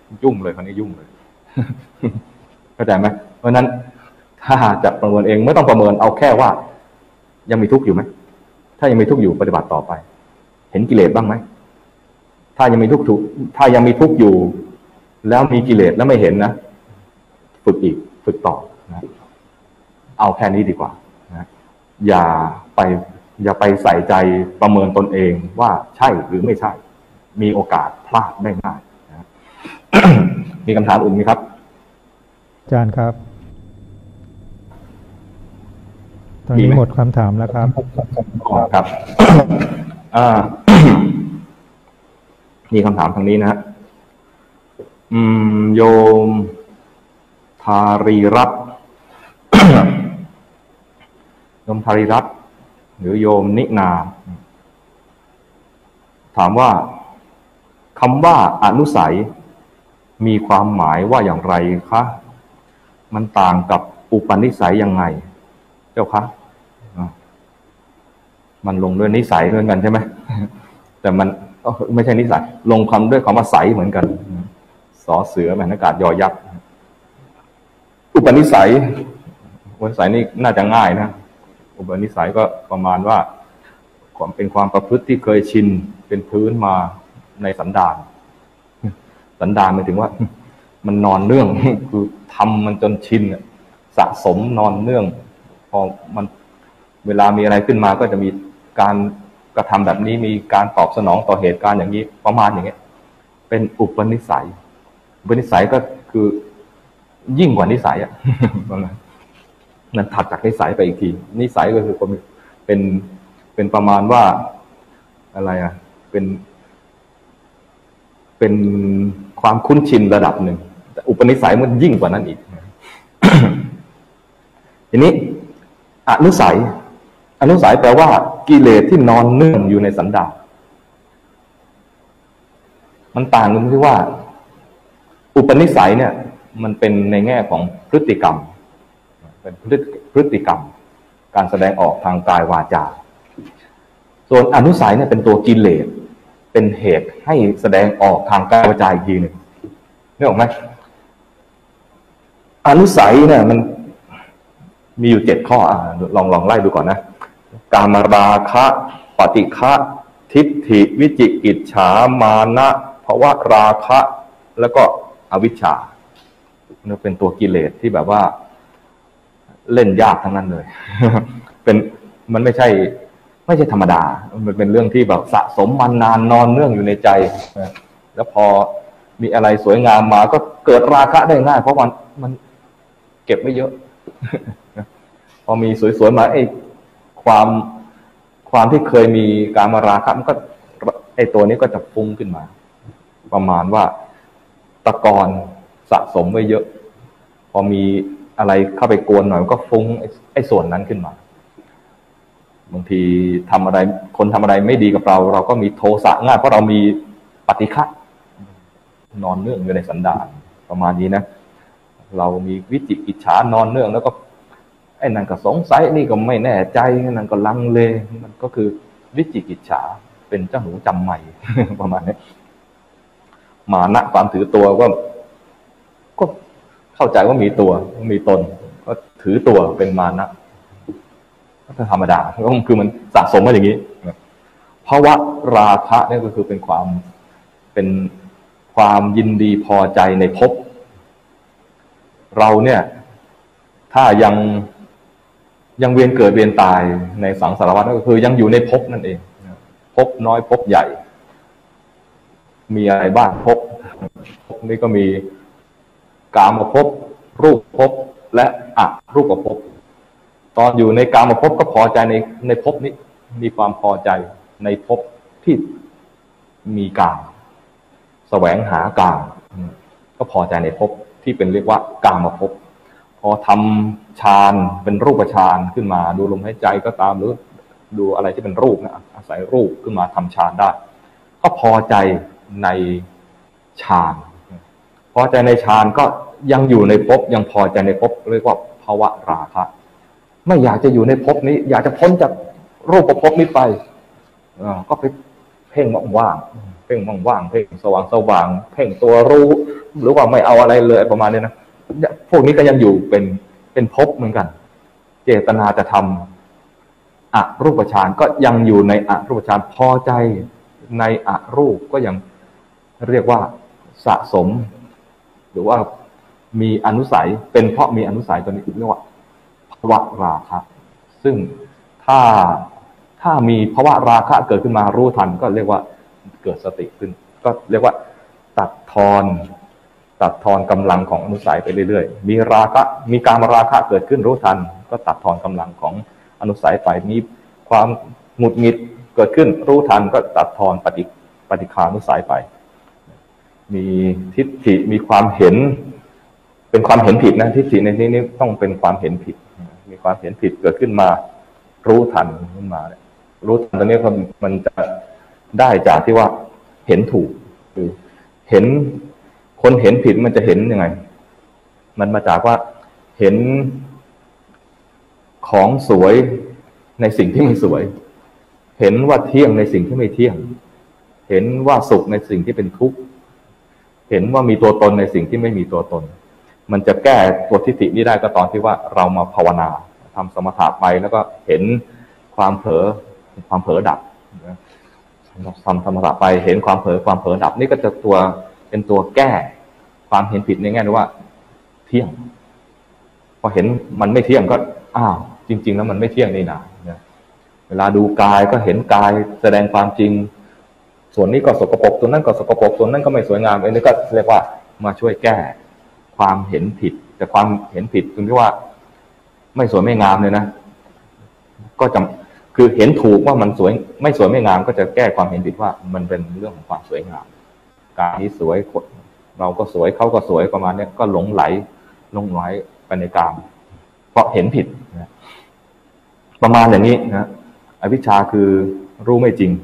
ยุ่งเลยคราวนี้ยุ่งเลย เข้าใจไหมเพราะนั้นถ้าจะประเมินเองไม่ต้องประเมินเอาแค่ว่ายังมีทุกข์อยู่ไหมถ้ายังมีทุกข์อยู่ปฏิบัติต่อไปเห็นกิเลสบ้างไหมถ้ายังมีทุกข์ถูกถ้ายังมีทุกข์อยู่แล้วมีกิเลสแล้วไม่เห็นนะฝึกอีกฝึกต่อนะเอาแค่นี้ดีกว่านะอย่าไปอย่าไปใส่ใจประเมินตนเองว่าใช่หรือไม่ใช่มีโอกาสพลาดได้ง่ายนะ มีคำถามอื่นไหมครับอาจารย์ครับตอนนี้หมดคำถามแล้วครับครับ อ่า มีคำถามทางนี้นะฮะอืมโยมธารีรัตน์ โยมธารีรัตน์หรือโยมนินาถามว่าคำว่าอนุสัยมีความหมายว่าอย่างไรคะมันต่างกับอุปนิสัยยังไงเจ้าคะมันลงด้วยนิสัยเหมือนกันใช่ไหม แต่มันไม่ใช่นิสัยลงคำด้วยคำว่าใสเหมือนกันสอเสือแมนอากาศยอยักษ์อุปนิสัยอุปนิสัยนี่น่าจะง่ายนะอุปนิสัยก็ประมาณว่าความเป็นความประพฤติที่เคยชินเป็นพื้นมาในสันดานสันดานหมายถึงว่ามันนอนเนื่องคือทำมันจนชินสะสมนอนเนื่องพอมันเวลามีอะไรขึ้นมาก็จะมีการกระทำแบบนี้มีการตอบสนองต่อเหตุการณ์อย่างนี้ประมาณอย่างเงี้ยเป็นอุปนิสัยอุปนิสัยก็คือยิ่งกว่านิสัยอ่ะประมาณนั้นถัดจากนิสัยไปอีกทีนิสัยก็คือเป็นเป็นประมาณว่าอะไรอ่ะเป็นเป็นความคุ้นชินระดับหนึ่งแต่อุปนิสัยมันยิ่งกว่านั้นอีก ทีนี้อนุสัยอนุสัยแปลว่ากิเลสที่นอนเนื่องอยู่ในสันดานมันต่างกันที่ว่าอุปนิสัยเนี่ยมันเป็นในแง่ของพฤติกรรมเป็นพฤติกรรมการแสดงออกทางกายวาจาส่วนอนุสัยเนี่ยเป็นตัวกิเลสเป็นเหตุให้แสดงออกทางกายวาจาอีกทีหนึ่งนึกออกไหมอนุสัยเนี่ยมันมีอยู่เจ็ดข้ออ่ะลองลองไล่ดูก่อนนะกามราคะปฏิฆะทิฏฐิวิจิกิจฉามานะภวราคะแล้วก็อวิชชาเนี่ยเป็นตัวกิเลสที่แบบว่าเล่นยากทั้งนั้นเลย เป็นมันไม่ใช่ไม่ใช่ธรรมดามันเป็นเรื่องที่แบบสะสมมานานนอนเนื่องอยู่ในใจแล้วพอมีอะไรสวยงามมาก็เกิดราคะได้ง่ายเพราะมันมันเก็บไม่เยอะ พอมีสวยๆมาไอ้ความความที่เคยมีการมาราคะมันก็ไอ้ตัวนี้ก็จะฟุ้งขึ้นมาประมาณว่าตะกอนสะสมไว้เยอะพอมีอะไรเข้าไปกวนหน่อยมันก็ฟุ้งไอ้ส่วนนั้นขึ้นมาบางทีทำอะไรคนทำอะไรไม่ดีกับเราเราก็มีโทสะง่ายเพราะเรามีปฏิฆะนอนเนื่องอยู่ในสันดานประมาณนี้นะเรามีวิจิกิจฉานอนเนื่องแล้วก็ไอ้นั่นก็สงสัยนี่ก็ไม่แน่ใจนั่นก็ลังเลมันก็คือวิจิกิจฉาเป็นเจ้าหนูจำใหม่ ประมาณนี้มานะความถือตัวก็ก็เข้าใจว่ามีตัวมีตนก็ถือตัวเป็นมานะก็ธรรมดาก็คือมันสะสมมาอย่างนี้เพราะว่าราคะเนี่ยก็คือเป็นความเป็นความยินดีพอใจในภพเราเนี่ยถ้ายังยังเวียนเกิดเวียนตายในสังสารวัฏก็คือยังอยู่ในภพนั่นเองภพน้อยภพใหญ่มีอะไรบ้างภพภพนี้ก็มีกามภพรูปภพและอรูปภพตอนอยู่ในกามภพก็พอใจในในภพนี้มีความพอใจในภพที่มีกามแสวงหากามก็พอใจในภพที่เป็นเรียกว่ากามภพพอทำฌานเป็นรูปฌานขึ้นมาดูลมหายใจก็ตามหรือดูอะไรที่เป็นรูปนะอาศัยรูปขึ้นมาทำฌานได้ก็พอใจในฌานพอใจในฌานก็ยังอยู่ในภพยังพอใจในภพเรียกว่าภวราคะไม่อยากจะอยู่ในภพนี้อยากจะพ้นจากรูปภพนี้ไปก็ไปเพ่งว่างๆเพ่งว่างๆเพ่งสว่างสว่างเพ่งตัวรู้หรือว่าไม่เอาอะไรเลยประมาณนี้นะพวกนี้ก็ยังอยู่เป็นเป็นภพเหมือนกันเจตนาจะทำอรูปฌานก็ยังอยู่ในอรูปฌานพอใจในอรูปก็ยังเรียกว่าสะสมหรือว่ามีอนุสัยเป็นเพราะมีอนุสัยตัวนี้เรียกว่าภวะราคะซึ่งถ้าถ้ามีภวะราคะเกิดขึ้นมารู้ทันก็เรียกว่าเกิดสติขึ้นก็เรียกว่าตัดทอนตัดทอนกำลังของอนุสัยไปเรื่อยๆมีราคะมีการราคะเกิดขึ้นรู้ทันก็ตัดทอนกำลังของอนุสัยไปมีความหงุดหงิดเกิดขึ้นรู้ทันก็ตัดทอนปฏิปฏิฆานุสัยไปมีทิฏฐิมีความเห็นเป็นความเห็นผิดนะทิฏฐิในที่นี้ต้องเป็นความเห็นผิดมีความเห็นผิดเกิดขึ้นมารู้ทันขึ้นมารู้ทันตรงนี้มันจะได้จากที่ว่าเห็นถูกคือเห็นคนเห็นผิดมันจะเห็นยังไงมันมาจากว่าเห็นของสวยในสิ่งที่ไม่สวยเห็นว่าเที่ยงในสิ่งที่ไม่เที่ยงเห็นว่าสุขในสิ่งที่เป็นทุกข์เห็นว่ามีตัวตนในสิ่งที่ไม่มีตัวตนมันจะแก้ตัวทิฏฐินี้ได้ก็ตอนที่ว่าเรามาภาวนาทำสมถะไปแล้วก็เห็นความเผลอความเผลอดับทำสมถะไปเห็นความเผลอความเผลอดับนี่ก็จะตัวเป็นตัวแก้ความเห็นผิดในแง่ที่ว่าเที่ยงพอเห็นมันไม่เที่ยงก็อ้าวจริงๆแล้วมันไม่เที่ยงนี่นาเวลาดูกายก็เห็นกายแสดงความจริงส่วนนี้ก็สกปรกส่วนนั้นก็สกปรกส่วนนั้นก็ไม่สวยงามอันนี้ก็เรียกว่ามาช่วยแก้ความเห็นผิดแต่ความเห็นผิดตรงที่ว่าไม่สวยไม่งามเลยนะก็จะคือเห็นถูกว่ามันสวยไม่สวยไม่งามก็จะแก้ความเห็นผิดว่ามันเป็นเรื่องของความสวยงามกายนี้สวยเราก็สวยเขาก็สวยประมาณนี้ก็หลงไหลหลงไหลไปในกามเพราะเห็นผิดนะประมาณอย่างนี้นะอวิชชาคือรู้ไม่จริง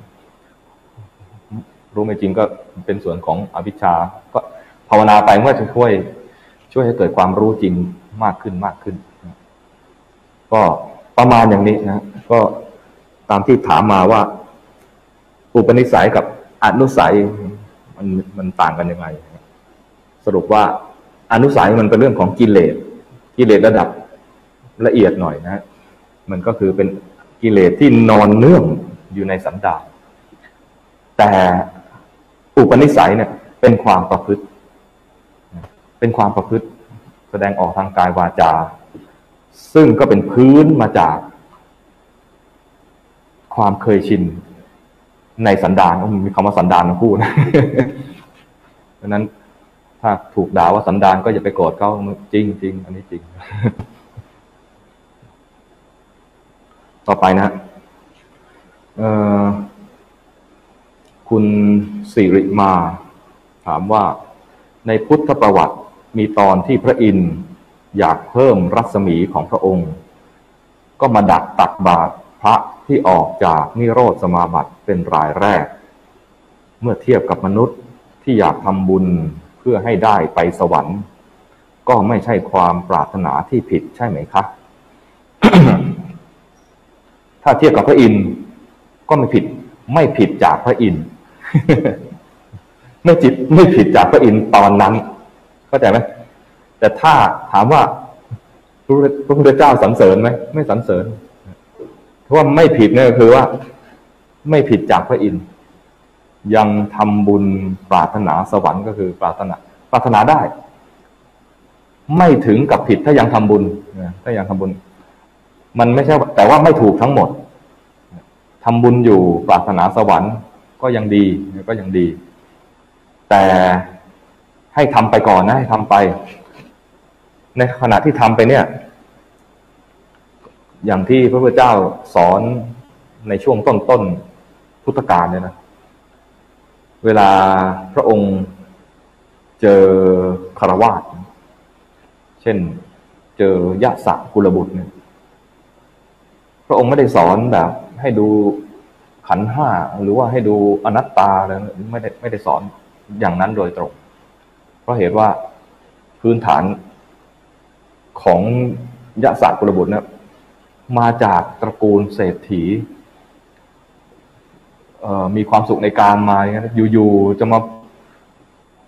รู้ไม่จริงก็เป็นส่วนของอวิชชาก็ภาวนาไปเมื่อจะช่วยช่วยให้เกิดความรู้จริงมากขึ้นมากขึ้นก็ประมาณอย่างนี้นะก็ตามที่ถามมาว่าอุปนิสัยกับอนุสัยมันมันต่างกันยังไงสรุปว่าอนุสัยมันเป็นเรื่องของกิเลสกิเลสระดับละเอียดหน่อยนะมันก็คือเป็นกิเลสที่นอนเนื่องอยู่ในสันดานแต่อุปนิสัยเนี่ยเป็นความประพฤติเป็นความประพฤติแสดงออกทางกายวาจาซึ่งก็เป็นพื้นมาจากความเคยชินในสันดานมีคำว่าสันดานมาพูดนะเพราะนั้นถ้าถูกด่าว่าสันดานก็อย่าไปโกรธเขาจริงจริงอันนี้จริงต่อไปนะเอ่อคุณสิริมาถามว่าในพุทธประวัติมีตอนที่พระอินทร์อยากเพิ่มรัศมีของพระองค์ก็มาดักตักบาตรพระที่ออกจากนิโรธสมาบัติเป็นรายแรกเมื่อเทียบกับมนุษย์ที่อยากทำบุญเพื่อให้ได้ไปสวรรค์ก็ไม่ใช่ความปรารถนาที่ผิดใช่ไหมคะ ถ้าเทียบกับพระอินทร์ก็ไม่ผิดไม่ผิดจากพระอินทร์ ไม่จิตไม่ผิดจากพระอินทร์ตอนนั้นเข้าใจไหมแต่ถ้าถามว่าพระพุทธเจ้าสรรเสริญไหมไม่สรรเสริญเพราะว่าไม่ผิดเนี่ยคือว่าไม่ผิดจากพระอินทร์ยังทำบุญปรารถนาสวรรค์ก็คือปรารถนาปรารถนาได้ไม่ถึงกับผิดถ้ายังทำบุญถ้ายังทำบุญมันไม่ใช่แต่ว่าไม่ถูกทั้งหมดทำบุญอยู่ปรารถนาสวรรค์ก็ยังดีก็ยังดีแต่ให้ทำไปก่อนนะให้ทำไปในขณะที่ทำไปเนี่ยอย่างที่พระพุทธเจ้าสอนในช่วงต้นๆพุทธกาลเนี่ยนะเวลาพระองค์เจอคฤหัสถ์เช่นเจอยะสะกุลบุตรเนี่ยพระองค์ไม่ได้สอนแบบให้ดูขันธ์ห้าหรือว่าให้ดูอนัตตาอะไรไม่ได้ไม่ได้สอนอย่างนั้นโดยตรงเพราะเหตุว่าพื้นฐานของยะสะกุลบุตรเนี่ยมาจากตระกูลเศรษฐีมีความสุขในการมาอยู่ๆจะมา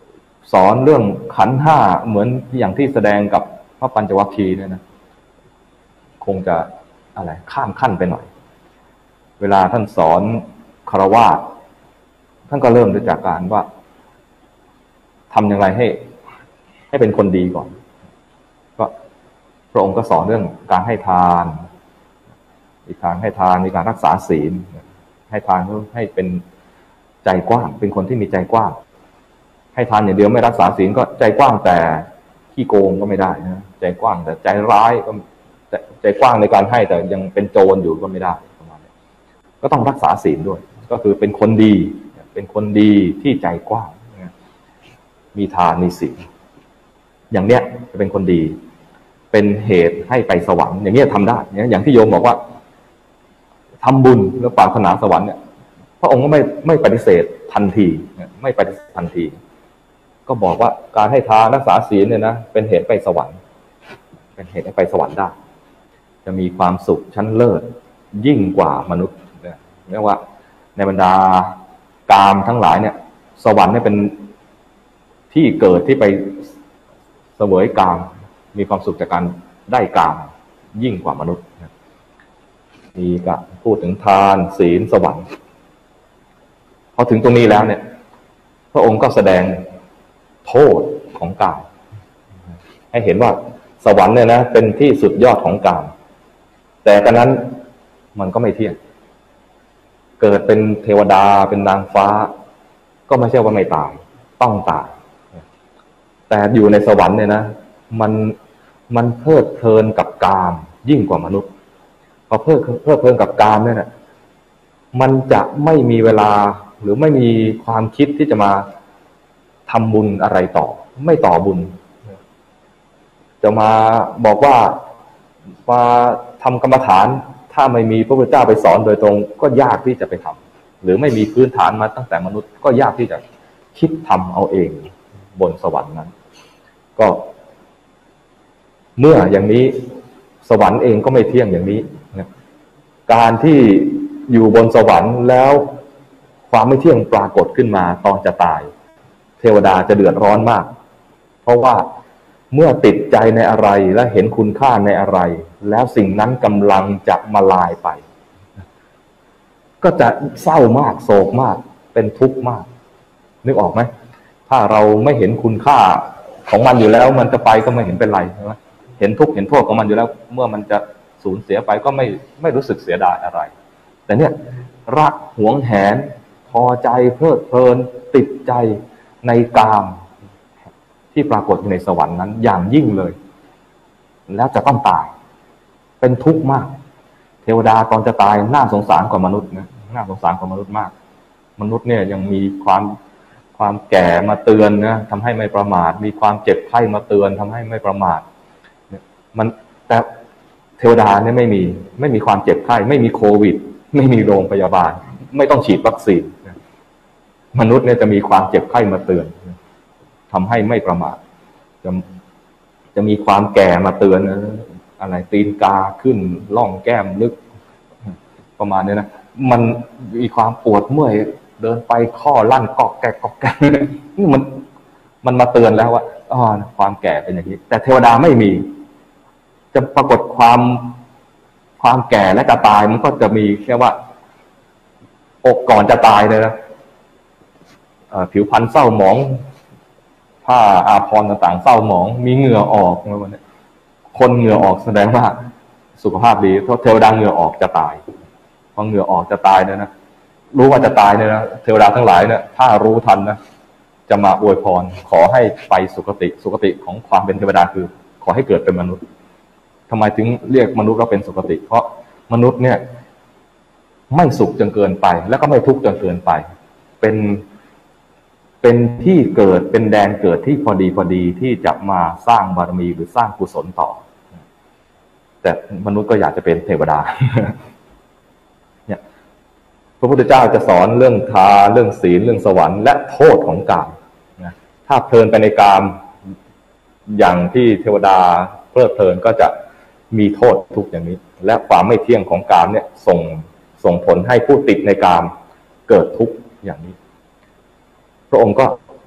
สอนเรื่องขันธ์ห้าเหมือนอย่างที่แสดงกับพระปัญจวัคคีย์เนี่ยนะคงจะอะไรข้ามขั้นไปหน่อยเวลาท่านสอนฆราวาสท่านก็เริ่มด้วยจากการว่าทำอย่างไรให้ให้เป็นคนดีก่อนก็พระองค์ก็สอนเรื่องการให้ทานมีการให้ทานมีการรักษาศีลให้ทานให้เป็นใจกว้างเป็นคนที่มีใจกว้างให้ทานอย่างเดียวไม่รักษาศีลก็ใจกว้างแต่ขี้โกงก็ไม่ได้นะใจกว้างแต่ใจร้ายก็ใจกว้างในการให้แต่ยังเป็นโจรอยู่ก็ไม่ได้ประมาณนี้ก็ต้องรักษาศีลด้วยก็คือเป็นคนดีเป็นคนดีที่ใจกว้างมีทานมีศีลอย่างเนี้ยจะเป็นคนดีเป็นเหตุให้ไปสวรรค์อย่างเนี้ยทำได้อย่างที่โยมบอกว่าทำบุญแล้วปรารถนาสวรรค์เนี่ยพระองค์ก็ไม่ไม่ปฏิเสธทันทีไม่ปฏิเสธทันทีก็บอกว่าการให้ทานรักษาศีลเนี่ยนะเป็นเหตุไปสวรรค์เป็นเหตุให้ไปสวรรค์ได้จะมีความสุขชั้นเลิศยิ่งกว่ามนุษย์เนี่ยเรียกว่าในบรรดากามทั้งหลายเนี่ยสวรรค์เนี่ยเป็นที่เกิดที่ไปเสวยกามมีความสุขจากการได้กามยิ่งกว่ามนุษย์มีก็พูดถึงทานศีลสวรรค์พอถึงตรงนี้แล้วเนี่ยพระองค์ก็แสดงโทษของกามให้เห็นว่าสวรรค์เนี่ยนะเป็นที่สุดยอดของกามแต่กันนั้นมันก็ไม่เที่ยงเกิดเป็นเทวดาเป็นนางฟ้าก็ไม่ใช่ว่าไม่ตายต้องตายแต่อยู่ในสวรรค์เนี่ยนะมันมันเพลิดเพลินกับกามยิ่งกว่ามนุษย์พอเพลิดเพลิดเพลินกับกามเนี่ยนะมันจะไม่มีเวลาหรือไม่มีความคิดที่จะมาทำบุญอะไรต่อไม่ต่อบุญจะมาบอกว่ามาทำกรรมฐานถ้าไม่มีพระพุทธเจ้าไปสอนโดยตรงก็ยากที่จะไปทำหรือไม่มีพื้นฐานมาตั้งแต่มนุษย์ก็ยากที่จะคิดทำเอาเองบนสวรรค์นั้นก็เมื่ออย่างนี้สวรรค์เองก็ไม่เที่ยงอย่างนี้นะการที่อยู่บนสวรรค์แล้วความไม่เที่ยงปรากฏขึ้นมาตอนจะตายเทวดาจะเดือดร้อนมากเพราะว่าเมื่อติดใจในอะไรและเห็นคุณค่าในอะไรแล้วสิ่งนั้นกำลังจะมาลายไปก็จะเศร้ามากโศกมากเป็นทุกข์มากนึกออกไหมถ้าเราไม่เห็นคุณค่าของมันอยู่แล้วมันจะไปก็ไม่เห็นเป็นไรใช่ไหมเห็นทุกข์เห็นโทษของมันอยู่แล้วเมื่อมันจะสูญเสียไปก็ไม่ไม่รู้สึกเสียดายอะไรแต่เนี่ยรักหวงแหนพอใจเพลิดเพลินติดใจในกามที่ปรากฏอยู่ในสวรรค์นั้นอย่างยิ่งเลยแล้วจะต้องตายเป็นทุกข์มากเทวดาตอนจะตายน่าสงสารกว่ามนุษย์นะน่าสงสารกว่ามนุษย์มากมนุษย์เนี่ยยังมีความความแก่มาเตือนนะทำให้ไม่ประมาทมีความเจ็บไข้มาเตือนทำให้ไม่ประมาทมันแต่เทวดาเนี่ยไม่มีไม่มีความเจ็บไข้ไม่มีโควิดไม่มีโรงพยาบาลไม่ต้องฉีดวัคซีนมนุษย์เนี่ยจะมีความเจ็บไข้มาเตือนทำให้ไม่ประมาทจะจะมีความแก่มาเตือนอะไรตีนกาขึ้นล่องแก้มลึกประมาณนี้นะมันมีความปวดเมื่อยเดินไปข้อลั่นกอกแกกกอกแกนี่มันมันมาเตือนแล้วว่าอ๋อความแก่เป็นอย่างนี้แต่เทวดาไม่มีจะปรากฏความความแก่และจะตายมันก็จะมีแค่ว่าอกก่อนจะตายเลยนะผิวพรรณเศร้าหมองผ้าอาภรณ์ต่างๆเศร้าหมองมีเหงื่อออกอะไรแบบนี้คนเหงื่อออกแสดงว่าสุขภาพดีเพราะเทวดาเหงื่อออกจะตายพอเหงื่อออกจะตายเนี่ยนะรู้ว่าจะตายเนี่ยนะเทวดาทั้งหลายเนี่ยถ้ารู้ทันนะจะมาอวยพรขอให้ไปสุคติสุคติของความเป็นเทวดาคือขอให้เกิดเป็นมนุษย์ทำไมถึงเรียกมนุษย์ว่าเป็นสุคติเพราะมนุษย์เนี่ยไม่สุขจนเกินไปแล้วก็ไม่ทุกข์จนเกินไปเป็นเป็นที่เกิดเป็นแดนเกิดที่พอดีพอดีที่จะมาสร้างบารมีหรือสร้างกุศลต่อแต่มนุษย์ก็อยากจะเป็นเทวดาเนี่ยพระพุทธเจ้าจะสอนเรื่องทานเรื่องศีลเรื่องสวรรค์และโทษของกามนะถ้าเพลินไปในกามอย่างที่เทวดาเพลิดเพลินก็จะมีโทษทุกอย่างนี้และความไม่เที่ยงของกามเนี่ยส่งส่งผลให้ผู้ติดในกามเกิดทุกข์อย่างนี้พระองค์ก็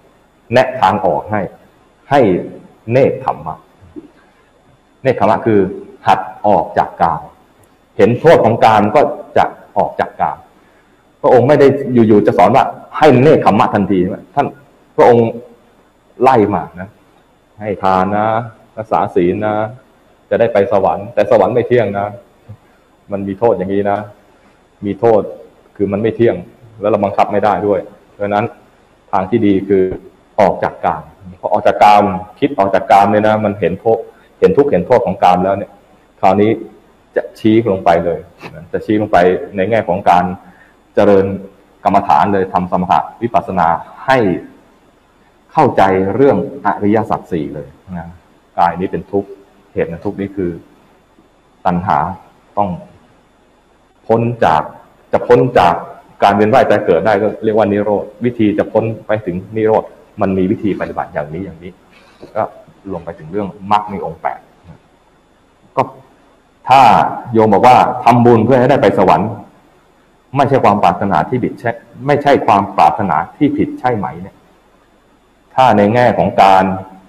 แนะทางออกให้ให้เนกขัมมะเนกขัมมะคือหัดออกจากกามเห็นโทษของกามก็จะออกจากกามพระองค์ไม่ได้อยู่ๆจะสอนว่าให้เนกขัมมะทันทีท่านพระองค์ไล่มานะให้ทานนะรักษาศีลนะจะได้ไปสวรรค์แต่สวรรค์ไม่เที่ยงนะมันมีโทษอย่างนี้นะมีโทษคือมันไม่เที่ยงแล้วเราบังคับไม่ได้ด้วยเพราะนั้นทางที่ดีคือออกจากกามพอออกจากกามคิดออกจากกามเนี่ยนะมันเห็นโทษเห็นทุกข์เห็นโทษของกามแล้วเนี่ยคราวนี้จะชี้ลงไปเลยจะชี้ลงไปในแง่ของการเจริญกรรมฐานเลยทำสมถะวิปัสสนาให้เข้าใจเรื่องอริยสัจสี่เลยนะกายนี้เป็นทุกข์เหตุในทุกข์นี้คือตัณหาต้องพ้นจากจะพ้นจากการเวียนว่ายตายเกิดได้ก็เรียกว่านิโรธวิธีจะพ้นไปถึงนิโรธมันมีวิธีปฏิบัติอย่างนี้อย่างนี้ก็ลงไปถึงเรื่องมรรคในองค์แปดก็ถ้าโยมบอกว่าทำบุญเพื่อให้ได้ไปสวรรค์ไม่ใช่ความปรารถนาที่ผิดใช่ไม่ใช่ความปรารถนาที่ผิดใช่ไหมเนี่ยถ้าในแง่ของการ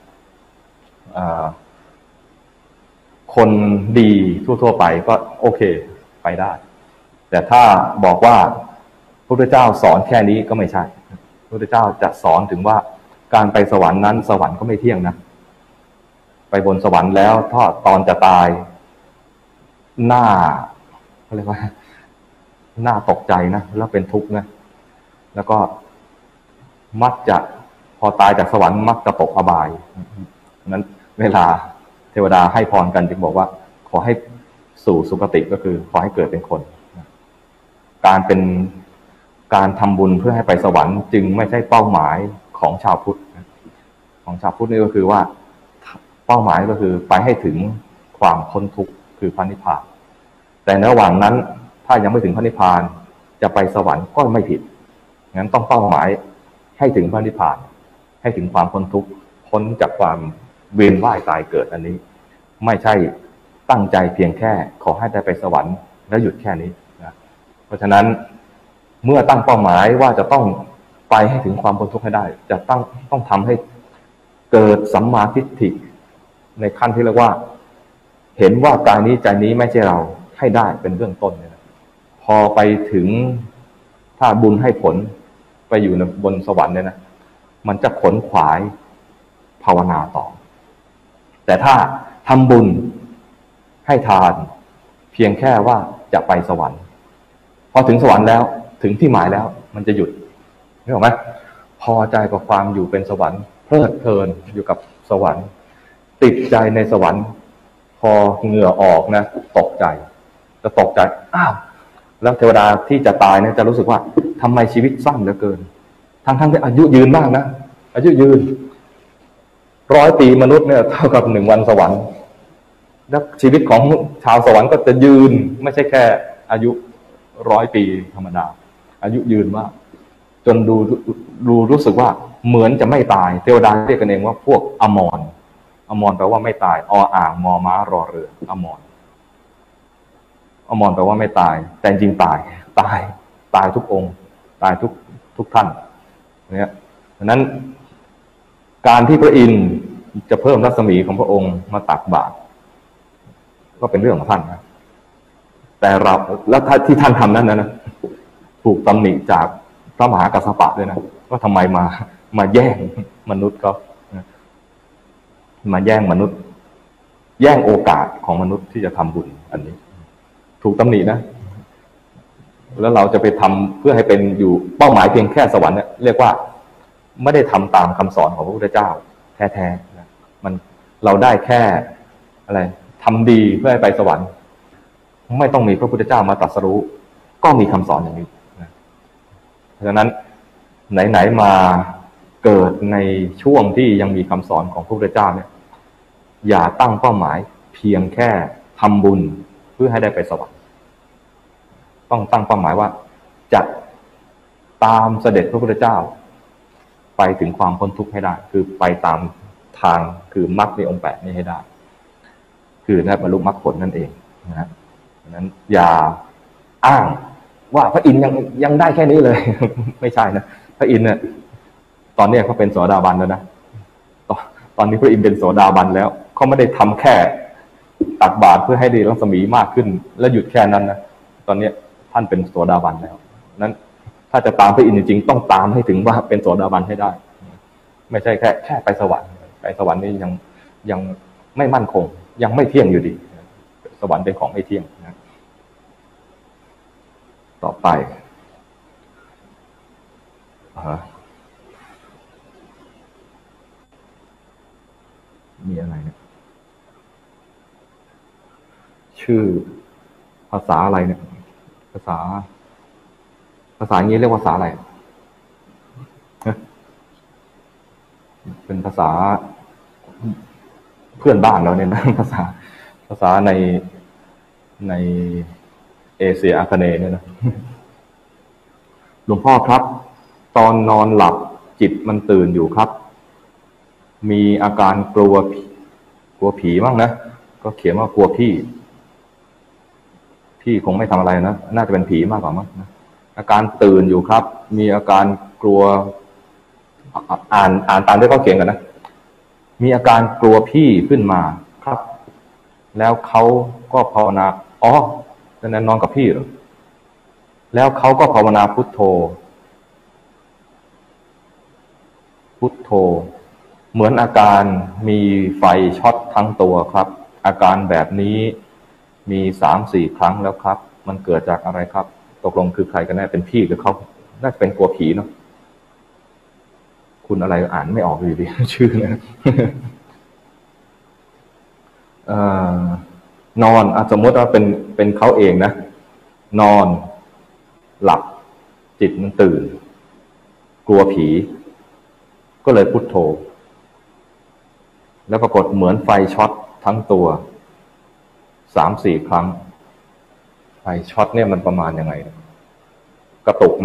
คนดีทั่วๆไปก็โอเคไปได้แต่ถ้าบอกว่าพระพุทธเจ้าสอนแค่นี้ก็ไม่ใช่พระพุทธเจ้าจะสอนถึงว่าการไปสวรรค์นั้นสวรรค์ก็ไม่เที่ยงนะไปบนสวรรค์แล้วถ้าตอนจะตายหน้าเขาเรียกว่าหน้าตกใจนะแล้วเป็นทุกข์นะแล้วก็มักจะพอตายจากสวรรค์มักจะตกอบายนั้นเวลาเทวดาให้พรกันจึงบอกว่าขอให้สู่สุคติก็คือขอให้เกิดเป็นคนการเป็นการทำบุญเพื่อให้ไปสวรรค์จึงไม่ใช่เป้าหมายของชาวพุทธของชาวพุทธนี่ก็คือว่าเป้าหมายก็คือไปให้ถึงความพ้นทุกข์คือพระนิพพานแต่ในระหว่างนั้นถ้ายังไม่ถึงพระนิพพานจะไปสวรรค์ก็ไม่ผิดงั้นต้องเป้าหมายให้ถึงพระนิพพานให้ถึงความพ้นทุกข์พ้นจากความเวียนว่ายตายเกิดอันนี้ไม่ใช่ตั้งใจเพียงแค่ขอให้ได้ไปสวรรค์แล้วหยุดแค่นี้นะเพราะฉะนั้นเมื่อตั้งเป้าหมายว่าจะต้องไปให้ถึงความพ้นทุกข์ให้ได้จะต้องต้องทำให้เกิดสัมมาทิฏฐิในขั้นที่เรียกว่าเห็นว่ากายนี้ใจนี้ไม่ใช่เราให้ได้เป็นเบื้องต้นเนี่ยพอไปถึงถ้าบุญให้ผลไปอยู่ในบนสวรรค์เนี่ยนะมันจะขนขวายภาวนาต่อแต่ถ้าทำบุญให้ทานเพียงแค่ว่าจะไปสวรรค์พอถึงสวรรค์แล้วถึงที่หมายแล้วมันจะหยุดนึกออกไหมพอใจกับความอยู่เป็นสวรรค์เพลิดเพลินอยู่กับสวรรค์ติดใจในสวรรค์พอเหงื่อออกนะตกใจจะตกใจอ้าวแล้วเทวดาที่จะตายเนี่ยจะรู้สึกว่าทำไมชีวิตสั้นเหลือเกินทั้งทั้งที่อายุยืนมากนะอายุยืนร้อยปีมนุษย์เนี่ยเท่ากับหนึ่งวันสวรรค์แล้วชีวิตของชาวสวรรค์ก็จะยืนไม่ใช่แค่อายุร้อยปีธรรมดาอายุยืนมากจนดูดูรู้สึกว่าเหมือนจะไม่ตายเทวดาเรียกกันเองว่าพวกอมรอมรแปลว่าไม่ตายออ่างมอม้ารอเรืออมรอมรแปลว่าไม่ตายแต่จริงตายตายตายทุกองค์ตายทุกทุกท่านเนี่ยดังนั้นการที่พระอินทร์จะเพิ่มรัศมีของพระองค์มาตักบาตรก็เป็นเรื่องของท่านนะแต่เราแล้วที่ท่านทำนั้นนะถูกตำหนิจากพระมหากัสสปะด้วยนะว่าทำไมมามาแย่งมนุษย์เขามาแย่งมนุษย์แย่งโอกาสของมนุษย์ที่จะทำบุญอันนี้ถูกตำหนินะแล้วเราจะไปทำเพื่อให้เป็นอยู่เป้าหมายเพียงแค่สวรรค์เนี่ยเรียกว่าไม่ได้ทำตามคำสอนของพระพุทธเจ้าแท้ๆนะมันเราได้แค่อะไรทำดีเพื่อให้ไปสวรรค์ไม่ต้องมีพระพุทธเจ้ามาตรัสรู้ก็มีคำสอนอย่างนี้นะเพราะฉะนั้นไหนๆมาเกิดในช่วงที่ยังมีคำสอนของพระพุทธเจ้าเนี่ยอย่าตั้งเป้าหมายเพียงแค่ทำบุญเพื่อให้ได้ไปสวรรค์ต้องตั้งเป้าหมายว่าจะตามเสด็จพระพุทธเจ้าไปถึงความพ้นทุกข์ให้ได้คือไปตามทางคือมรรคในองค์แปดนี้ให้ได้คือได้บรรลุมรรคผลนั่นเองนะฮะดังนั้นอย่าอ้างว่าพระอินทร์ยังยังได้แค่นี้เลย ไม่ใช่นะพระอินทร์เนี่ยตอนนี้เขาเป็นโสดาบันแล้วนะตอนตอนนี้พระอินทร์เป็นโสดาบันแล้วเขาไม่ได้ทำแค่ตักบาตรเพื่อให้ได้รัศมีมากขึ้นแล้วหยุดแค่นั้นนะตอนนี้ท่านเป็นโสดาบันแล้วนั้นถ้าจะตามพระอินทร์จริงๆต้องตามให้ถึงว่าเป็นโสดาบันให้ได้ไม่ใช่แค่แค่ไปสวรรค์ไปสวรรค์นี่ยังยังไม่มั่นคงยังไม่เที่ยงอยู่ดีสวรรค์เป็นของไม่เที่ยงนะต่อไปมีอะไรเนี่ยชื่อภาษาอะไรเนี่ยภาษาภาษาอย่างนี้เรียกว่าภาษาอะไรเป็นภาษาเพื่อนบ้านเราเนี่ยนะภาษาภาษาในในเอเชียอาคเนย์เนี่ยนะหลวงพ่อครับตอนนอนหลับจิตมันตื่นอยู่ครับมีอาการกลัวกลัวผีบ้างนะก็เขียนว่ากลัวพี่พี่คงไม่ทำอะไรนะน่าจะเป็นผีมากกว่ามั้งนะอาการตื่นอยู่ครับมีอาการกลัวอ่านอ่านตามที่เขาเขียนกันนะมีอาการกลัวพี่ขึ้นมาครับแล้วเขาก็ภาวนาอ๋อนั่นนอนกับพี่เหรอแล้วเขาก็ภาวนาพุทโธพุทโธเหมือนอาการมีไฟช็อตทั้งตัวครับอาการแบบนี้มีสามสี่ครั้งแล้วครับมันเกิดจากอะไรครับตกลงคือใครกันแน่เป็นพี่หรือเขาน่าจะเป็นกลัวผีเนาะคุณอะไรอ่านไม่ออกอยู่ดีชื่อนะเอ่อนอนสมมติว่าเป็นเป็นเขาเองนะนอนหลับจิตมันตื่นกลัวผีก็เลยพุทโธแล้วปรากฏเหมือนไฟช็อตทั้งตัวสามสี่ครั้งไฟช็อตเนี่ยมันประมาณยังไงกระตุกไหม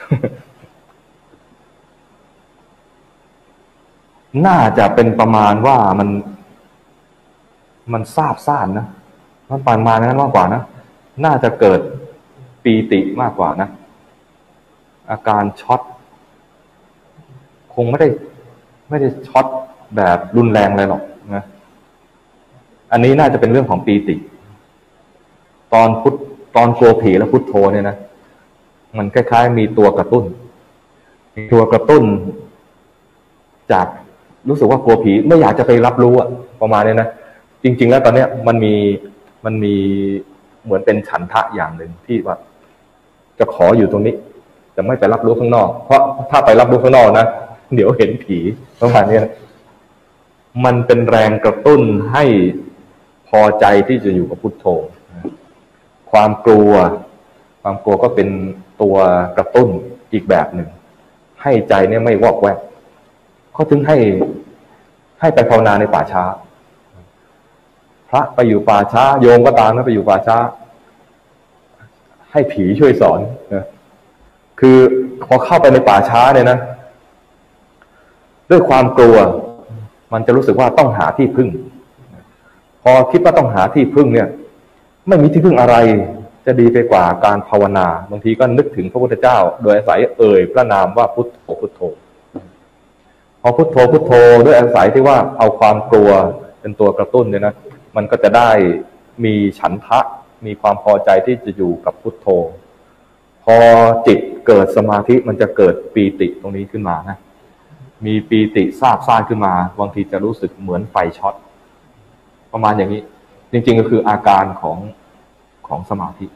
น่าจะเป็นประมาณว่ามันมันซาบซ่านนะมันประมาณนั้นมากกว่านะน่าจะเกิดปีติมากกว่านะอาการช็อตคงไม่ได้ไม่ได้ช็อตแบบรุนแรงเลยหรอกนะอันนี้น่าจะเป็นเรื่องของปีติตอนพุทตอนกลัวผีแล้วพุทโธเนี่ยนะมันคล้ายๆมีตัวกระตุ้นมีตัวกระตุ้นจากรู้สึกว่ากลัวผีไม่อยากจะไปรับรู้อะประมาณนี้นะจริงๆแล้วตอนเนี้ยมันมีมันมีเหมือนเป็นฉันทะอย่างหนึ่งที่ว่าจะขออยู่ตรงนี้จะไม่ไปรับรู้ข้างนอกเพราะถ้าไปรับรู้ข้างนอกนะเดี๋ยวเห็นผีประมาณนี้นะมันเป็นแรงกระตุ้นให้พอใจที่จะอยู่กับพุทโธความกลัวความกลัวก็เป็นตัวกระตุ้นอีกแบบหนึ่งให้ใจเนี่ยไม่วอกแวกเขาถึงให้ให้ไปภาวนาในป่าช้าพระไปอยู่ป่าช้าโยมก็ตามนะไปอยู่ป่าช้าให้ผีช่วยสอนนะคือพอเข้าไปในป่าช้าเนี่ยนะด้วยความกลัวมันจะรู้สึกว่าต้องหาที่พึ่งพอคิดว่าต้องหาที่พึ่งเนี่ยไม่มีที่พึ่งอะไรจะดีไปกว่าการภาวนาบางทีก็นึกถึงพระพุทธเจ้าโดยอาศัยเอ่ยพระนามว่าพุทโธพุทโธพอพุทโธพุทโธด้วยอาศัยที่ว่าเอาความกลัวเป็นตัวกระตุ้นเนี่ยนะมันก็จะได้มีฉันทะมีความพอใจที่จะอยู่กับพุทโธพอจิตเกิดสมาธิมันจะเกิดปีติตรงนี้ขึ้นมานะมีปีติซาบซ่านขึ้นมาบางทีจะรู้สึกเหมือนไฟช็อตประมาณอย่างนี้จริงๆก็คืออาการของของสมาธิ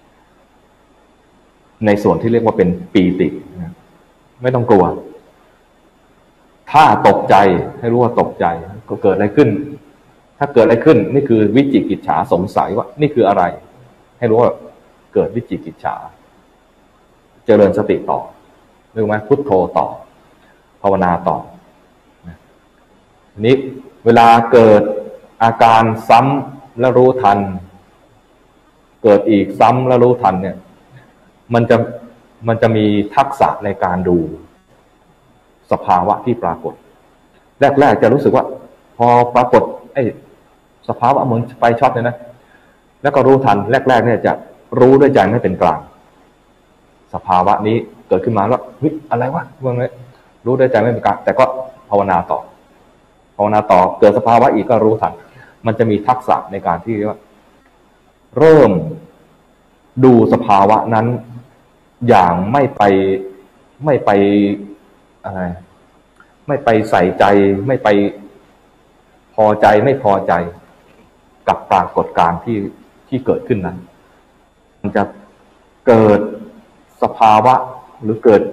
ในส่วนที่เรียกว่าเป็นปีตินะไม่ต้องกลัวถ้าตกใจให้รู้ว่าตกใจก็เกิดอะไรขึ้นถ้าเกิดอะไรขึ้นนี่คือวิจิกิจฉาสงสัยว่านี่คืออะไรให้รู้ว่าเกิดวิจิกิจฉาเจริญสติต่อรู้ไหมพุทโธต่อภาวนาต่อนี้เวลาเกิดอาการซ้ำและรู้ทันเกิดอีกซ้ำและรู้ทันเนี่ยมันจะมันจะมีทักษะในการดูสภาวะที่ปรากฏแรกๆจะรู้สึกว่าพอปรากฏไอ้สภาวะเหมือนไฟช็อตเนี่ยนะแล้วก็รู้ทันแรกๆเนี่ยจะรู้ด้วยใจไม่เป็นกลางสภาวะนี้เกิดขึ้นมาแล้วเฮ้ยอะไรวะว่าไงรู้ด้วยใจไม่เป็นกลางแต่ก็ภาวนาต่อภาวนาต่อเกิดสภาวะอีกก็รู้ทันมันจะมีทักษะในการที่เรียกว่าเริ่มดูสภาวะนั้นอย่างไม่ไปไม่ไปอะไรไม่ไปใส่ใจไม่ไปพอใจไม่พอใจกับปรากฏการณ์ที่ที่เกิดขึ้นนั้นมันจะเกิดสภาวะหรือเกิด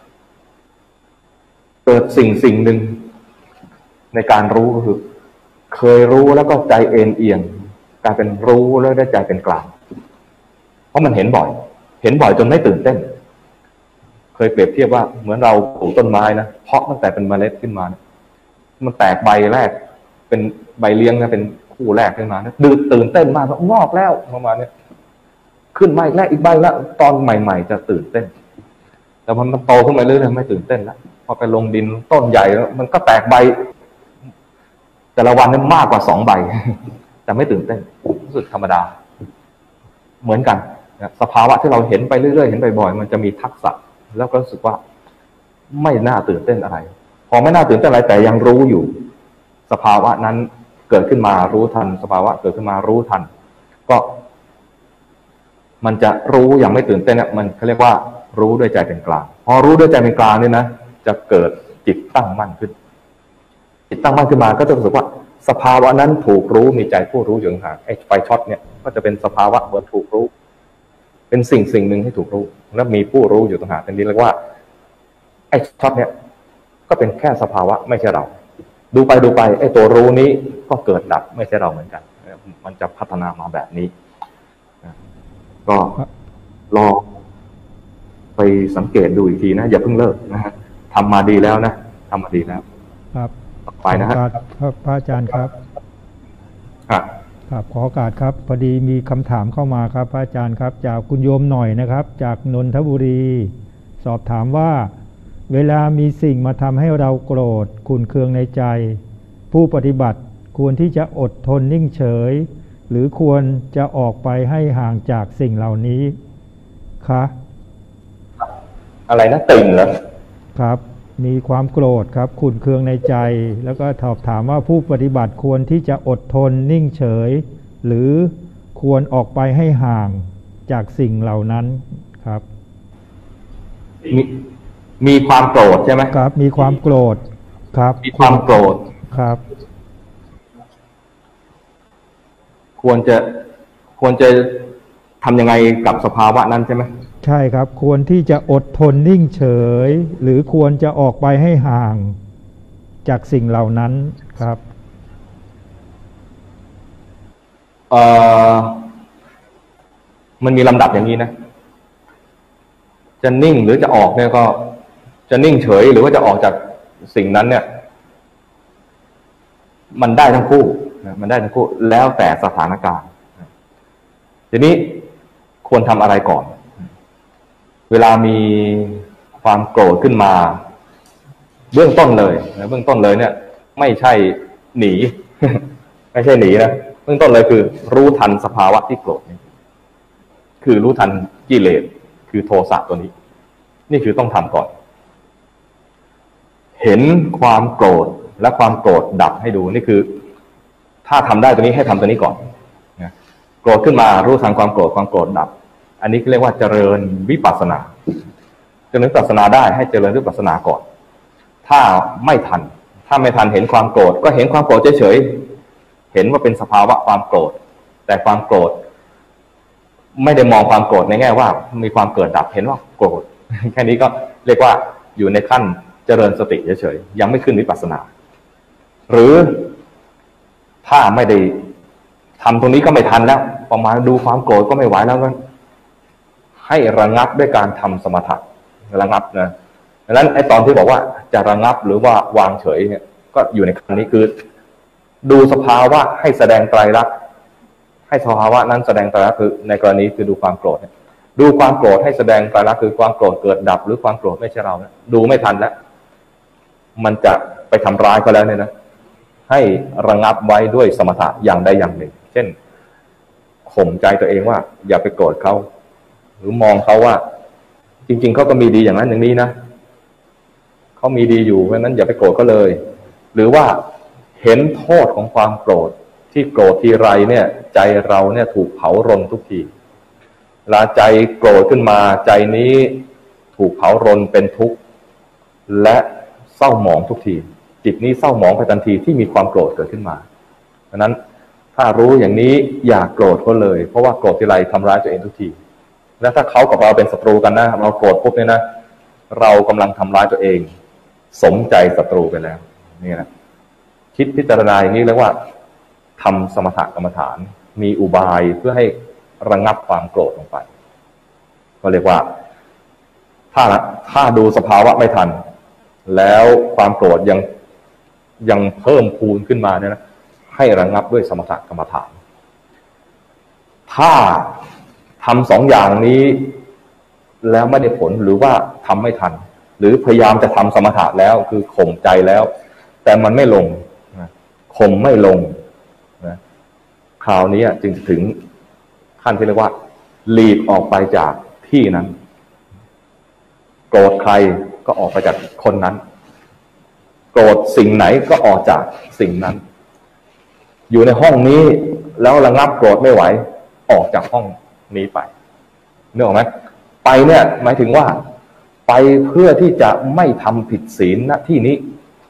เกิดสิ่งสิ่งหนึ่งในการรู้ก็คือเคยรู้แล้วก็ใจเอ็นเอียงกลายเป็นรู้แล้วได้ใจเป็นกลางเพราะมันเห็นบ่อยเห็นบ่อยจนไม่ตื่นเต้นเคยเปรียบเทียบว่าเหมือนเราปลูกต้นไม้นะเพาะตั้งแต่เป็นเมล็ดขึ้นมานะมันแตกใบแรกเป็นใบเลี้ยงนะเป็นคู่แรกขึ้นมานะดืดตื่นเต้นมากงอกแล้วประมาณนี้ขึ้นใบแรกอีกใบแล้วตอนใหม่ๆจะตื่นเต้นแต่พอมันโตขึ้นมาเรื่อยๆไม่ตื่นเต้นแล้วพอไปลงดินต้นใหญ่แล้วมันก็แตกใบแต่ละวันนี่มากกว่าสองใบแต่ไม่ตื่นเต้นรู้สึกธรรมดาเหมือนกันสภาวะที่เราเห็นไปเรื่อยๆเห็นบ่อยๆมันจะมีทักษะแล้วก็รู้สึกว่าไม่น่าตื่นเต้นอะไรพอไม่น่าตื่นเต้นอะไรแต่ยังรู้อยู่สภาวะนั้นเกิดขึ้นมารู้ทันสภาวะเกิดขึ้นมารู้ทันก็มันจะรู้อย่างไม่ตื่นเต้นเนี่ยมันเขาเรียกว่ารู้ด้วยใจเป็นกลางพอรู้ด้วยใจเป็นกลางนี่นะจะเกิดจิตตั้งมั่นขึ้นจิตตั้งมั่นขึ้นมาก็จะรู้สึกว่าสภาวะนั้นถูกรู้มีใจผู้รู้อยู่ห่างไอ้ไฟช็อตเนี่ยก็จะเป็นสภาวะเหมือนถูกรู้เป็นสิ่งสิ่งหนึ่งให้ถูกรู้แล้วมีผู้รู้อยู่ต่างหากอันนี้เรียกว่าไอ้ช็อตเนี่ยก็เป็นแค่สภาวะไม่ใช่เราดูไปดูไปไอ้ตัวรู้นี้ก็เกิดดับไม่ใช่เราเหมือนกันมันจะพัฒนามาแบบนี้ก็รอไปสังเกตดูอีกทีนะอย่าเพิ่งเลิกนะฮะทำมาดีแล้วนะทำมาดีแล้วครับต่อไปนะฮะครับพระอาจารย์ครับครับครับขอโอกาสครับพอดีมีคำถามเข้ามาครับพระอาจารย์ครับจากคุณโยมหน่อยนะครับจากนนทบุรีสอบถามว่าเวลามีสิ่งมาทำให้เราโกรธขุ่นเคืองในใจผู้ปฏิบัติควรที่จะอดทนนิ่งเฉยหรือควรจะออกไปให้ห่างจากสิ่งเหล่านี้คะอะไรนะติ่งเหรอครับมีความโกรธครับขุ่นเคืองในใจแล้วก็สอบถามว่าผู้ปฏิบัติควรที่จะอดทนนิ่งเฉยหรือควรออกไปให้ห่างจากสิ่งเหล่านั้นครับมีมีความโกรธใช่ไหมครับมีความโกรธครับมีความโกรธครับควรจะควรจะทำยังไงกับสภาวะนั้นใช่ไหมใช่ครับควรที่จะอดทนนิ่งเฉยหรือควรจะออกไปให้ห่างจากสิ่งเหล่านั้นครับเอ่อมันมีลำดับอย่างนี้นะจะนิ่งหรือจะออกเนี่ยก็จะนิ่งเฉยหรือว่าจะออกจากสิ่งนั้นเนี่ยมันได้ทั้งคู่มันได้ทั้งคู่แล้วแต่สถานการณ์ทีนี้ควรทำอะไรก่อนเวลามีความโกรธขึ้นมาเบื้องต้นเลยเบื้องต้นเลยเนี่ยไม่ใช่หนีไม่ใช่หนีนะเบื้องต้นเลยคือรู้ทันสภาวะที่โกรธนี่คือรู้ทันกิเลสคือโทสะตัวนี้นี่คือต้องทำก่อนเห็นความโกรธและความโกรธดับให้ดูนี่คือถ้าทำได้ตัวนี้ให้ทำตัวนี้ก่อนโกรธขึ้นมารู้ทันความโกรธความโกรธดับอันนี้เรียกว่าเจริญวิปัสสนาเจริญวิปัสสนาได้ให้เจริญวิปัสสนาก่อนถ้าไม่ทันถ้าไม่ทันเห็นความโกรธก็เห็นความโกรธเฉยๆเห็นว่าเป็นสภาวะความโกรธแต่ความโกรธไม่ได้มองความโกรธในแง่ว่ามีความเกิดดับเห็นว่าโกรธแค่นี้ก็เรียกว่าอยู่ในขั้นเจริญสติเฉยๆยังไม่ขึ้นวิปัสสนาหรือถ้าไม่ได้ทำตรงนี้ก็ไม่ทันแล้วประมาณดูความโกรธก็ไม่ไหวแล้วก็ให้ระงับด้วยการทำสมถะระงับนะดังนั้นไอ้ตอนที่บอกว่าจะระงับหรือว่าวางเฉยเนี่ยก็อยู่ในขั้นนี้คือดูสภาวะให้แสดงไตรลักษณ์ให้สภาวะนั้นแสดงไตรลักษณ์คือในกรณีคือดูความโกรธดูความโกรธให้แสดงไตรลักษณ์คือความโกรธเกิดดับหรือความโกรธไม่ใช่เรานะดูไม่ทันแล้วมันจะไปทำร้ายเขาแล้วเนี่ยนะให้ระงับไว้ด้วยสมถะอย่างใดอย่างหนึ่งเช่นข่มใจตัวเองว่าอย่าไปโกรธเขาหรือมองเขาว่าจริงๆเขาก็มีดีอย่างนั้นอย่างนี้นะเขาเขามีดีอยู่เพราะนั้นอย่าไปโกรธเขาเลยหรือว่าเห็นโทษของความโกรธที่โกรธทีไรเนี่ยใจเราเนี่ยถูกเผารนทุกทีเวลาใจโกรธขึ้นมาใจนี้ถูกเผารนเป็นทุกข์และเศร้าหมองทุกทีจิตนี้เศร้าหมองไปทันทีที่มีความโกรธเกิดขึ้นมาเพราะนั้นถ้ารู้อย่างนี้อย่าโกรธเขาเลยเพราะว่าโกรธทีไรทำร้ายตัวเองทุกทีและถ้าเขากับเราเป็นศัตรูกันนะเราโกรธปุ๊บเนี่ยนะเรากำลังทำร้ายตัวเองสมใจศัตรูไปแล้วนี่นะคิดพิจารณาอย่างนี้เรียกว่าทำสมถกรรมฐานมีอุบายเพื่อให้ระงับความโกรธลงไปก็เรียกว่าถ้าถ้าดูสภาวะไม่ทันแล้วความโกรธยังยังเพิ่มพูนขึ้นมาเนี่ยนะให้ระงับด้วยสมถกรรมฐานถ้าทำสองอย่างนี้แล้วไม่ได้ผลหรือว่าทำไม่ทันหรือพยายามจะทำสมถะแล้วคือข่มใจแล้วแต่มันไม่ลงข่มไม่ลงนะคราวนี้จึงจะถึงขั้นที่เรียกว่าหลีกออกไปจากที่นั้นโกรธใครก็ออกไปจากคนนั้นโกรธสิ่งไหนก็ออกจากสิ่งนั้นอยู่ในห้องนี้แล้วระงับโกรธไม่ไหวออกจากห้องนี้ไปนึกออกไหมไปเนี่ยหมายถึงว่าไปเพื่อที่จะไม่ทำผิดศีลณที่นี้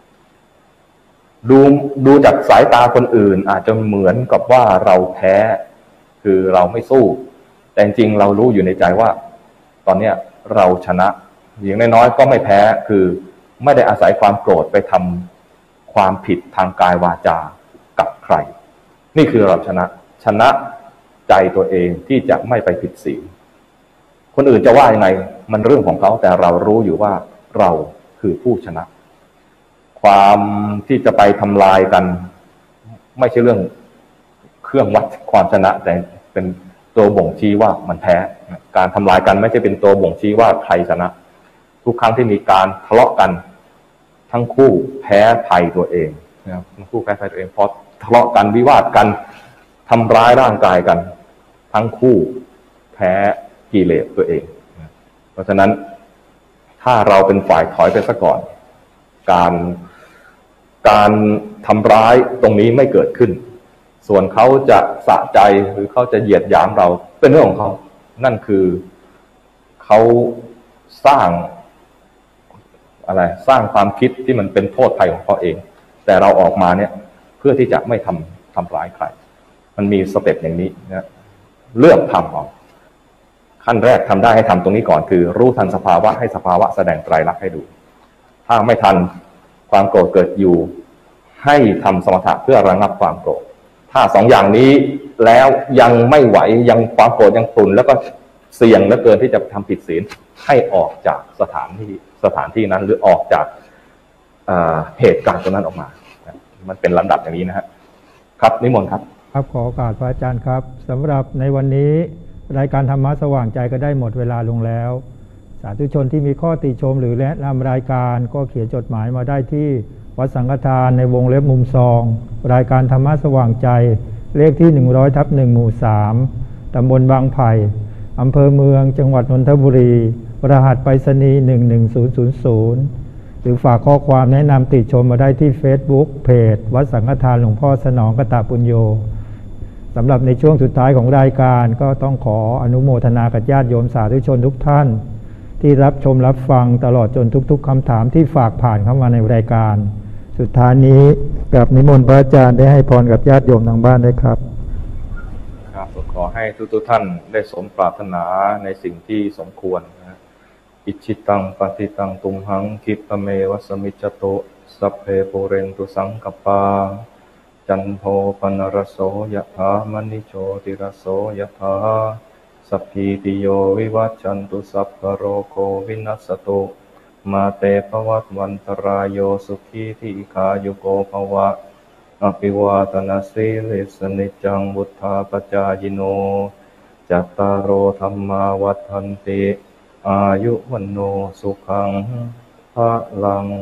ดูดูจากสายตาคนอื่นอาจจะเหมือนกับว่าเราแพ้คือเราไม่สู้แต่จริงเรารู้อยู่ในใจว่าตอนเนี้ยเราชนะอย่างน้อยๆก็ไม่แพ้คือไม่ได้อาศัยความโกรธไปทำความผิดทางกายวาจากับใครนี่คือเราชนะชนะใจตัวเองที่จะไม่ไปผิดศีลคนอื่นจะว่ายังไงมันเรื่องของเขาแต่เรารู้อยู่ว่าเราคือผู้ชนะความที่จะไปทำลายกันไม่ใช่เรื่องเครื่องวัดความชนะแต่เป็นตัวบ่งชี้ว่ามันแพ้การทำลายกันไม่ใช่เป็นตัวบ่งชี้ว่าใครชนะทุกครั้งที่มีการทะเลาะกันทั้งคู่แพ้ภัยตัวเองนะครับทั้งคู่แพ้ภัยตัวเองเพราะทะเลาะกันวิวาทกันทำร้ายร่างกายกันทั้งคู่แพ้กิเลสตัวเองเพราะฉะนั้นถ้าเราเป็นฝ่ายถอยไปซะก่อนการการทำร้ายตรงนี้ไม่เกิดขึ้นส่วนเขาจะสะใจหรือเขาจะเหยียดหยามเราเป็นเรื่องของเขานั่นคือเขาสร้างอะไรสร้างความคิดที่มันเป็นโทษภัยของเขาเองแต่เราออกมาเนี่ยเพื่อที่จะไม่ทำทำร้ายใครมันมีสเต็ปอย่างนี้นะเลือกทำเอาขั้นแรกทำได้ให้ทำตรงนี้ก่อนคือรู้ทันสภาวะให้สภาวะแสดงไตรลักษณ์ให้ดูถ้าไม่ทันความโกรธเกิดอยู่ให้ทำสมถะเพื่อระงับความโกรธถ้าสองอย่างนี้แล้วยังไม่ไหวยังความโกรธยังตุนแล้วก็เสี่ยงเหลือเกินที่จะทำผิดศีลให้ออกจากสถานที่สถานที่นั้นหรือออกจากเหตุการณ์ตรงนั้นออกมามันเป็นลำดับอย่างนี้นะฮะครับนิมนต์ครับครับขอโอกาสพระอาจารย์ครับสำหรับในวันนี้รายการธรรมะสว่างใจก็ได้หมดเวลาลงแล้วสาธุชนที่มีข้อติชมหรือแนะนำรายการก็เขียนจดหมายมาได้ที่วัดสังฆทานในวงเล็บมุมซองรายการธรรมะสว่างใจเลขที่หนึ่งร้อยทับหนึ่งหมู่สามตำบลบางไผ่อำเภอเมืองจังหวัดนนทบุรีรหัสไปรษณีย์หนึ่งหนึ่งศูนย์ศูนย์ศูนย์หรือฝากข้อความแนะนำติชมมาได้ที่ Facebook เพจวัดสังฆทานหลวงพ่อสนองกตปุญโญสำหรับในช่วงสุดท้ายของรายการก็ต้องขออนุโมทนากับญาติโยมสาธุชนทุกท่านที่รับชมรับฟังตลอดจนทุกๆคำถามที่ฝากผ่านเข้ามาในรายการสุดท้ายนี้กับนิมนต์พระอาจารย์ได้ให้พรกับญาติโยมทางบ้านได้ครับครับขอให้ทุกๆท่านได้สมปรารถนาในสิ่งที่สมควรนะอิจิตังปฏิตังตุมหังคิปะเมวะสมิจจโตสัพเพปุเรนตุสังกปาจันโทปนรโสยะถามณิโชติรโสยะถาสัพพิติโยวิวัชชันตุสัพพโรโควินัสสตุมาเตภวัตวันตรายโยสุขีทีฆายุโกภวะอภิวาทนาสีลิสนิจังวุธาปจายโนจัตตารโอธรรมาวัฏันติอายุวันโนสุขังภะลัง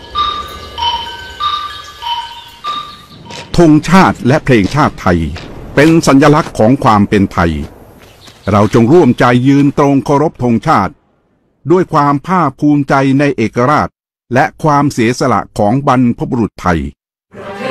ธงชาติและเพลงชาติไทยเป็นสัญลักษณ์ของความเป็นไทยเราจงร่วมใจยืนตรงเคารพธงชาติด้วยความภาคภูมิใจในเอกราชและความเสียสละของบรรพบุรุษไทย